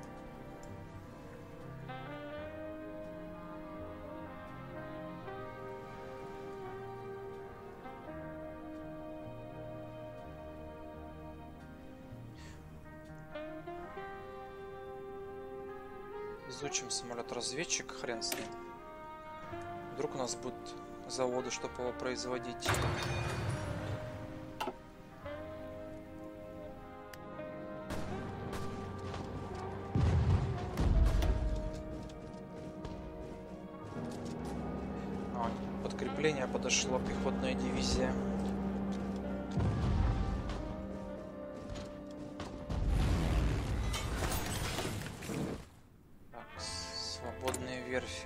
A: Изучим самолет-разведчик, хрен с ним. Вдруг у нас будут заводы, чтобы его производить. Подкрепление подошло, пехотная дивизия. Свободные верфи.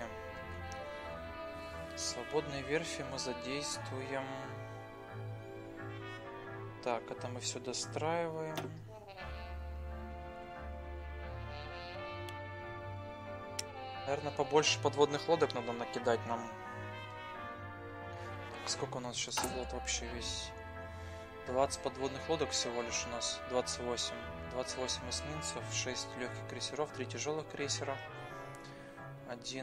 A: Свободные верфи мы задействуем. Так, это мы все достраиваем. Наверное, побольше подводных лодок надо накидать нам. Так, сколько у нас сейчас флот вообще весь? 20 подводных лодок всего лишь у нас. 28. 28 эсминцев, 6 легких крейсеров, 3 тяжелых крейсера. 1...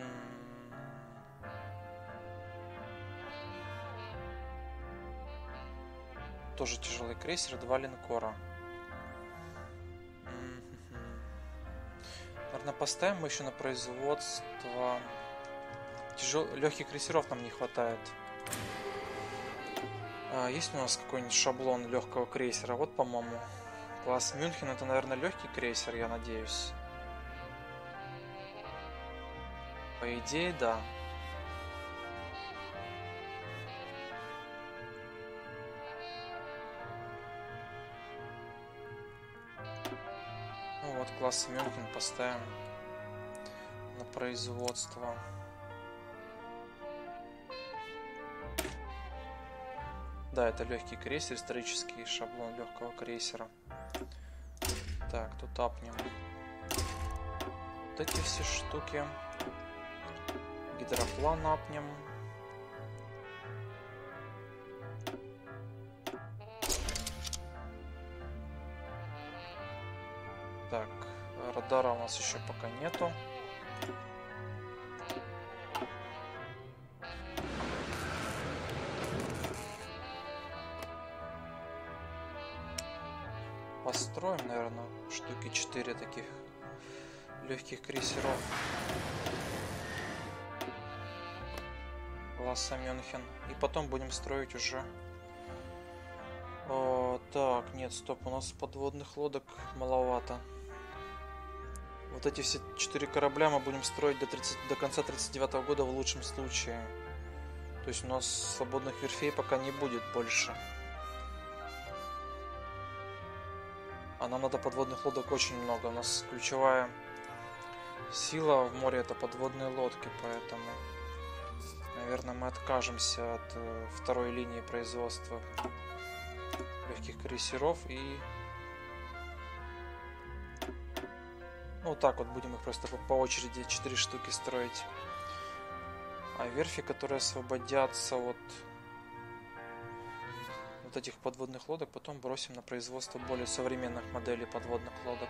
A: тоже тяжелый крейсер, 2 линкора. Наверное, поставим мы еще на производство. Легких крейсеров нам не хватает. Есть у нас какой-нибудь шаблон легкого крейсера? Вот, по-моему, класс Мюнхен. Это, наверное, легкий крейсер, я надеюсь. По идее, да. Ну вот, класс Мюнхен поставим на производство. Да, это легкий крейсер, исторический шаблон легкого крейсера. Так, тут апнем вот эти все штуки. Гидроплан апнем. Так, радара у нас еще пока нету. Построим, наверное, штуки 4 таких легких крейсеров класса Мюнхен. И потом будем строить уже... так, нет, стоп, у нас подводных лодок маловато. Вот эти все 4 корабля мы будем строить до конца 39-го года в лучшем случае. То есть у нас свободных верфей пока не будет больше. А нам надо подводных лодок очень много. У нас ключевая сила в море — это подводные лодки, поэтому, наверное, мы откажемся от второй линии производства легких крейсеров и... ну, вот так вот будем их просто по очереди 4 штуки строить. А верфи, которые освободятся от этих подводных лодок, потом бросим на производство более современных моделей подводных лодок.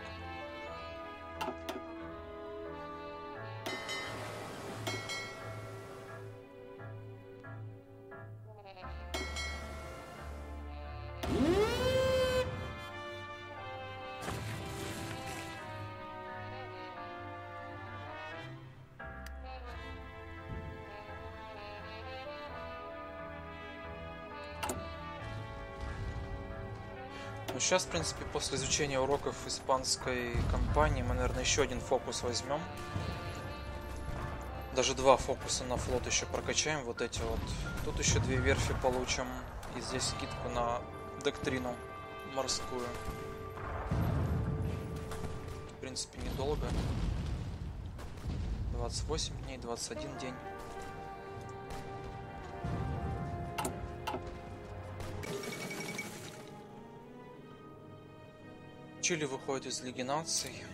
A: Ну, сейчас, в принципе, после изучения уроков испанской кампании мы, наверное, еще один фокус возьмем. Даже 2 фокуса на флот еще прокачаем, вот эти вот. Тут еще 2 верфи получим. И здесь скидку на доктрину морскую. В принципе, недолго. 28 дней, 21 день. Чили выходит из Лиги Наций.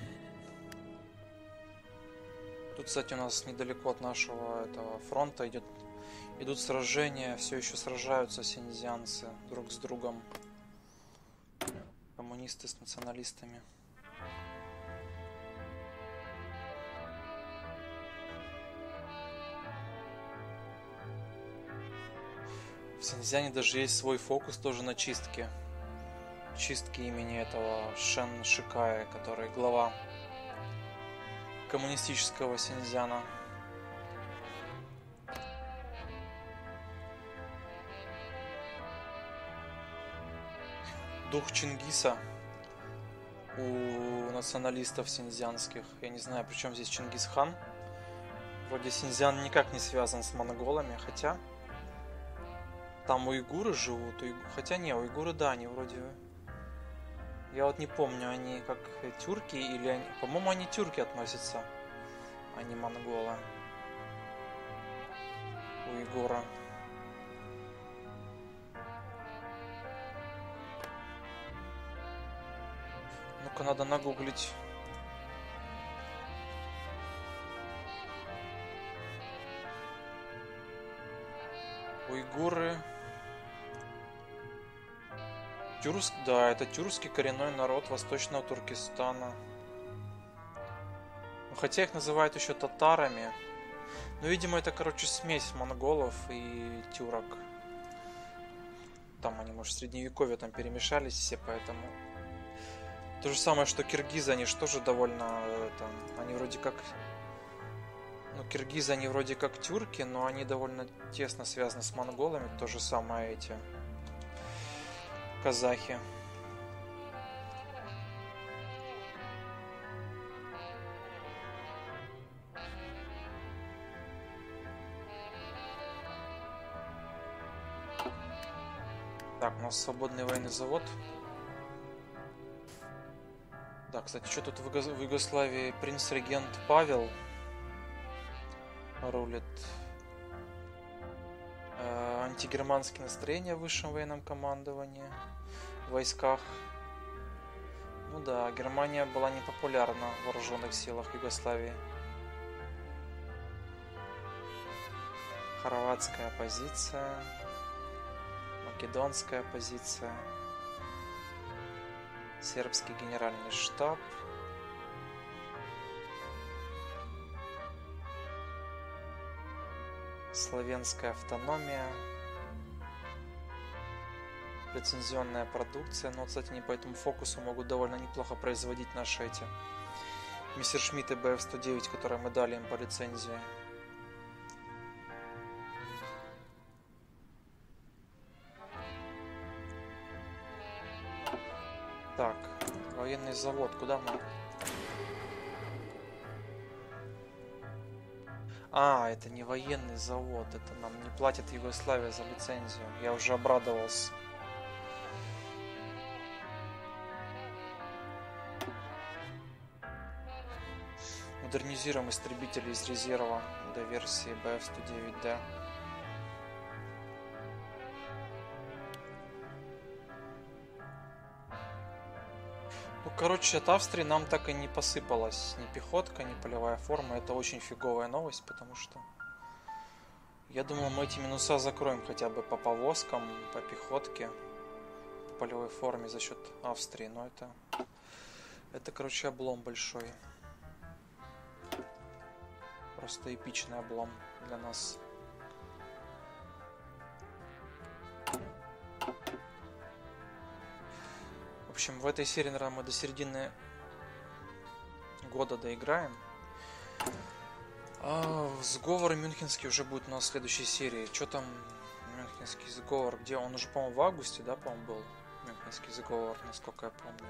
A: Тут, кстати, у нас недалеко от нашего этого фронта идут сражения. Все еще сражаются синезианцы друг с другом. Коммунисты с националистами. В Синьцзяне даже есть свой фокус тоже на чистке. Чистки имени этого Шен Шикая, который глава коммунистического Синьцзяна. Дух Чингиса у националистов синьцзянских. Я не знаю, при чем здесь Чингисхан. Вроде Синьцзян никак не связан с монголами, хотя там уйгуры живут. Хотя не, уйгуры, да, они вроде... Я вот не помню, они как тюрки или они... По-моему, они тюрки относятся, а не монголы. Уйгура. Ну-ка, надо нагуглить. Уйгуры. Да, это тюркский коренной народ Восточного Туркестана. Хотя их называют еще татарами. Но, видимо, это, короче, смесь монголов и тюрок. Там они, может, в средневековье там перемешались все, поэтому... То же самое, что киргизы, они же тоже довольно... Там, они вроде как... Ну, киргизы, они вроде как тюрки, но они довольно тесно связаны с монголами. То же самое эти... казахи. Так, у нас свободный военный завод. Да, кстати, что тут в Югославии? Принц-регент Павел рулит. Антигерманские настроения в высшем военном командовании, в войсках. Ну да, Германия была непопулярна в вооруженных силах Югославии. Хорватская оппозиция, македонская оппозиция, сербский генеральный штаб. Славянская автономия, лицензионная продукция. Но, кстати, они по этому фокусу могут довольно неплохо производить наши эти Мессершмитты БФ-109, которые мы дали им по лицензии. Так, военный завод, куда мы? А, это не военный завод, это нам не платит Югославия за лицензию. Я уже обрадовался. Модернизируем истребители из резерва до версии BF-109D. Ну, короче, от Австрии нам так и не посыпалась ни пехотка, ни полевая форма. Это очень фиговая новость, потому что я думал, мы эти минуса закроем хотя бы по повозкам, по пехотке, по полевой форме за счет Австрии. Но это, короче, облом большой. Просто эпичный облом для нас. В общем, в этой серии, наверное, мы до середины года доиграем. А сговор мюнхенский уже будет у нас в следующей серии. Что там мюнхенский сговор? Где? Он уже, по-моему, в августе, да, по-моему, был? Мюнхенский сговор, насколько я помню.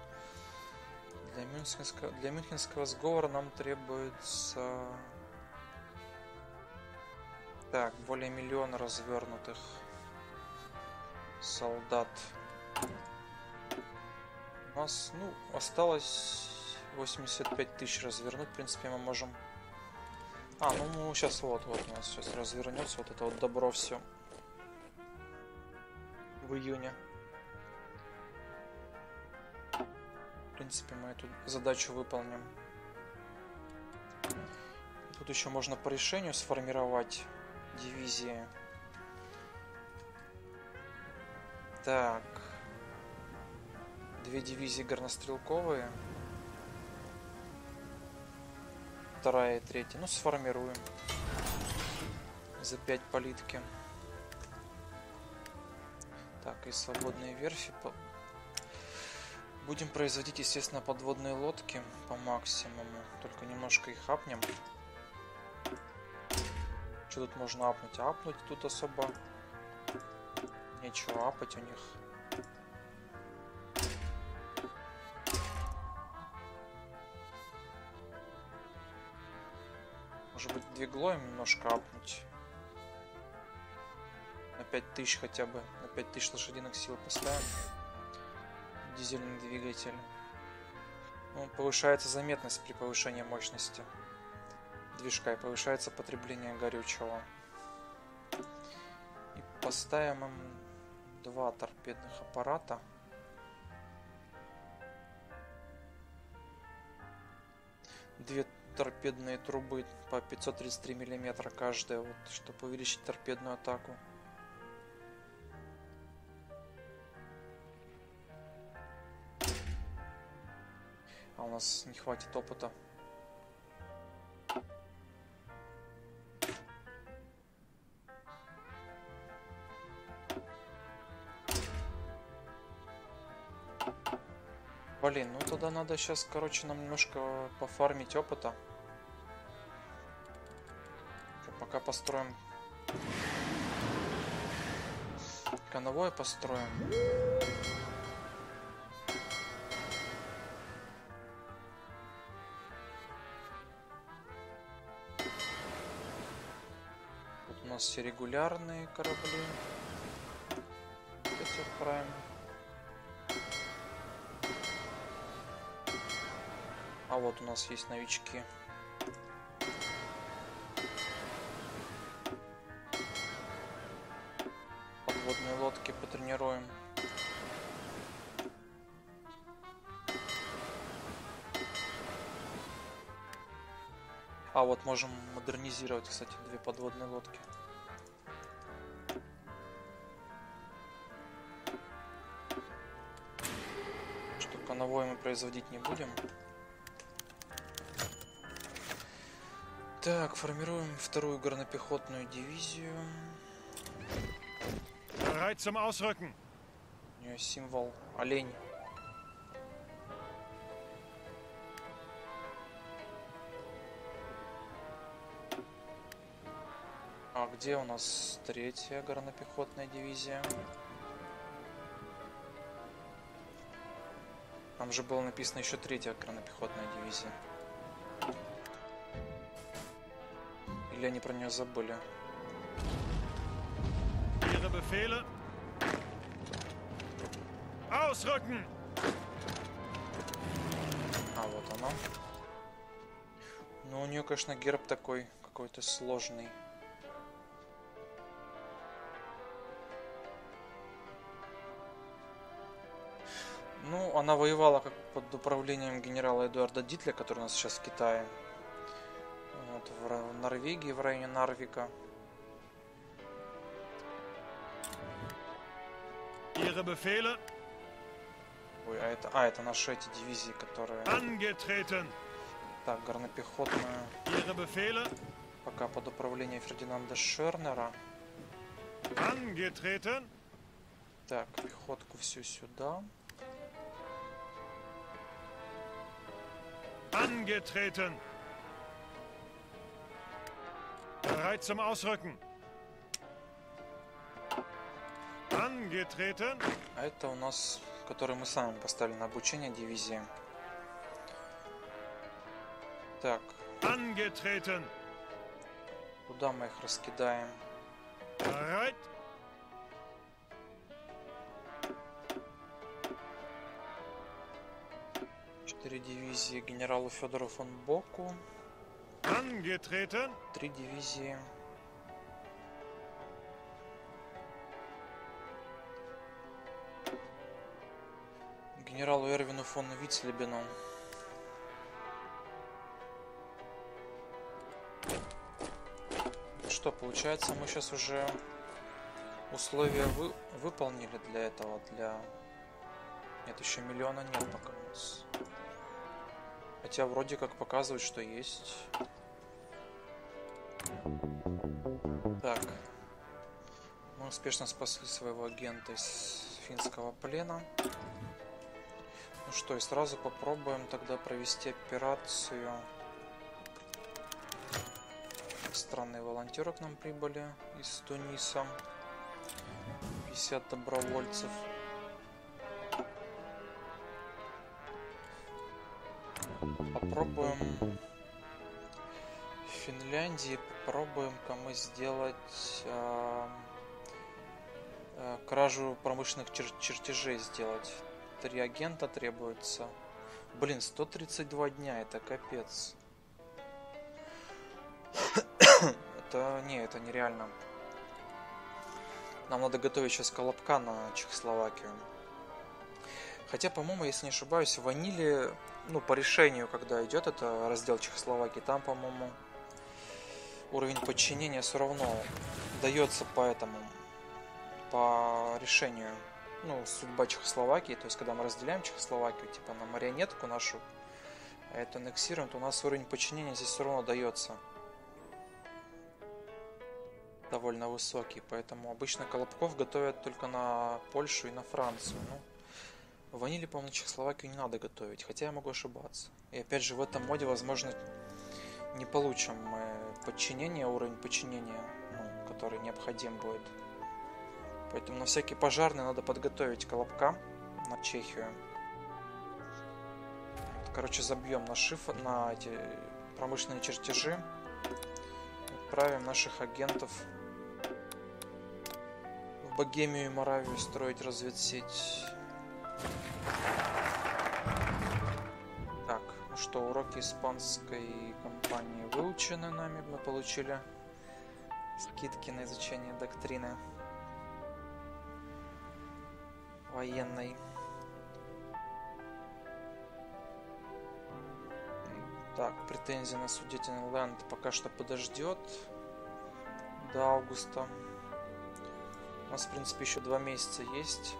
A: Для Мюнхенского сговора нам требуется... Так, более миллиона развернутых солдат. У нас, ну, осталось 85 тысяч развернуть. В принципе, мы можем... ну сейчас вот у нас сейчас развернется вот это вот добро все в июне. В принципе, мы эту задачу выполним. Тут еще можно по решению сформировать дивизии. Так. 2 дивизии горнострелковые. 2 и 3. Ну, сформируем. За 5 политки. Так, и свободные верфи. Будем производить, естественно, подводные лодки по максимуму. Только немножко их апнем. Что тут можно апнуть? Апнуть тут особо нечего апать у них. Может быть, двигло им немножко апнуть. На 5000 хотя бы. На 5000 лошадиных сил поставим. Дизельный двигатель. Ну, повышается заметность при повышении мощности движка и повышается потребление горючего. И поставим им 2 торпедных аппарата. Две торпедные трубы по 533 миллиметра каждая, вот, чтобы увеличить торпедную атаку. А у нас не хватит опыта. Блин, ну тогда надо сейчас, короче, нам немножко пофармить опыта. Пока построим конвой, построим. Тут у нас все регулярные корабли. Эти отправим. А вот у нас есть новички. Подводные лодки потренируем. А вот можем модернизировать, кстати, 2 подводные лодки. Что конвой мы производить не будем. Так, формируем 2-ю горнопехотную дивизию.
B: Bereit zum Ausrücken.
A: У нее символ олень. А где у нас 3-я горнопехотная дивизия? Там же было написано еще 3-я горнопехотная дивизия. Или они про нее забыли?
B: Ihre Befehle. Ausrücken.
A: А вот она. Но у нее, конечно, герб такой какой-то сложный. Ну, она воевала как под управлением генерала Эдуарда Дитля, который у нас сейчас в Китае. Вот, в Норвегии, в районе Нарвика.
B: Ihre Befehle.
A: Ой, это наши эти дивизии, которые...
B: Angetreten.
A: Так, горнопехотная.
B: Ihre Befehle.
A: Пока под управлением Фердинанда Шернера.
B: Angetreten.
A: Так, пехотку всю сюда.
B: Angetreten. Bereit zum Ausrücken. Angetreten.
A: А это у нас, который мы сами поставили на обучение дивизии. Так,
B: Angetreten.
A: куда мы их раскидаем?
B: Bereit.
A: 4 дивизии генералу Федору фон Боку.
B: Angetreten.
A: 3 дивизии генералу Эрвину фон Вицлебену. Что получается, мы сейчас уже условия выполнили для этого, Нет, еще миллиона нет пока у нас. Хотя вроде как показывают, что есть. Так. Мы успешно спасли своего агента из финского плена. Ну что, и сразу попробуем тогда провести операцию. Странные волонтеры к нам прибыли из Туниса. 50 добровольцев. Попробуем в Финляндии, попробуем-ка мы сделать кражу промышленных чертежей сделать. 3 агента требуется. Блин, 132 дня, это капец. Это нереально. Нам надо готовить сейчас колобка на Чехословакию. Хотя, по-моему, если не ошибаюсь, в ваниле, по решению, когда идет это раздел Чехословакии, там, по-моему, уровень подчинения все равно дается по решению, судьба Чехословакии. То есть, когда мы разделяем Чехословакию, типа на марионетку нашу, а это аннексируем, то у нас уровень подчинения здесь все равно дается довольно высокий, поэтому обычно колобков готовят только на Польшу и на Францию. В ваниле, по-моему, на Чехословакию не надо готовить, хотя я могу ошибаться. И опять же, в этом моде, возможно, не получим мы подчинение, уровень подчинения, который необходим будет. Поэтому на всякий пожарный надо подготовить колобка на Чехию. Короче, забьем на эти промышленные чертежи. Отправим наших агентов в Богемию и Моравию строить разведсеть. Так, ну что, уроки испанской компании выучены нами. Мы получили скидки на изучение доктрины военной. Так, претензии на Судетенленд пока что подождет до августа. У нас, в принципе, еще 2 месяца есть.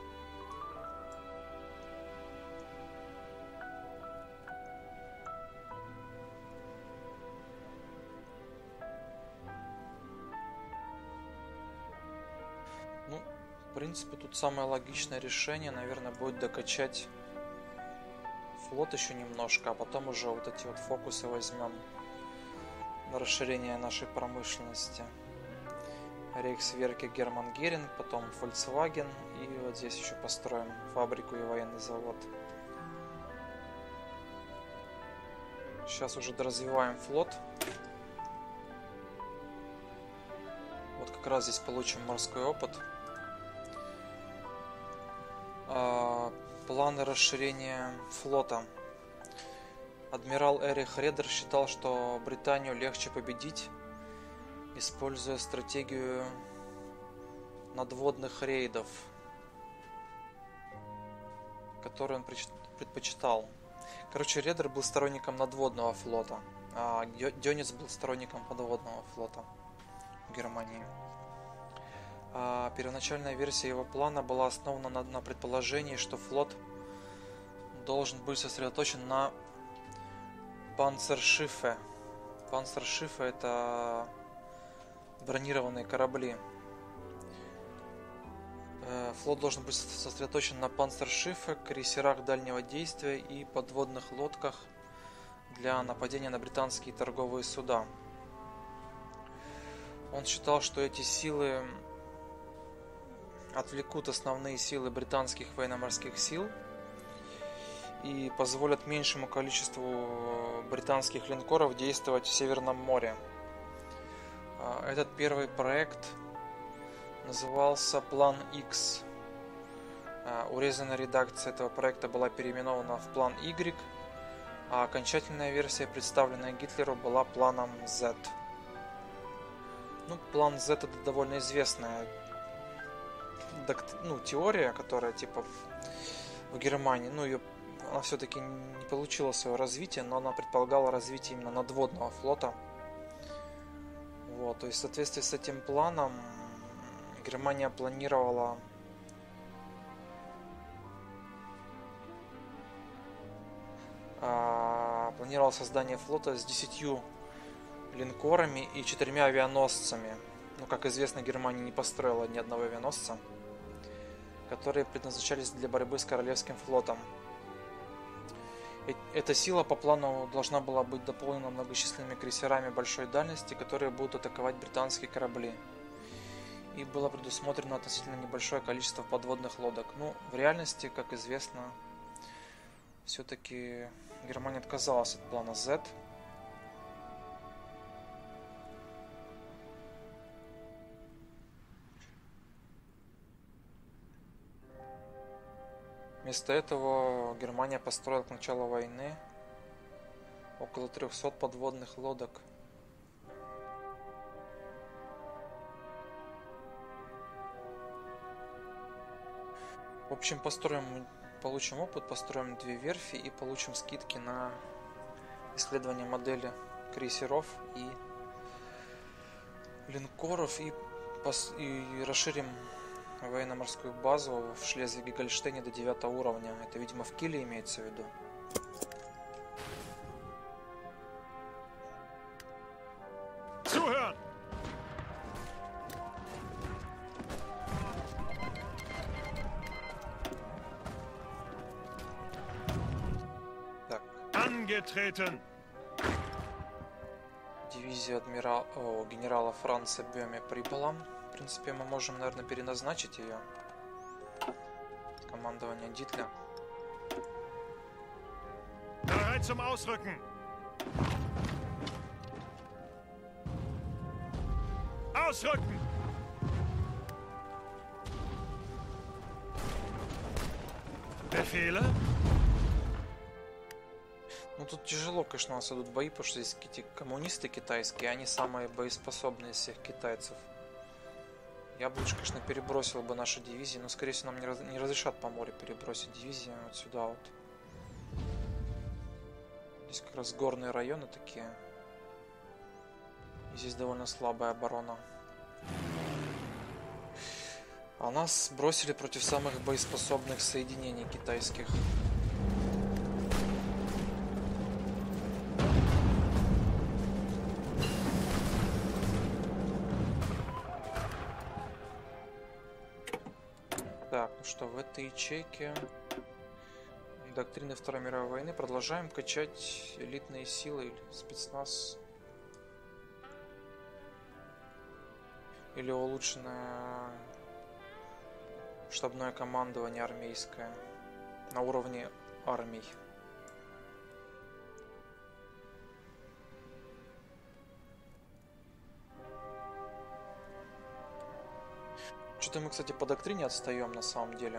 A: В принципе, тут самое логичное решение, наверное, будет докачать флот еще немножко, а потом уже вот эти вот фокусы возьмем на расширение нашей промышленности. Рейхсверке Герман Геринг, потом Volkswagen, и вот здесь еще построим фабрику и военный завод. Сейчас уже доразвиваем флот. Вот как раз здесь получим морской опыт. Планы расширения флота. Адмирал Эрих Редер считал, что Британию легче победить, используя стратегию надводных рейдов, которую он предпочитал. Короче, Редер был сторонником надводного флота, а Дёнец был сторонником подводного флота в Германии. Первоначальная версия его плана была основана на предположении, что флот должен быть сосредоточен на Панцершиффе. Панцершиффе — это бронированные корабли. Флот должен быть сосредоточен на Панцершиффе, крейсерах дальнего действия и подводных лодках для нападения на британские торговые суда. Он считал, что эти силы отвлекут основные силы британских военно-морских сил и позволят меньшему количеству британских линкоров действовать в Северном море. Этот первый проект назывался План X. Урезанная редакция этого проекта была переименована в План Y, а окончательная версия, представленная Гитлеру, была Планом Z. Ну, План Z — это довольно известная теория, которая типа в Германии, она все-таки не получила свое развитие, но она предполагала развитие именно надводного флота. Вот, то есть в соответствии с этим планом Германия планировала создание флота с 10 линкорами и 4 авианосцами. Ну, как известно, Германия не построила ни одного авианосца, которые предназначались для борьбы с Королевским флотом. Эта сила по плану должна была быть дополнена многочисленными крейсерами большой дальности, которые будут атаковать британские корабли. И было предусмотрено относительно небольшое количество подводных лодок. Ну, в реальности, как известно, все-таки Германия отказалась от плана Z. Вместо этого Германия построила к началу войны около 300 подводных лодок. В общем, получим опыт, построим 2 верфи и получим скидки на исследование модели крейсеров и линкоров и расширим военно-морскую базу в Шлезвиге-Гольштейне до 9 уровня. Это, видимо, в Киле имеется в виду.
B: Zuhören!
A: Так.
B: Angetreten!
A: Дивизия генерала Франца Бёме прибыла. В принципе, мы можем, наверное, переназначить ее. Командование Дитля.
B: Bereit zum Ausrücken! Ausrücken! Befehle?
A: Ну, тут тяжело, конечно, у нас идут бои, потому что здесь эти коммунисты китайские, они самые боеспособные из всех китайцев. Я бы лучше, конечно, перебросил бы наши дивизии, но, скорее всего, нам не разрешат по морю перебросить дивизии вот сюда вот. Здесь как раз горные районы такие. И здесь довольно слабая оборона. А нас бросили против самых боеспособных соединений китайских. Так, ну что, в этой ячейке доктрины Второй мировой войны продолжаем качать элитные силы или спецназ. Или улучшенное штабное командование армейское на уровне армий. Что-то мы, кстати, по доктрине отстаем на самом деле.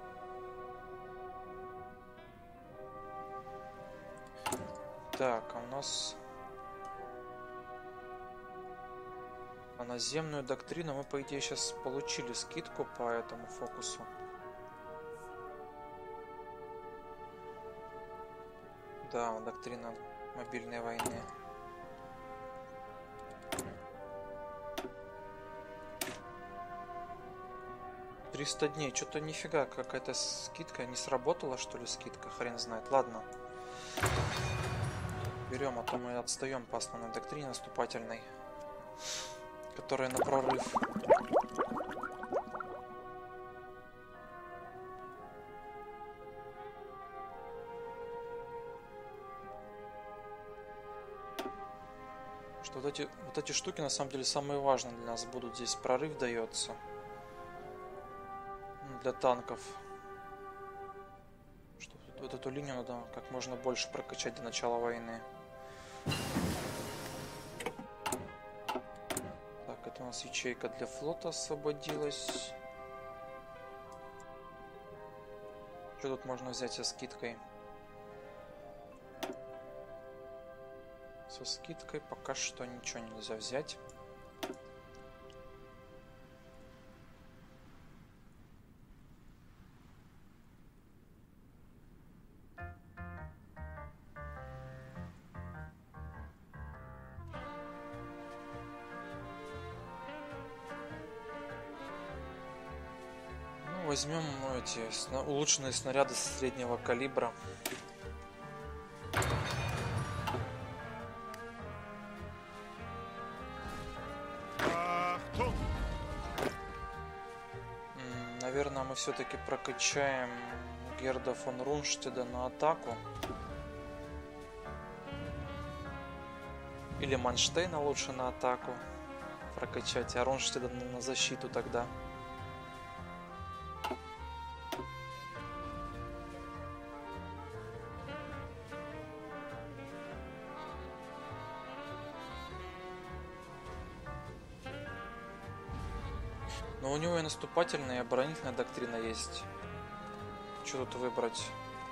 A: Так, а у нас... А наземную доктрину мы, по идее, сейчас получили скидку по этому фокусу. Да, доктрина мобильной войны. $300 дней. Что-то нифига, какая-то скидка. Не сработала, что ли, скидка? Хрен знает. Ладно. Берем, а то мы отстаем по основной доктрине наступательной, которая на прорыв. Что вот эти штуки на самом деле самые важные для нас будут. Здесь прорыв дается. для танков. Что вот эту линию надо как можно больше прокачать до начала войны. Так, это у нас ячейка для флота освободилась. Что тут можно взять со скидкой? Со скидкой пока что ничего нельзя взять. Ну, возьмем эти улучшенные снаряды среднего калибра. Наверное, мы все-таки прокачаем Герда фон Рунштеда на атаку. Или Манштейна лучше на атаку прокачать, а Рунштеда на защиту тогда. Но у него и наступательная, и оборонительная доктрина есть. Что тут выбрать?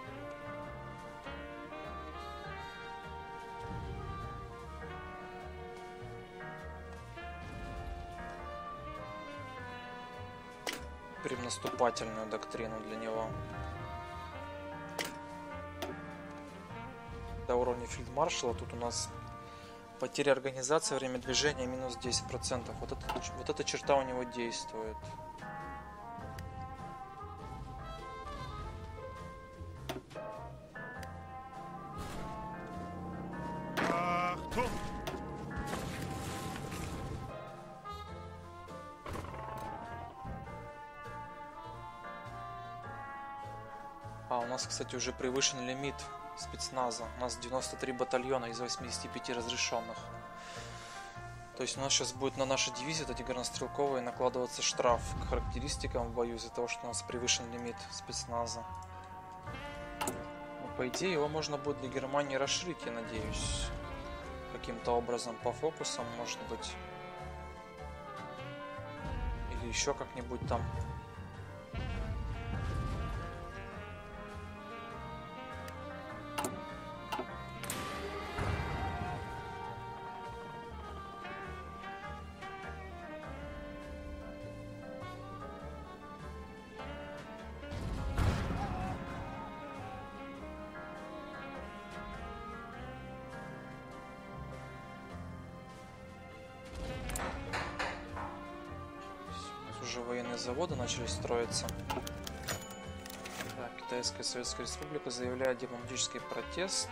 A: Прям наступательную доктрину для него. До уровня фельдмаршала тут у нас потеря организации, время движения минус 10%. Вот эта черта у него действует. А, у нас, кстати, уже превышен лимит спецназа. У нас 93 батальона из 85 разрешенных. То есть у нас сейчас будет на наши дивизии, эти горнострелковые, накладываться штраф к характеристикам в бою из-за того, что у нас превышен лимит спецназа. Но, по идее, его можно будет для Германии расширить, я надеюсь. Каким-то образом, по фокусам, может быть. Или еще как-нибудь там. Уже военные заводы начали строиться. Так, Китайская Советская Республика заявляет дипломатический протест.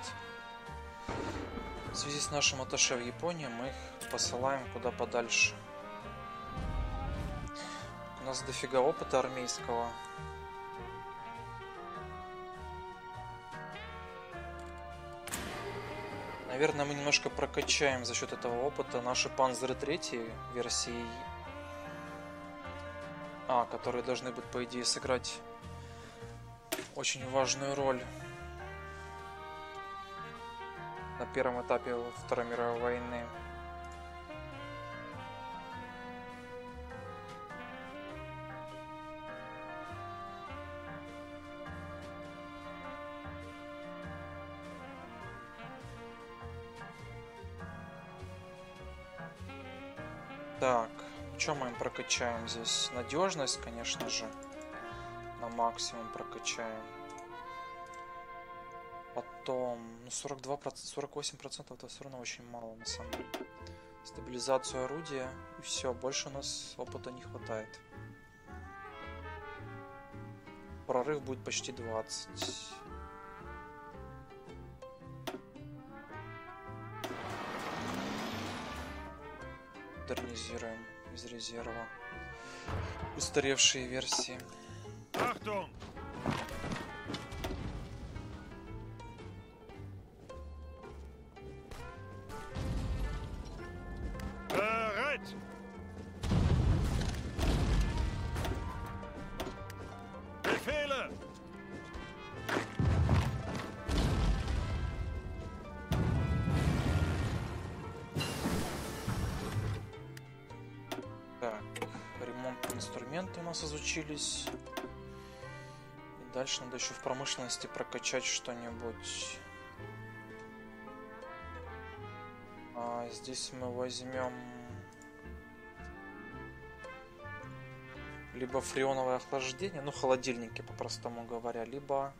A: В связи с нашим атташе в Японии мы их посылаем куда подальше. У нас дофига опыта армейского. Наверное, мы немножко прокачаем за счет этого опыта наши панзеры 3 версии, которые должны быть, по идее, сыграть очень важную роль на первом этапе Второй мировой войны. Так, что мы им прокачаем здесь? Надежность, конечно же, на максимум прокачаем. Потом, 42%, 48% это все равно очень мало, на самом деле. Стабилизацию орудия, и все, больше у нас опыта не хватает. Прорыв будет почти 20. Модернизируем из резерва устаревшие версии.
B: Achtung! Bereit!
A: инструменты у нас изучились. И дальше надо еще в промышленности прокачать что-нибудь. Здесь мы возьмем либо фреоновое охлаждение, ну холодильники, по-простому говоря, либо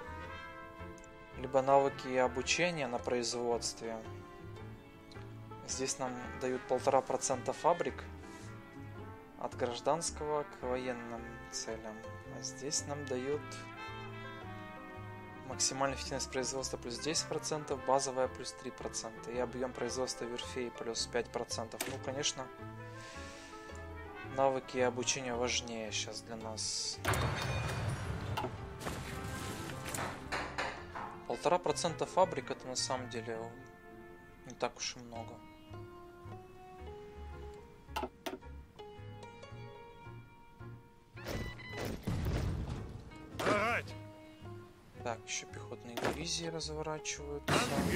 A: навыки и обучение на производстве. Здесь нам дают 1,5% фабрик от гражданского к военным целям. А здесь нам дают максимальная эффективность производства плюс 10%, базовая плюс 3% и объем производства верфей плюс 5%. Ну, конечно, навыки и обучение важнее сейчас для нас. 1,5% фабрик — это на самом деле не так уж и много. Так, еще пехотные дивизии разворачиваются.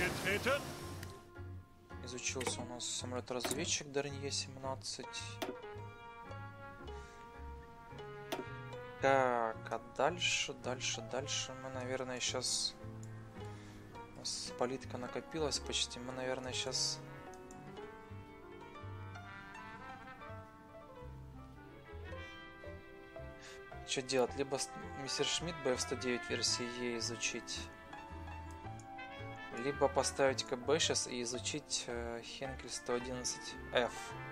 A: Изучился у нас самолет-разведчик Дарнье-17. Так, а дальше мы, наверное, сейчас... У нас политика накопилась почти. Мы, наверное, сейчас... Что делать? Либо Мессершмитт БФ-109 версии Е изучить, либо поставить КБ сейчас и изучить Хенкель 111F.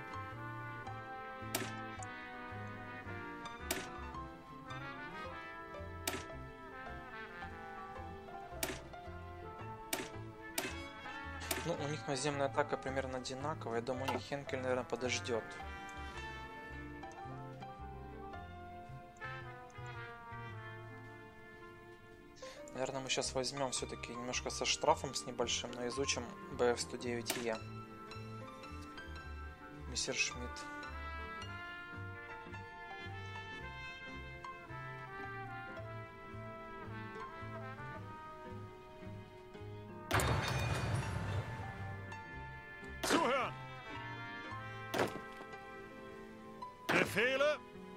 A: Ну, у них наземная атака примерно одинаковая. Я думаю, у них Хенкель, наверное, подождет. Наверное, мы сейчас возьмем все-таки немножко со штрафом, с небольшим, но изучим БФ-109Е. Мессершмитт.
B: Zuhören! Befehle!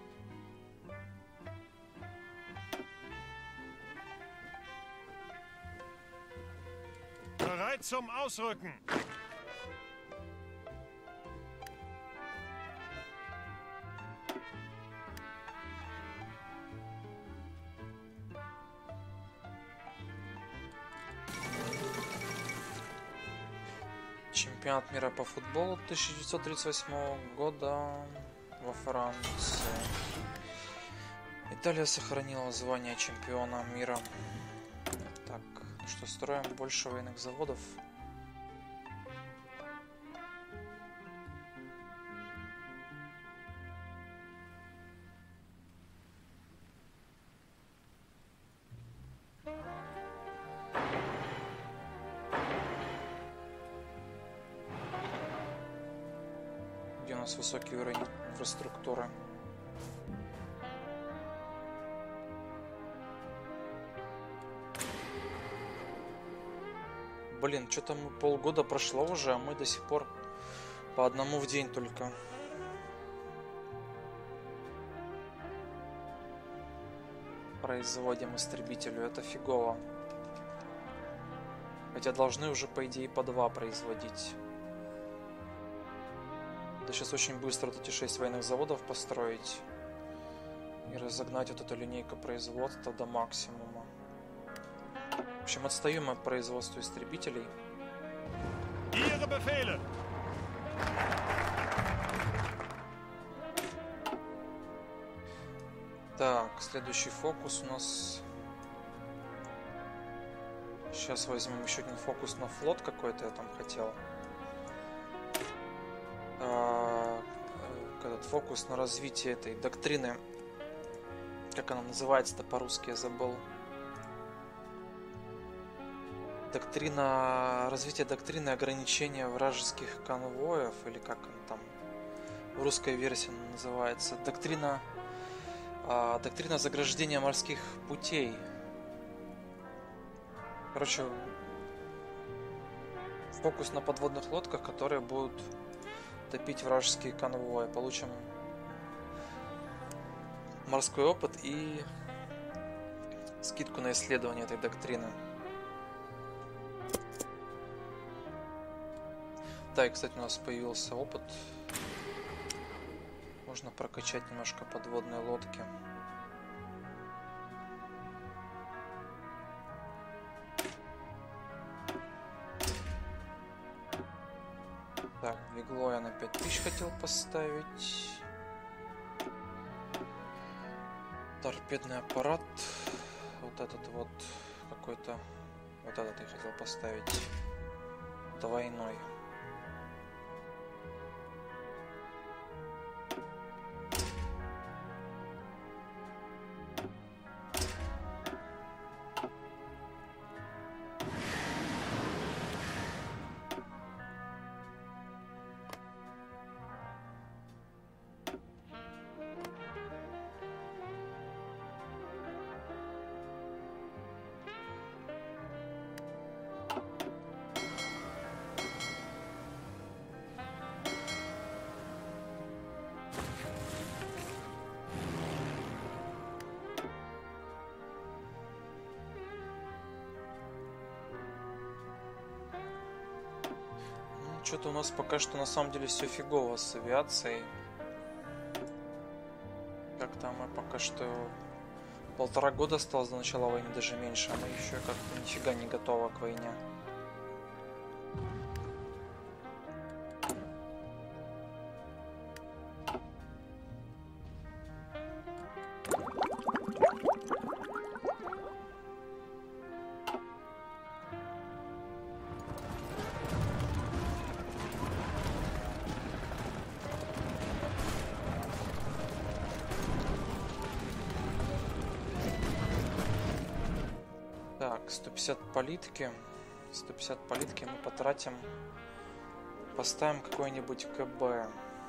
B: Bereit zum Ausrücken!
A: Чемпионат мира по футболу 1938 года во Франции. Италия сохранила звание чемпиона мира. Так, ну что, строим больше военных заводов. Где у нас высокий уровень инфраструктуры. Блин, что-то полгода прошло уже, а мы до сих пор по одному в день только. Производим истребителю, это фигово. Хотя должны уже, по идее, по 2 производить. Да сейчас очень быстро вот эти 6 военных заводов построить и разогнать вот эту линейку производства до максимума. В общем, отстаем от производства истребителей.
B: Ihre Befehle!
A: Так, следующий фокус у нас... Сейчас возьмем еще один фокус на флот какой-то, я там хотел. Этот фокус на развитие этой доктрины. Как она называется-то по-русски, я забыл. Развитие доктрины ограничения вражеских конвоев, или как она там в русской версии называется. Доктрина заграждения морских путей. Короче, фокус на подводных лодках, которые будут топить вражеские конвои. Получим морской опыт и скидку на исследование этой доктрины. Да, и, кстати, у нас появился опыт. Можно прокачать немножко подводные лодки. Так, двигло я на 5000 хотел поставить. Торпедный аппарат. Вот этот вот какой-то. Вот этот я хотел поставить. Двойной. Что-то у нас пока что на самом деле все фигово с авиацией. Как-то мы пока что 1,5 года осталось до начала войны, даже меньше, а мы еще как-то нифига не готовы к войне. Так, 150 политки. 150 политки мы потратим. Поставим какой-нибудь КБ.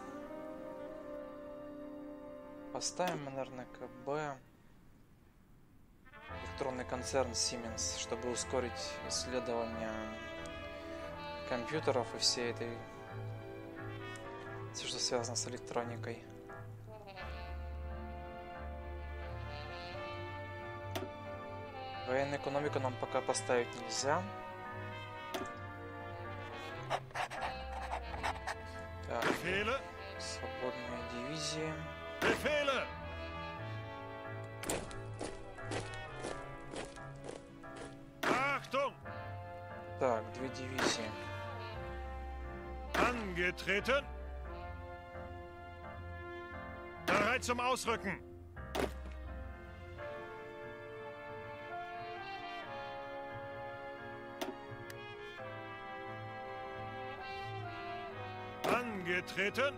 A: Поставим мы, наверное, КБ. Электронный концерн Siemens, чтобы ускорить исследование компьютеров и всей этой... Все, что связано с электроникой. Военную экономику нам пока поставить нельзя. Так, свободные дивизии. Так, 2 дивизии.
B: Angetreten. Bereit zum Ausrücken. Angetreten.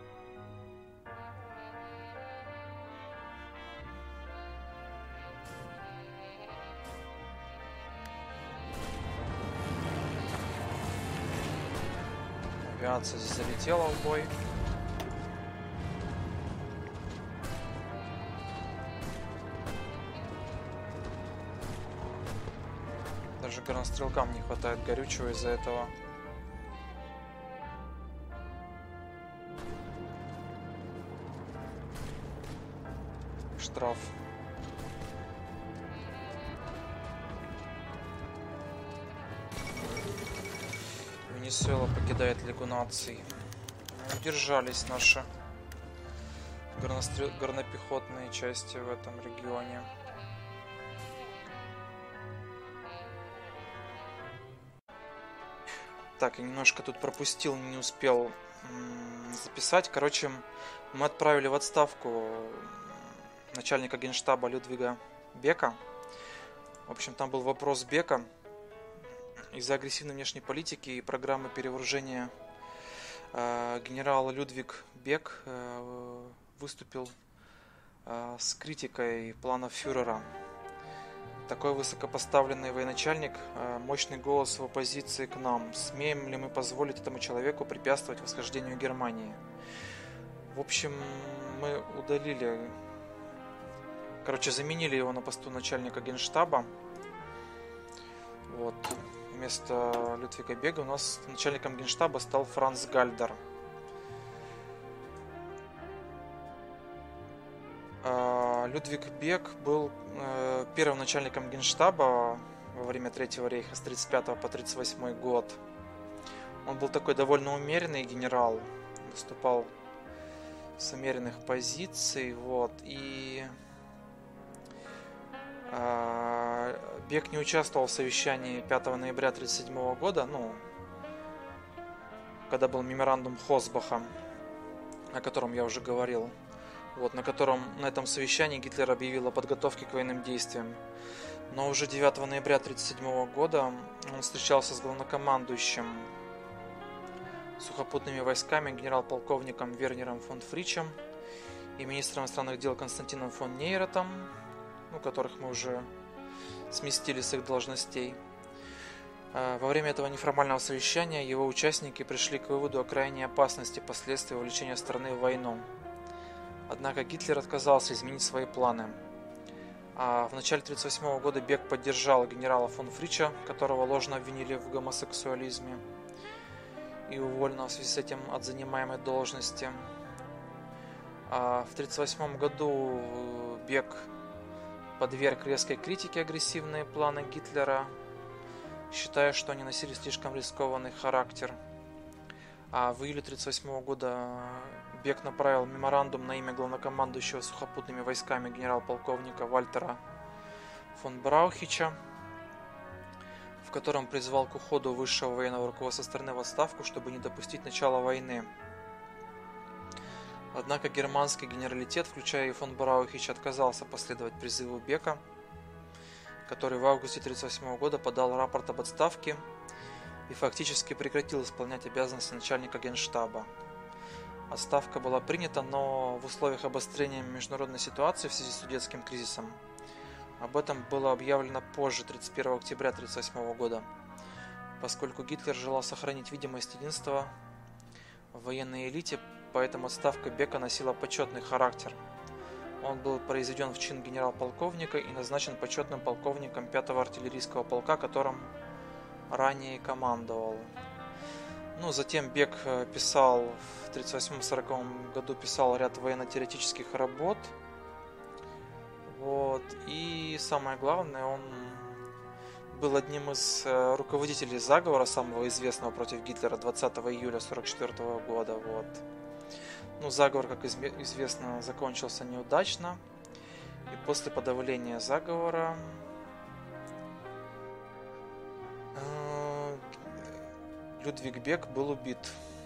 A: Авиация здесь залетела в бой. Даже горнострелкам не хватает горючего из-за этого. Штраф. Венесуэла покидает Лигу наций. Удержались наши горнопехотные части в этом регионе. Так, я немножко тут пропустил, не успел записать. Короче, мы отправили в отставку начальника генштаба Людвига Бека. В общем, там был вопрос Бека. Из-за агрессивной внешней политики и программы перевооружения генерал Людвиг Бек выступил с критикой планов фюрера. Такой высокопоставленный военачальник, мощный голос в оппозиции к нам. Смеем ли мы позволить этому человеку препятствовать восхождению Германии? В общем, мы удалили... Короче, заменили его на посту начальника генштаба. Вот. Вместо Людвига Бега у нас начальником генштаба стал Франц Гальдер. Людвиг Бек был первым начальником Генштаба во время Третьего рейха с 35 по 38 год. Он был такой довольно умеренный генерал, выступал с умеренных позиций, вот, и Бек не участвовал в совещании 5 ноября 1937 года, ну, когда был меморандум Хосбаха, о котором я уже говорил, вот, на этом совещании Гитлер объявил о подготовке к военным действиям. Но уже 9 ноября 1937 года он встречался с главнокомандующим сухопутными войсками генерал-полковником Вернером фон Фричем и министром иностранных дел Константином фон Нейратом, которых мы уже сместили с их должностей. Во время этого неформального совещания его участники пришли к выводу о крайней опасности последствий вовлечения страны в войну. Однако Гитлер отказался изменить свои планы. В начале 1938 года Бек поддержал генерала фон Фрича, которого ложно обвинили в гомосексуализме и уволено в связи с этим от занимаемой должности. В 1938 году Бек подверг резкой критике агрессивные планы Гитлера, считая, что они носили слишком рискованный характер. В июле 1938 года Бек направил меморандум на имя главнокомандующего сухопутными войсками генерал-полковника Вальтера фон Браухича, в котором призвал к уходу высшего военного руководства страны в отставку, чтобы не допустить начала войны. Однако германский генералитет, включая и фон Браухича, отказался последовать призыву Бека, который в августе 1938 года подал рапорт об отставке и фактически прекратил исполнять обязанности начальника Генштаба. Отставка была принята, но в условиях обострения международной ситуации в связи с Судетским кризисом. Об этом было объявлено позже, 31 октября 1938 года, поскольку Гитлер желал сохранить видимость единства в военной элите, поэтому отставка Бека носила почетный характер. Он был произведен в чин генерал-полковника и назначен почетным полковником 5-го артиллерийского полка, которым ранее командовал. Затем Бек писал в 1938-1940 году ряд военно-теоретических работ. И самое главное, он был одним из руководителей заговора, самого известного против Гитлера 20 июля 1944 года. Заговор, как известно, закончился неудачно. И после подавления заговора Людвиг Бек был убит.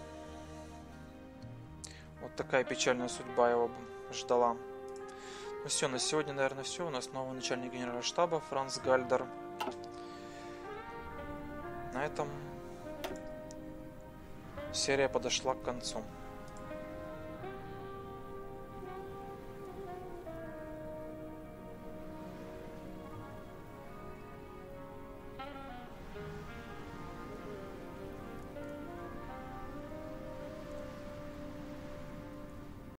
A: Вот такая печальная судьба его ждала. Все, на сегодня, наверное, все. У нас новый начальник генерального штаба Франц Гальдер. На этом серия подошла к концу.